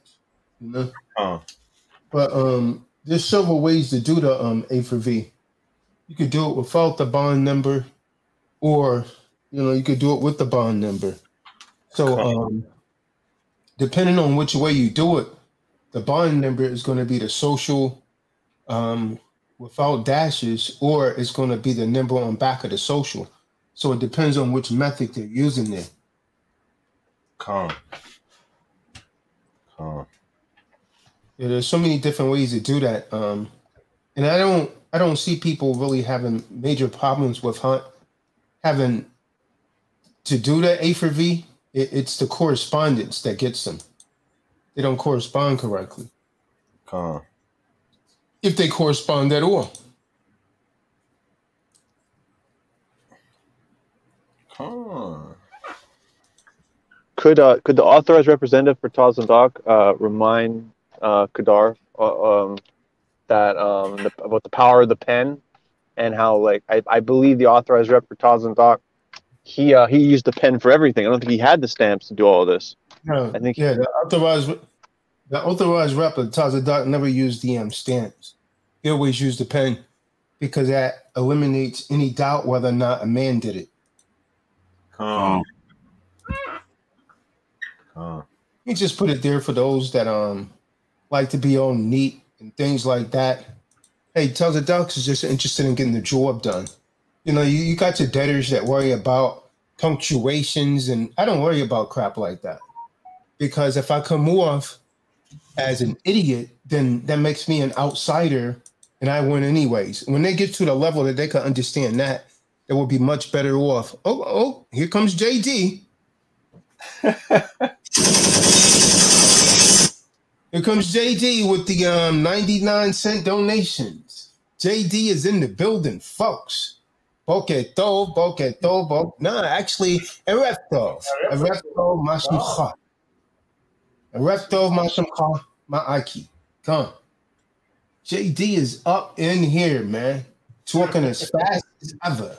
But there's several ways to do the A for V. You could do it without the bond number, or you could do it with the bond number. So depending on which way you do it, the bond number is going to be the social without dashes, or it's going to be the number on back of the social. So it depends on which method they're using there. Yeah, there's so many different ways to do that. And I don't see people really having major problems with having to do the A for V. It's the correspondence that gets them. They don't correspond correctly. If they correspond at all. Could the authorized representative for Tazandak remind Kadar that about the power of the pen, and how, like, I believe the authorized rep for Tazandak, he used the pen for everything. I don't think he had the stamps to do all of this. No, I think the authorized rep of Tazandak never used the stamps. He always used the pen because that eliminates any doubt whether or not a man did it. He just put it there for those that like to be all neat and things like that. Hey, Tazandak is just interested in getting the job done. You got your debtors that worry about punctuations, and I don't worry about crap like that. Because if I come off as an idiot, then that makes me an outsider, and I win anyways. When they get to the level that they can understand that, they will be much better off. Oh, here comes JD. Here comes JD with the 99-cent donations. JD is in the building, folks. Boketo. Nah, actually, Erev Tov Mashimcha. Erev Tov Mashimcha Ma'aki. Come on. JD is up in here, man. Talking as fast as ever.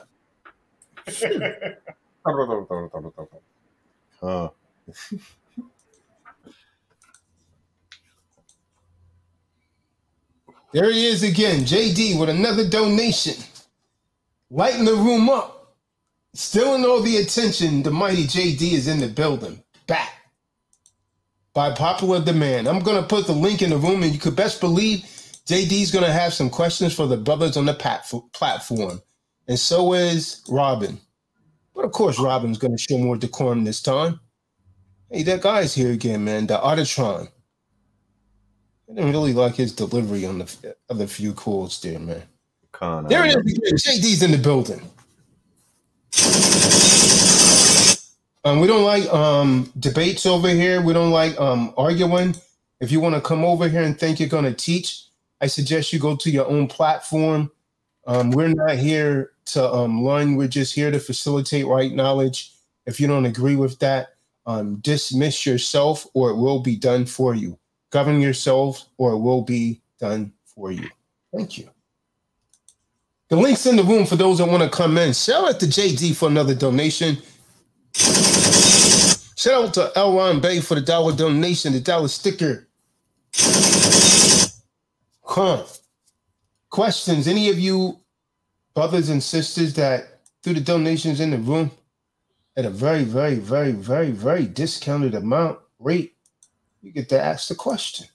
There he is again, JD with another donation. Lighting the room up. Stealing all the attention. The mighty JD is in the building. Back. By popular demand. I'm going to put the link in the room, and you could best believe JD's going to have some questions for the brothers on the platform. And so is Robin. But of course, Robin's going to show more decorum this time. Hey, that guy's here again, man. The Autotron. I didn't really like his delivery on the other few calls there, man. There it is again. JD's in the building. We don't like debates over here. We don't like arguing. If you want to come over here and think you're going to teach, I suggest you go to your own platform. We're not here to learn. We're just here to facilitate right knowledge. If you don't agree with that, dismiss yourself or it will be done for you. Govern yourself or it will be done for you. Thank you. The link's in the room for those that want to come in. Shout out to JD for another donation. Shout out to Elron Bay for the $1 donation, the $1 sticker. Questions? Any of you brothers and sisters that threw the donations in the room at a very, very, very, very, very discounted rate, you get to ask the question.